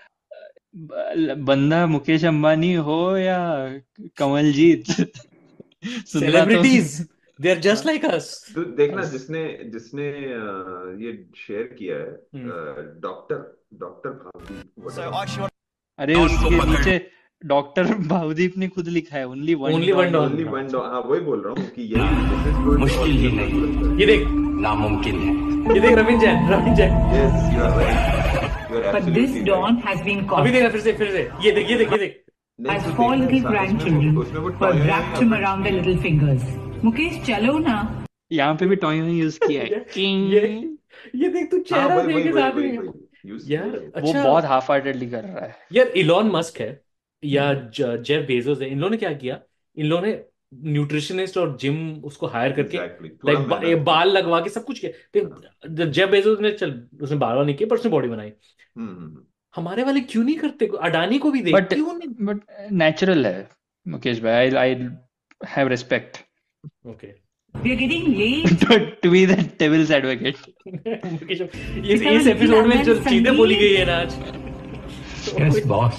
बंदा मुकेश अंबानी हो या कमलजीत सुनना तो celebrities, they are just like us. तो देखना जिसने जिसने ये शेयर किया है, डॉक्टर डॉक्टर भावदीप, अरे उसके नीचे डॉक्टर भावदीप ने खुद लिखा है only one Only one Don. Only one. हाँ वही बोल रहा हूँ कि यही मुश्किल ही नहीं, ये देख, नामुमकिन है। ये देख Ravindra Jain, Ravindra Jain. Yes you are right, you are But this Don has been अभी caught देखना फिर से ये देख ये देख ये देख। by his 4 little grandchildren उसमें वो who have wrapped him around their little fingers. Mukesh, chalo na. यहाँ पे भी टॉय यूज किया है। ये देख, तू चेहरा देख इस आदमी का। यार वो अच्छा, बहुत हाफ हार्टेडली कर रहा है। यार इलॉन मस्क है या जेफ बेजोस है, इन लोगों ने क्या किया, इन लोगों ने न्यूट्रिशनिस्ट और जिम उसको हायर करके लाइक बाल लगवा के सब कुछ किया। जेफ बेजोस ने चल उसने बाल नहीं किए पर उसने बॉडी बनाई। हमारे वाले क्यों नहीं करते? अडानी को भी देख, बट क्यों नहीं? बट नेचुरल है मुकेश भाई, I have respect We are getting late. to be the devil's advocate. Mukesh, इस एपिसोड में जो चीजें बोली गई है ना आज। यस बॉस,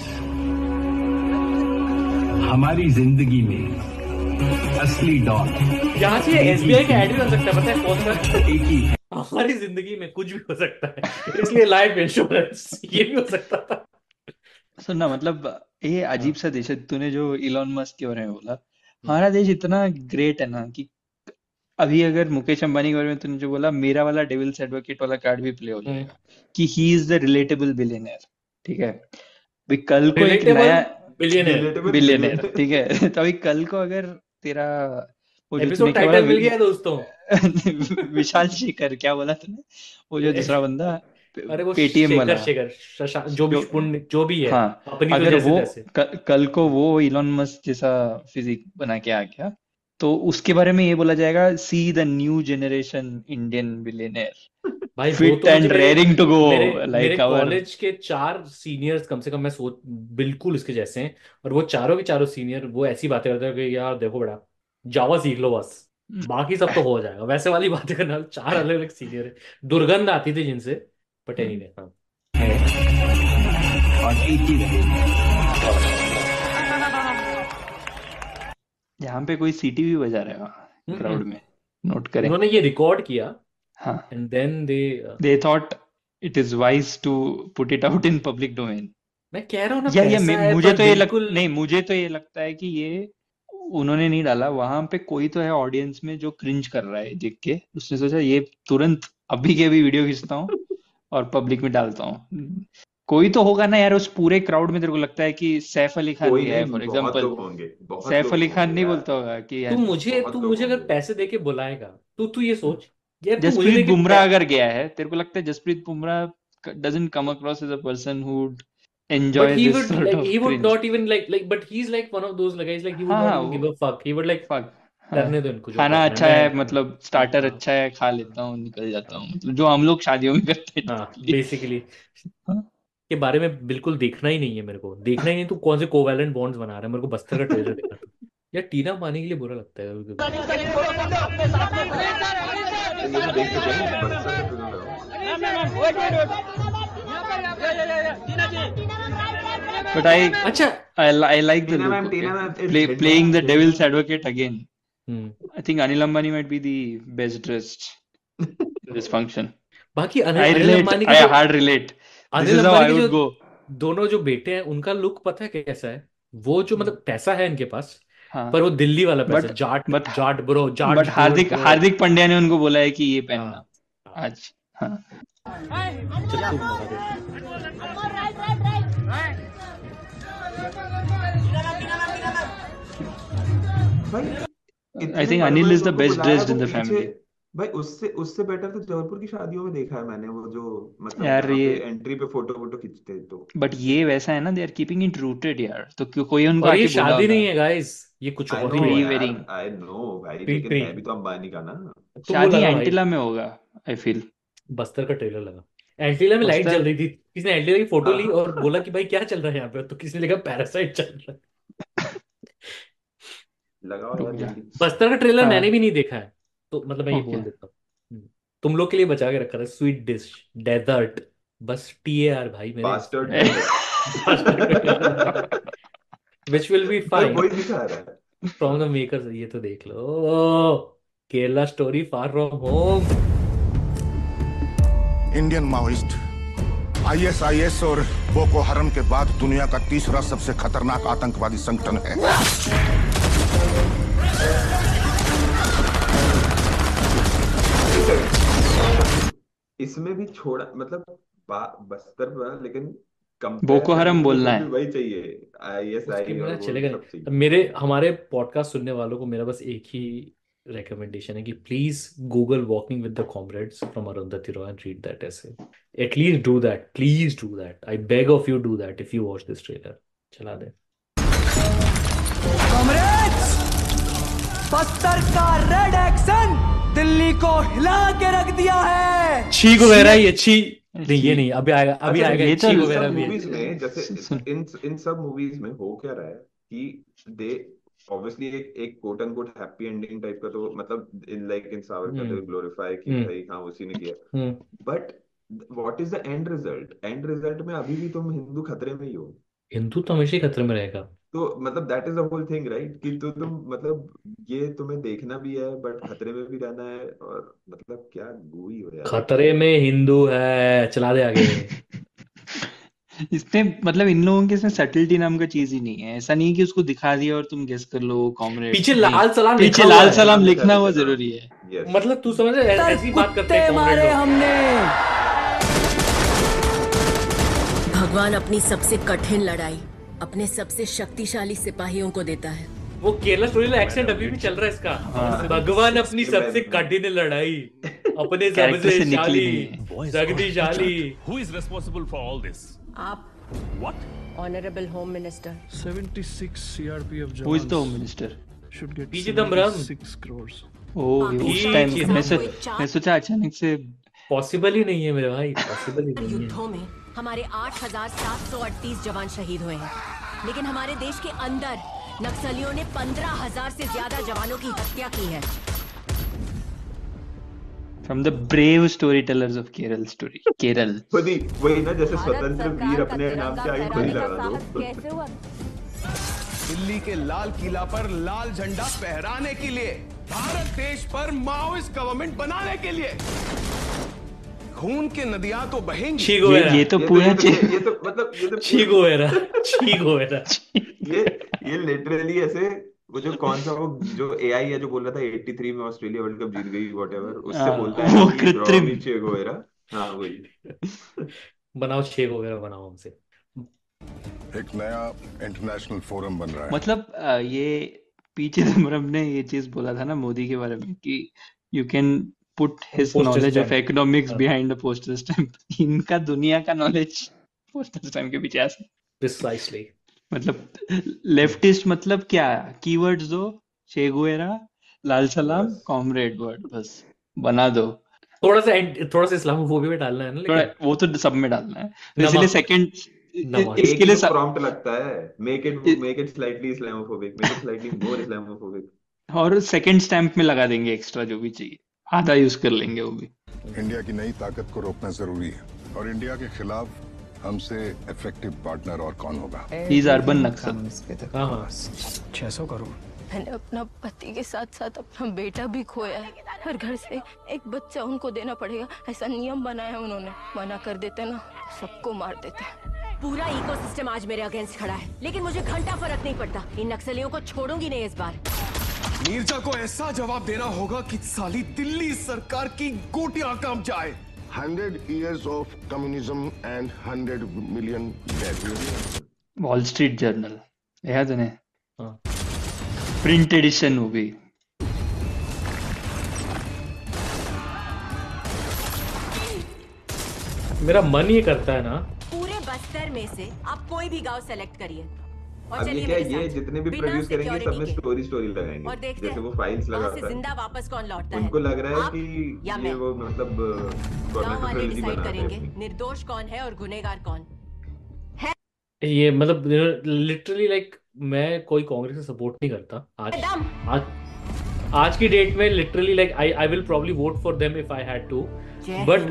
हमारी जिंदगी में असली डॉन यहाँ से एसबीआई का ऐड भी बन सकता है, पता है कौन सा? एक ही है। हमारी जिंदगी में कुछ भी हो सकता है, इसलिए लाइफ इंश्योरेंस ये भी हो सकता था। सुनना मतलब ये अजीब सा देश है। तूने जो इलॉन मस्क के बारे में बोला, हमारा देश इतना ग्रेट है ना कि अभी अगर मुकेश अंबानी के बारे में तूने जो बोला, मेरा वाला डेविल्स एडवोकेट वाला कार्ड भी प्ले हो जाएगा कि he is the relatable billionaire. ठीक है, अभी कल को एक नया बिलियनर, ठीक है, तो अभी कल को अगर तेरा वो जो एपिसोड टाइटल मिल गया दोस्तों। विशाल शेखर, क्या बोला तूने? वो जो दूसरा बंदा अरे वो पेटीएम वाला शेखर जो भी पुण्य जो भी है, हाँ, अपनी तो अगर जैसे वो तैसे। कल को वो इलॉन मस्क जैसा फिजिक बना के आ गया तो उसके बारे में ये बोला जाएगा, see the new generation Indian billionaire, भाई वो फिट तो एंड मुझे रेयरिंग टू गो मेरे लाइक आवर। कॉलेज के 4 सीनियर्स कम से कम मैं सोच बिल्कुल इसके जैसे हैं, और वो चारों के चारों सीनियर वो ऐसी बातें करते हैं कि यार देखो बेटा जावा सीख लो बस, बाकी सब तो हो जाएगा, वैसे वाली बातें करना। 4 अलग अलग सीनियर है, दुर्गंध आती थी जिनसे, बट एनीवे हाँ। और एक ही रहेगा। यहाँ पे कोई सीटी भी बजा रहा है क्राउड में, नोट करें। उन्होंने ये रिकॉर्ड किया, हाँ, and then they thought it is wise to put it out in public domain. मैं कह रहा हूँ ना, या पैसा है मुझे पर तो ये बिल्कुल नहीं, मुझे तो ये लगता है कि ये उन्होंने नहीं डाला, वहां पे कोई तो है ऑडियंस में जो क्रिंज कर रहा है देख के, उसने सोचा ये तुरंत अभी के अभी वीडियो खींचता हूँ और पब्लिक में डालता हूँ। कोई तो होगा ना यार उस पूरे क्राउड में। तेरे को लगता है कि सैफ अली खान कोई भी है नहीं, फॉर बहुत एग्जांपल, लोग होंगे, बहुत सैफ लोग अली खान होंगे नहीं यार, बोलता होगा कि तू यार मुझे बहुत तू लोग मुझे अगर होंगे। पैसे देके बुलाएगा तू ये सोच यार, तू मुझे जसप्रीत देके बुमराह अगर गया है, तेरे को लगता है Jasprit Bumrah doesn't come across as a person who would enjoy but he this would sort like of he would cringe? not even like but he's like one of those guys like he would हाँ not हाँ even give वो a fuck, he would like fuck हाँ, करने दो इनको जो खाना करना अच्छा है है मैं। मतलब स्टार्टर हाँ अच्छा है, खा लेता हूँ निकल जाता हूँ, मतलब जो हम लोग शादियों में करते हैं हाँ typically। बेसिकली हाँ, के बारे में बिल्कुल देखना ही नहीं है मेरे को, देखना ही नहीं। तू कौन से कोवैलेंट बॉन्ड्स बना रहा है, मेरे को बस्तर का ट्रेलर देखना था यार। टीना मानी के लिए बुरा लगता है कभी कभी। ये तो देख चुके हैं बस्तर का ट्रेलर but I अच्छा I like the Tina look. Ma'am, Okay, Tina ma'am is playing the झंडा devil's advocate again. Hmm. I think Anil Ambani might be the best dressed in this function. बाकी I Anil relate. Ambani I के जो hard relate. This Anil is how Ambani I के would जो go. दोनों जो बेटे हैं उनका लुक पता है कैसा है? वो जो मतलब पैसा है इनके पास, हाँ पर वो दिल्ली वाला पैसा, but Jat but Jat bro, Jat but जोड़ हार्दिक ब्रो। हार्दिक पांड्या ने उनको बोला है कि ये पहनना हाँ हाँ आज। हाँ चल तू बता दे। भाई I इतने think बड़े Anil बड़े is the लोग को best बुलाया, dressed वो in the पीछे family. भाई उससे उससे बेटर तो जबलपुर की शादियों में देखा है मैंने, वो जो मतलब यार जहाँ ये पे एंट्री पे फोटो वोटो खींचते हैं तो बट ये वैसा है ना, they are keeping it rooted यार, तो क्यों कोई उनको और ये आके बोला शादी होगा नहीं है गाइस, ये कुछ आई और नो ही है। प्री यार, वेडिंग। आई नो भाई, प्री लेकिन प्री है भी तो अंबानी का ना। तुम वो शादी लगा भाई, एंटिला में होगा आई फील। बस्तर का ट्रेलर लगा, एंटीला में लाइट जल बस्तर रही थी, किसी ने एंटीला की फोटो ली हाँ और बोला कि भाई क्या चल रहा है यहाँ पे, तो किसी ने लिखा पैरासाइट चल रहा है। लगाओ रुक यार जा। जल्दी। बस्तर का ट्रेलर मैंने हाँ भी नहीं देखा है, तो मतलब मैं ये ओके बोल देता हूँ। तुम लोग के लिए बचा के रखा था स्वीट डिश डेजर्ट, बस TAR भाई मेरे bastard dessert which will be भाई फाइन वही दिखा रहा है। From the makers. ये तो देख लो, Kerala story far from home. Indian Maoist ISIS और बोको हरम के बाद दुनिया का तीसरा सबसे खतरनाक आतंकवादी संगठन है। इसमें भी छोड़ा मतलब बस्तर पर, लेकिन बोको कंपेयर हरम करने में बोलना तो है। वही चाहिए, उसके ISI और बिना वो चलेगा सब नहीं। चाहिए। अब मेरे हमारे पॉडकास्ट सुनने वालों को मेरा बस एक ही रिकमेंडेशन है कि please Google walking with the comrades from Arundhati Roy and read that ऐसे। At least do that, please do that, I beg of you do that if you watch this trailer. चला दे। कॉमरेड्स, बस्तर का रेड एक्शन दिल्ली को हिला के रख दिया है। छी को वगैरह ये छी नहीं, ये नहीं, अभी आएगा, अभी अच्छा आएगा ये छी तो को वगैरह सब भी है। मूवीज में जैसे सुन इन सब मूवीज में हो क्या रहा है कि दे ऑब्वियसली एक quote and quote happy ending type का, तो मतलब इन सावरकर हम्म दे ग्लोरीफाई कि भाई हाँ उसी ने किया, hmm but what is the end result? End result में अभी भी तुम हिंदू खतरे में ही हो, हिंदू तो हमेशा ही खतरे में रहेगा। तो मतलब that is the whole thing right, कि तो तुम मतलब ये तुम्हें देखना भी है बट खतरे में भी रहना है, और मतलब क्या गोई हो यार। खतरे में हिंदू है, चला दे आगे। इसमें मतलब इन लोगों के इसमें सटलिटी नाम का चीज ही नहीं है। ऐसा नहीं कि उसको दिखा दिया और तुम गेस कर लो कॉमरेड्स, पीछे नहीं, लाल सलाम पीछे लिखा हुआ लाल है। सलाम लिखा लिखना है, वो लिखा है। जरूरी है। यस मतलब तू समझ रहा है, ऐसी बात करते हैं कुत्ते कॉमरेड मारे लोग। हमने। भगवान अपनी सबसे कठिन लड़ाई अपने सबसे शक्तिशाली सिपाहियों को देता है। वो केरला स्टोरी का एक्सेंट अभी भी चल रहा है इसका। भगवान अपनी सबसे कठिन लड़ाई अपने कैरेक्टर सबसे से निकली शाली नहीं है। शक्तिशाली। Who is responsible for all this? आप What? Honourable home minister. 76 CRPF Who is the home jawans minister? should get P Chidambaram. 6 crores. Oh उस पी टाइम चिदम्बरम। मैं सोचा अचानक से पॉसिबल ही नहीं है मेरे भाई, पॉसिबल ही नहीं है। युद्धों में हमारे 8,738 जवान शहीद हुए हैं, लेकिन हमारे देश के अंदर नक्सलियों ने 15,000 से ज्यादा जवानों की हत्या की है। from the brave storytellers of Kerala. वही ना, जैसे स्वतंत्र वीर अपने नाम से आगे खुद लगा दो। कैसे हुआ? दिल्ली के लाल किला पर लाल झंडा फहराने के लिए, भारत देश पर माओइस्ट गवर्नमेंट बनाने के लिए खून के नदियां तो बहेंगी। ये तो पूरा ये तो मतलब छी गोवेरा। ये लिटरली ऐसे वो जो कौन सा वो जो एआई है जो बोल रहा था 83 में ऑस्ट्रेलिया वर्ल्ड कप जीत गई व्हाटएवर, उससे बोलता है ना वो कि ड्रॉ कृत्रिम। मी चे गुएरा। हाँ वही। बनाओ शेक वगैरह बनाओ हमसे। एक नया इंटरनेशनल फोरम बन रहा है। मतलब ये पी चिदम्बरम ने ये चीज बोला था ना मोदी के बारे में कि you can put his poster knowledge of stamp. Economics हाँ, बिहाइंड अ पोस्टर स्टैम्प। इनका दुनिया का नॉलेज पोस्टर स्टैम्प के पीछे ऐसे। प्रिसाइसली। मतलब लेफ्टिस्ट मतलब क्या, कीवर्ड्स दो, चे गुएरा, लाल सलाम, बस कॉमरेड वर्ड, बस बना दो। थोड़ा सा इस्लामोफोबिया में डालना है ना, थोड़ा लेकिन वो तो सब में डालना है, तो इसीलिए नमक सेकंड नमक एक इसके ही लिए तो प्रॉम्प्ट लगता है, make it slightly Islamophobic, make it slightly more Islamophobic. और सेकंड स्टैम्प में लगा देंगे एक्स्ट्रा जो भी चाहिए, आधा यूज कर लेंगे वो भी। इंडिया की नई ताकत को रोकना जरूरी है, और इंडिया के खिलाफ हमसे इफेक्टिव पार्टनर और कौन होगा? He is urban Naxal. 600 crore. मैंने अपना पति के साथ साथ अपना बेटा भी खोया है, हर घर से एक बच्चा उनको देना पड़ेगा, ऐसा नियम बनाया है उन्होंने। मना कर देते ना तो सबको मार देते। पूरा इकोसिस्टम आज मेरे अगेंस्ट खड़ा है, लेकिन मुझे घंटा फर्क नहीं पड़ता। इन नक्सलियों को छोड़ूंगी नहीं इस बार। नीरजा को ऐसा जवाब देना होगा कि साली दिल्ली सरकार की गोटियां कांप जाए। 100 years of communism and 100 million dead. Wall Street Journal याद है? हाँ। प्रिंट एडिशन वो भी। मेरा मन ये करता है ना, पूरे बस्तर में से आप कोई भी गांव सेलेक्ट करिए और अब ये चलिए क्या मेरे ये साथ। जितने भी बिना प्रोड्यूस करेंगे सब में सिक्योरिटी स्टोरी के। लगाएंगे, और देखते जैसे हैं वो फाइल्स वहां से लगाता है। जिंदा वापस कौन लौटता उनको है, लग रहा है आप कि या ये मैं। वो मतलब गांव गवर्नमेंट वाले ट्रिलॉजी डिसाइड बना रहे हैं करेंगे अपनी। निर्दोष कौन है और गुनहगार कौन। ये मतलब लिटरली लाइक मैं कोई कांग्रेस से सपोर्ट नहीं करता आज की डेट में। Literally like I will probably vote for them if I had to, but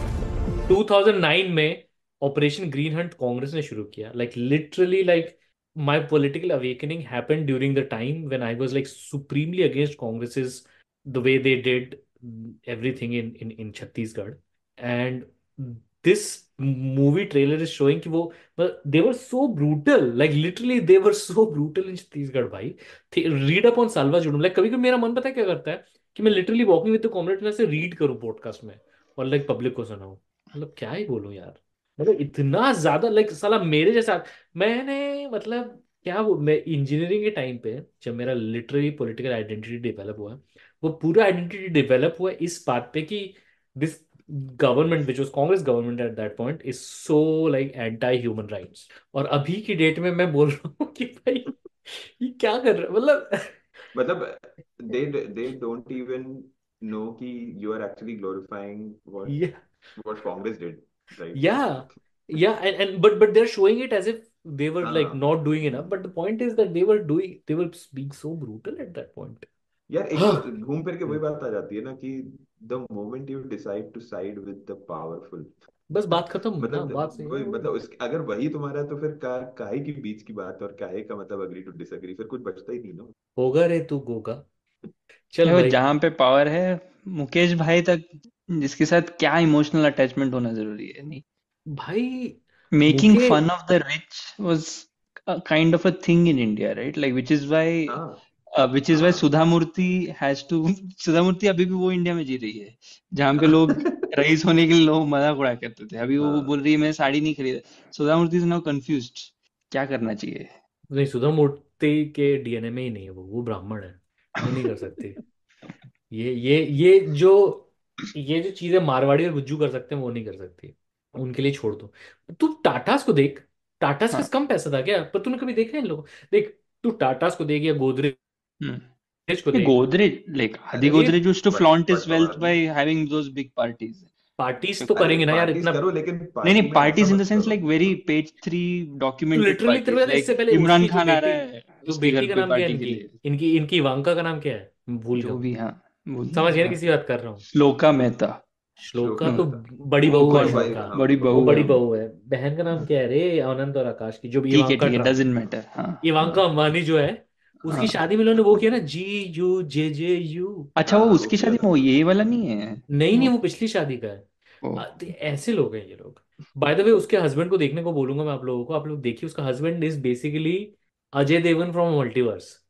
2009 में ऑपरेशन ग्रीन हंट कांग्रेस ने शुरू किया। Like literally like my political awakening happened during the time when I was like supremely against Congresses the way they did everything in Chhattisgarh. And this movie trailer is showing कि वो they were so brutal, like literally they were so brutal in Chhattisgarh भाई। read up on साल्वा Judum. like कभी कभी मेरा मन पता है क्या करता है कि मैं literally walking with the comrade में से रीड करूं पॉडकास्ट में और लाइक पब्लिक को सुनाऊं। मतलब क्या ही बोलूं यार, मतलब इतना ज्यादा लाइक साला मेरे जैसा। मैंने मतलब क्या वो मैं इंजीनियरिंग के टाइम पे जब मेरा लिटरली पॉलिटिकल आइडेंटिटी डेवलप हुआ, वो पूरा आइडेंटिटी डेवलप हुआ इस बात पे कि this government which was Congress government at that point is so like anti human rights। और अभी की डेट में मैं बोल रहा हूँ कि भाई ये क्या कर रहा है। मतलब they don't even know कि you are actually glorifying yeah what Congress did, right? yeah and but they're showing it as if they were like not doing enough, but the point is that they were being so brutal at that point। यार एक तो घूम फिर के वही बात आ जाती है ना कि the moment you decide to side with the powerful, बस बात खत्म। मतलब बात सही वही है। मतलब अगर वही तुम्हारा है तो फिर काहे की बीच की बात और काहे का मतलब अग्री टू डिसएग्री, फिर कुछ बचता ही नहीं ना। होगा रे तू गोगा। चल देखो भाई जहाँ पे पावर है, मुकेश भाई तक जिसके साथ क्या इमोशनल अटैचमेंट होना जरूरी है नहीं। भाई मेकिंग मुके fun of the rich was kind of a thing in India, right? Like which is why Sudha Murthy Sudha Murthy अभी भी वो इंडिया में जी रही है जहाँ पे लोग रईस होने के लिए लोग मजाक उड़ाया करते थे। अभी वो बोल रही है मैं साड़ी नहीं खरीदा। Sudha Murthy is now confused, क्या करना चाहिए? नहीं, सुधा मूर्ति के डीएनए में ही नहीं है वो ब्राह्मण है, वो नहीं कर सकती। ये जो चीजें मारवाड़ी और गुज्जू कर सकते हैं वो नहीं कर सकती, उनके लिए छोड़ दो। तू टाटास को देख, टाटास का कम पैसा था क्या? पर तूने कभी देखा है इन लोगों? देख तू टाटास को देख या गोदरेज को देख। Godrej like Adi Godrej used to flaunt his wealth by having those big parties. Parties तो करेंगे ना यार इतना। करो लेकिन नहीं parties in the sense like very page 3 documented literally तेरे पार्टीज। इससे पहले इमरान उसकी जो खान आ बेटी, रहा है जो उसके बेटी घर का पे नाम क्या है पार्टी के इनकी लिए, इनकी इवांका का नाम क्या है? भूल जो गया। भी। हाँ समझ गया ना किसी बात कर रहा हूँ। श्लोका मेहता। श्लोका तो बड़ी बहू है। श्लोका बड़ी वो बहू बड़ी है। बहू है। बहन का नाम क्या है रे? आनंद और आकाश की। जो भी ठीक है डजंट मैटर। हाँ इवांका अंबानी जो है उसकी शादी में उन्होंने वो किया ना GUJJU। अच्छा वो उसकी शादी में, वो ये वाला नहीं है? नहीं वो पिछली शादी का है। तो ऐसे लोग हैं ये लोग। बाय द वे उसके हस्बैंड को देखने को बोलूंगा मैं आप लोगों को, आप लोग देखिए। उसका husband is basically Ajay Devgan from multiverse.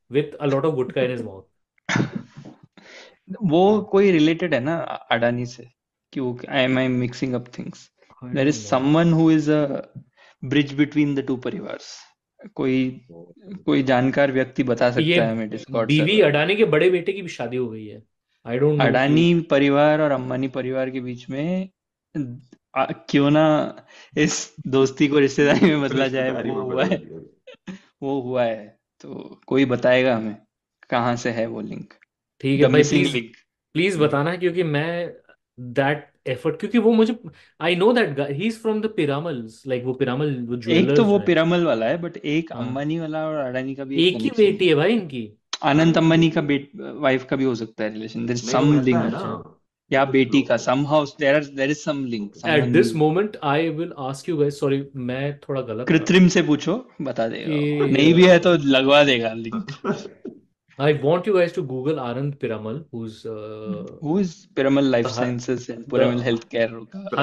with a lot of gutka in his mouth. वो कोई रिलेटेड है ना अडानी से कि वो am I mixing up things? There is someone who is a bridge between the two परिवार्स. कोई जानकार व्यक्ति बता सकता है हमें डिस्कॉर्ड बीवी अडानी के बड़े बेटे की भी शादी हो गई है. I don't know. अडानी परिवार और अंबानी परिवार के बीच में क्यों ना इस दोस्ती को रिश्तेदारी में बदला जाए, वो हुआ है. तो कोई बताएगा हमें कहाँ से है वो लिंक. ठीक है भाई, प्लीज बताना, क्योंकि मैं दैट एफर्ट, क्योंकि वो मुझे I know that he is from the Piramals, like वो पिरामल वो एक तो वो पिरामल वाला है, बट एक अंबानी वाला और अडानी का भी एक ही बेटी है भाई इनकी. अनंत अंबानी का वाइफ का भी हो सकता है relation. There is some link या बेटी का somehow there is some link. At this moment I will ask you guys, sorry मैं थोड़ा गलत, कृत्रिम से पूछो बता देगा, नहीं भी है तो लगवा देगा link. I want you guys to Google Anand Piramal, who is Piramal Life Sciences and Piramal Healthcare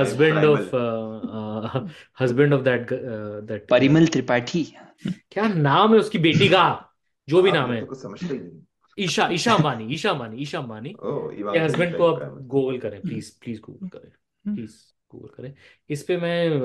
husband of that Parimal Tripathi. क्या नाम है उसकी बेटी का, जो भी नाम है, ईशा अंबानी के हस्बैंड को आप गूगल करें, प्लीज गूगल करें. इस पे मैं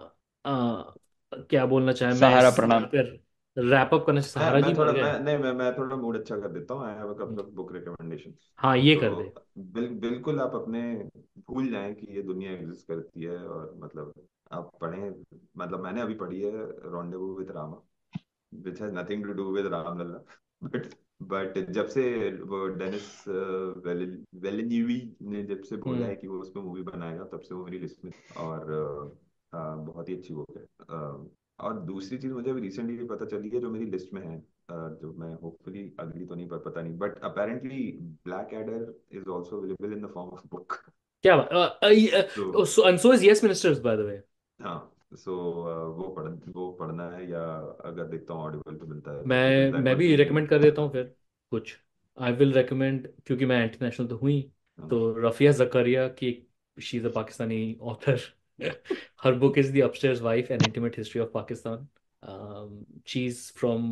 क्या बोलना चाहे, सहारा प्रणाम रैप अप करना चाहिए. सहारा जी मैं थोड़ा मूड अच्छा कर देता हूँ. I have a couple of book recommendations. हाँ ये कर दे. बिल्कुल आप अपने भूल जाएं कि ये दुनिया एग्जिस्ट करती है, और मतलब आप पढ़ें. मतलब मैंने अभी पढ़ी है rendezvous with Rama, which has nothing to do with Ram Lalla, but जब से वो डेनिस वेलेन्यूवी ने जब से बोला है कि वो उसमें मूवी बनाएगा, तब से वो मेरी लिस्ट में, और बहुत ही अच्छी बुक है. और दूसरी चीज मुझे अभी रिसेंटली पता चली है जो मेरी लिस्ट में है, जो मैं होपफुली अगली तो नहीं पता नहीं, but apparently black adder is also available in the form of book. क्या so is Yes Ministers by the way. हाँ, सो वो पढ़ना है, या अगर देखता हूँ ऑडिबल पे मिलता है. मैं भी रिकमेंड कर देता हूँ फिर कुछ. आई विल रिकमेंड, क्योंकि मैं इंटरनेशनल तो हुई, तो रफिया जकरिया की, she is a Pakistani author. Her book is the upstairs wife, an intimate history of Pakistan. She is from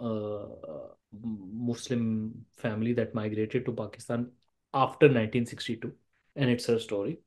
Muslim family that migrated to Pakistan after 1962, and it's her story.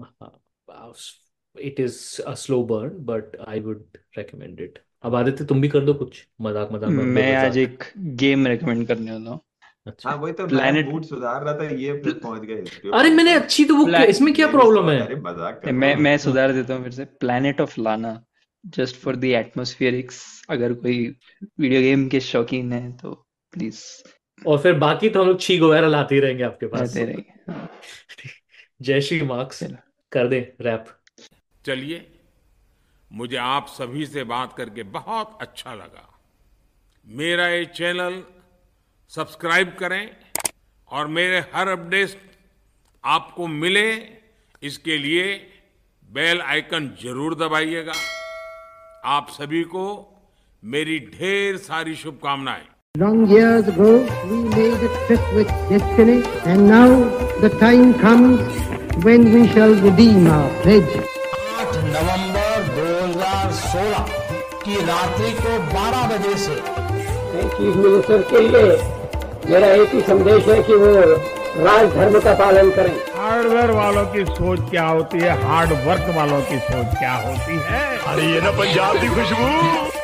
It is a slow burn, but I would recommend it. अब आदित्य तुम भी कर दो कुछ मजाक. मैं आज एक गेम रेकमेंड करने वाला हूँ. अच्छा, हाँ वही तो प्लैनेट मूड सुधार रहा था, ये पहुंच गए. अरे मैंने अच्छी तो बुक, इसमें क्या प्रॉब्लम है? मैं सुधार देता हूँ फिर से. Planet of Lana, just for the atmospherics. अगर कोई वीडियो गेम के शौकीन है तो प्लीज. और फिर बाकी तो हम लोग छीक वगैरह लाते ही रहेंगे आपके पास. जय श्री मार्क्स कर दे रैप. चलिए, मुझे आप सभी से बात करके बहुत अच्छा लगा. मेरा ये चैनल सब्सक्राइब करें और मेरे हर अपडेट आपको मिले, इसके लिए बेल आइकन जरूर दबाइएगा. आप सभी को मेरी ढेर सारी शुभकामनाएं. Long years ago, we made a trip with destiny, and now the time comes when we shall redeem our pledge. 8 नवंबर 2016 की रात्रि को 12 बजे से चीफ मिनिस्टर के लिए मेरा एक ही संदेश है कि वो राज धर्म का पालन करें. हार्डवेयर वालों की सोच क्या होती है, हार्ड वर्क वालों की सोच क्या होती है. अरे ये ना पंजाब की खुशबू.